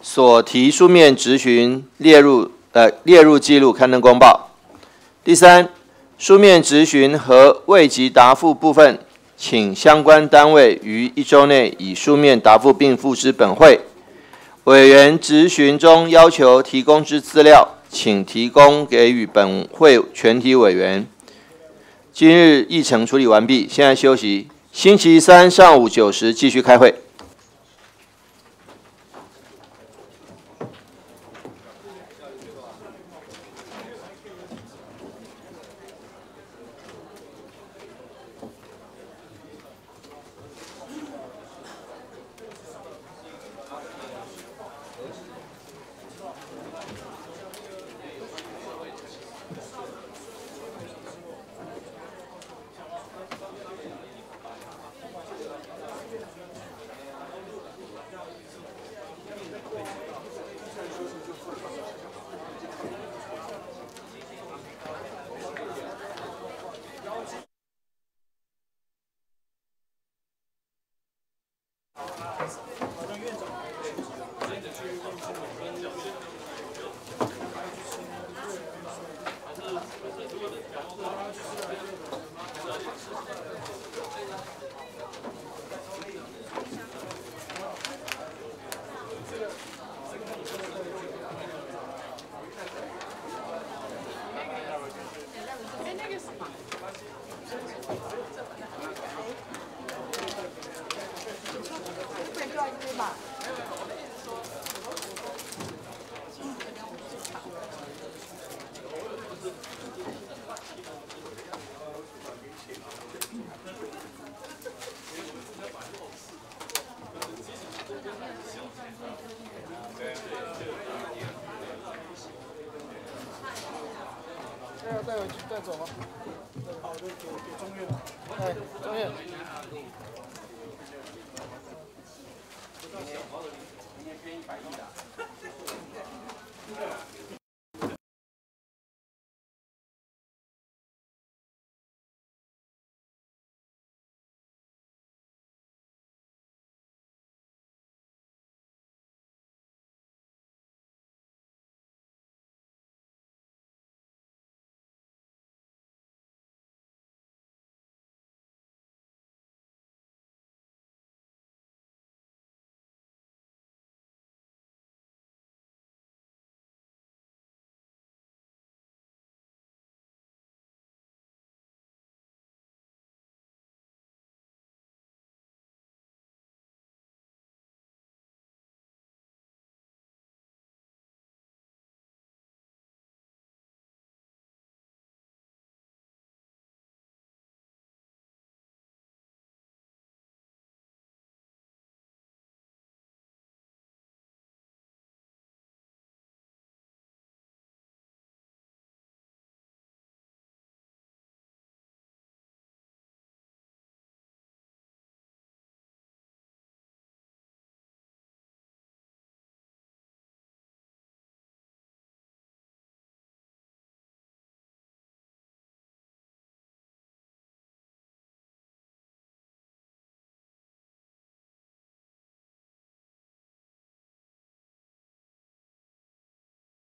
所提书面质询列入呃列入记录刊登公报。第三，书面质询和未及答复部分，请相关单位于一周内以书面答复并付之本会。委员质询中要求提供之资料，请提供给予本会全体委员。今日议程处理完毕，现在休息。星期三上午九时继续开会。 带回去带走吗？好，就给给中院。哎，中院。明年编一百亿的。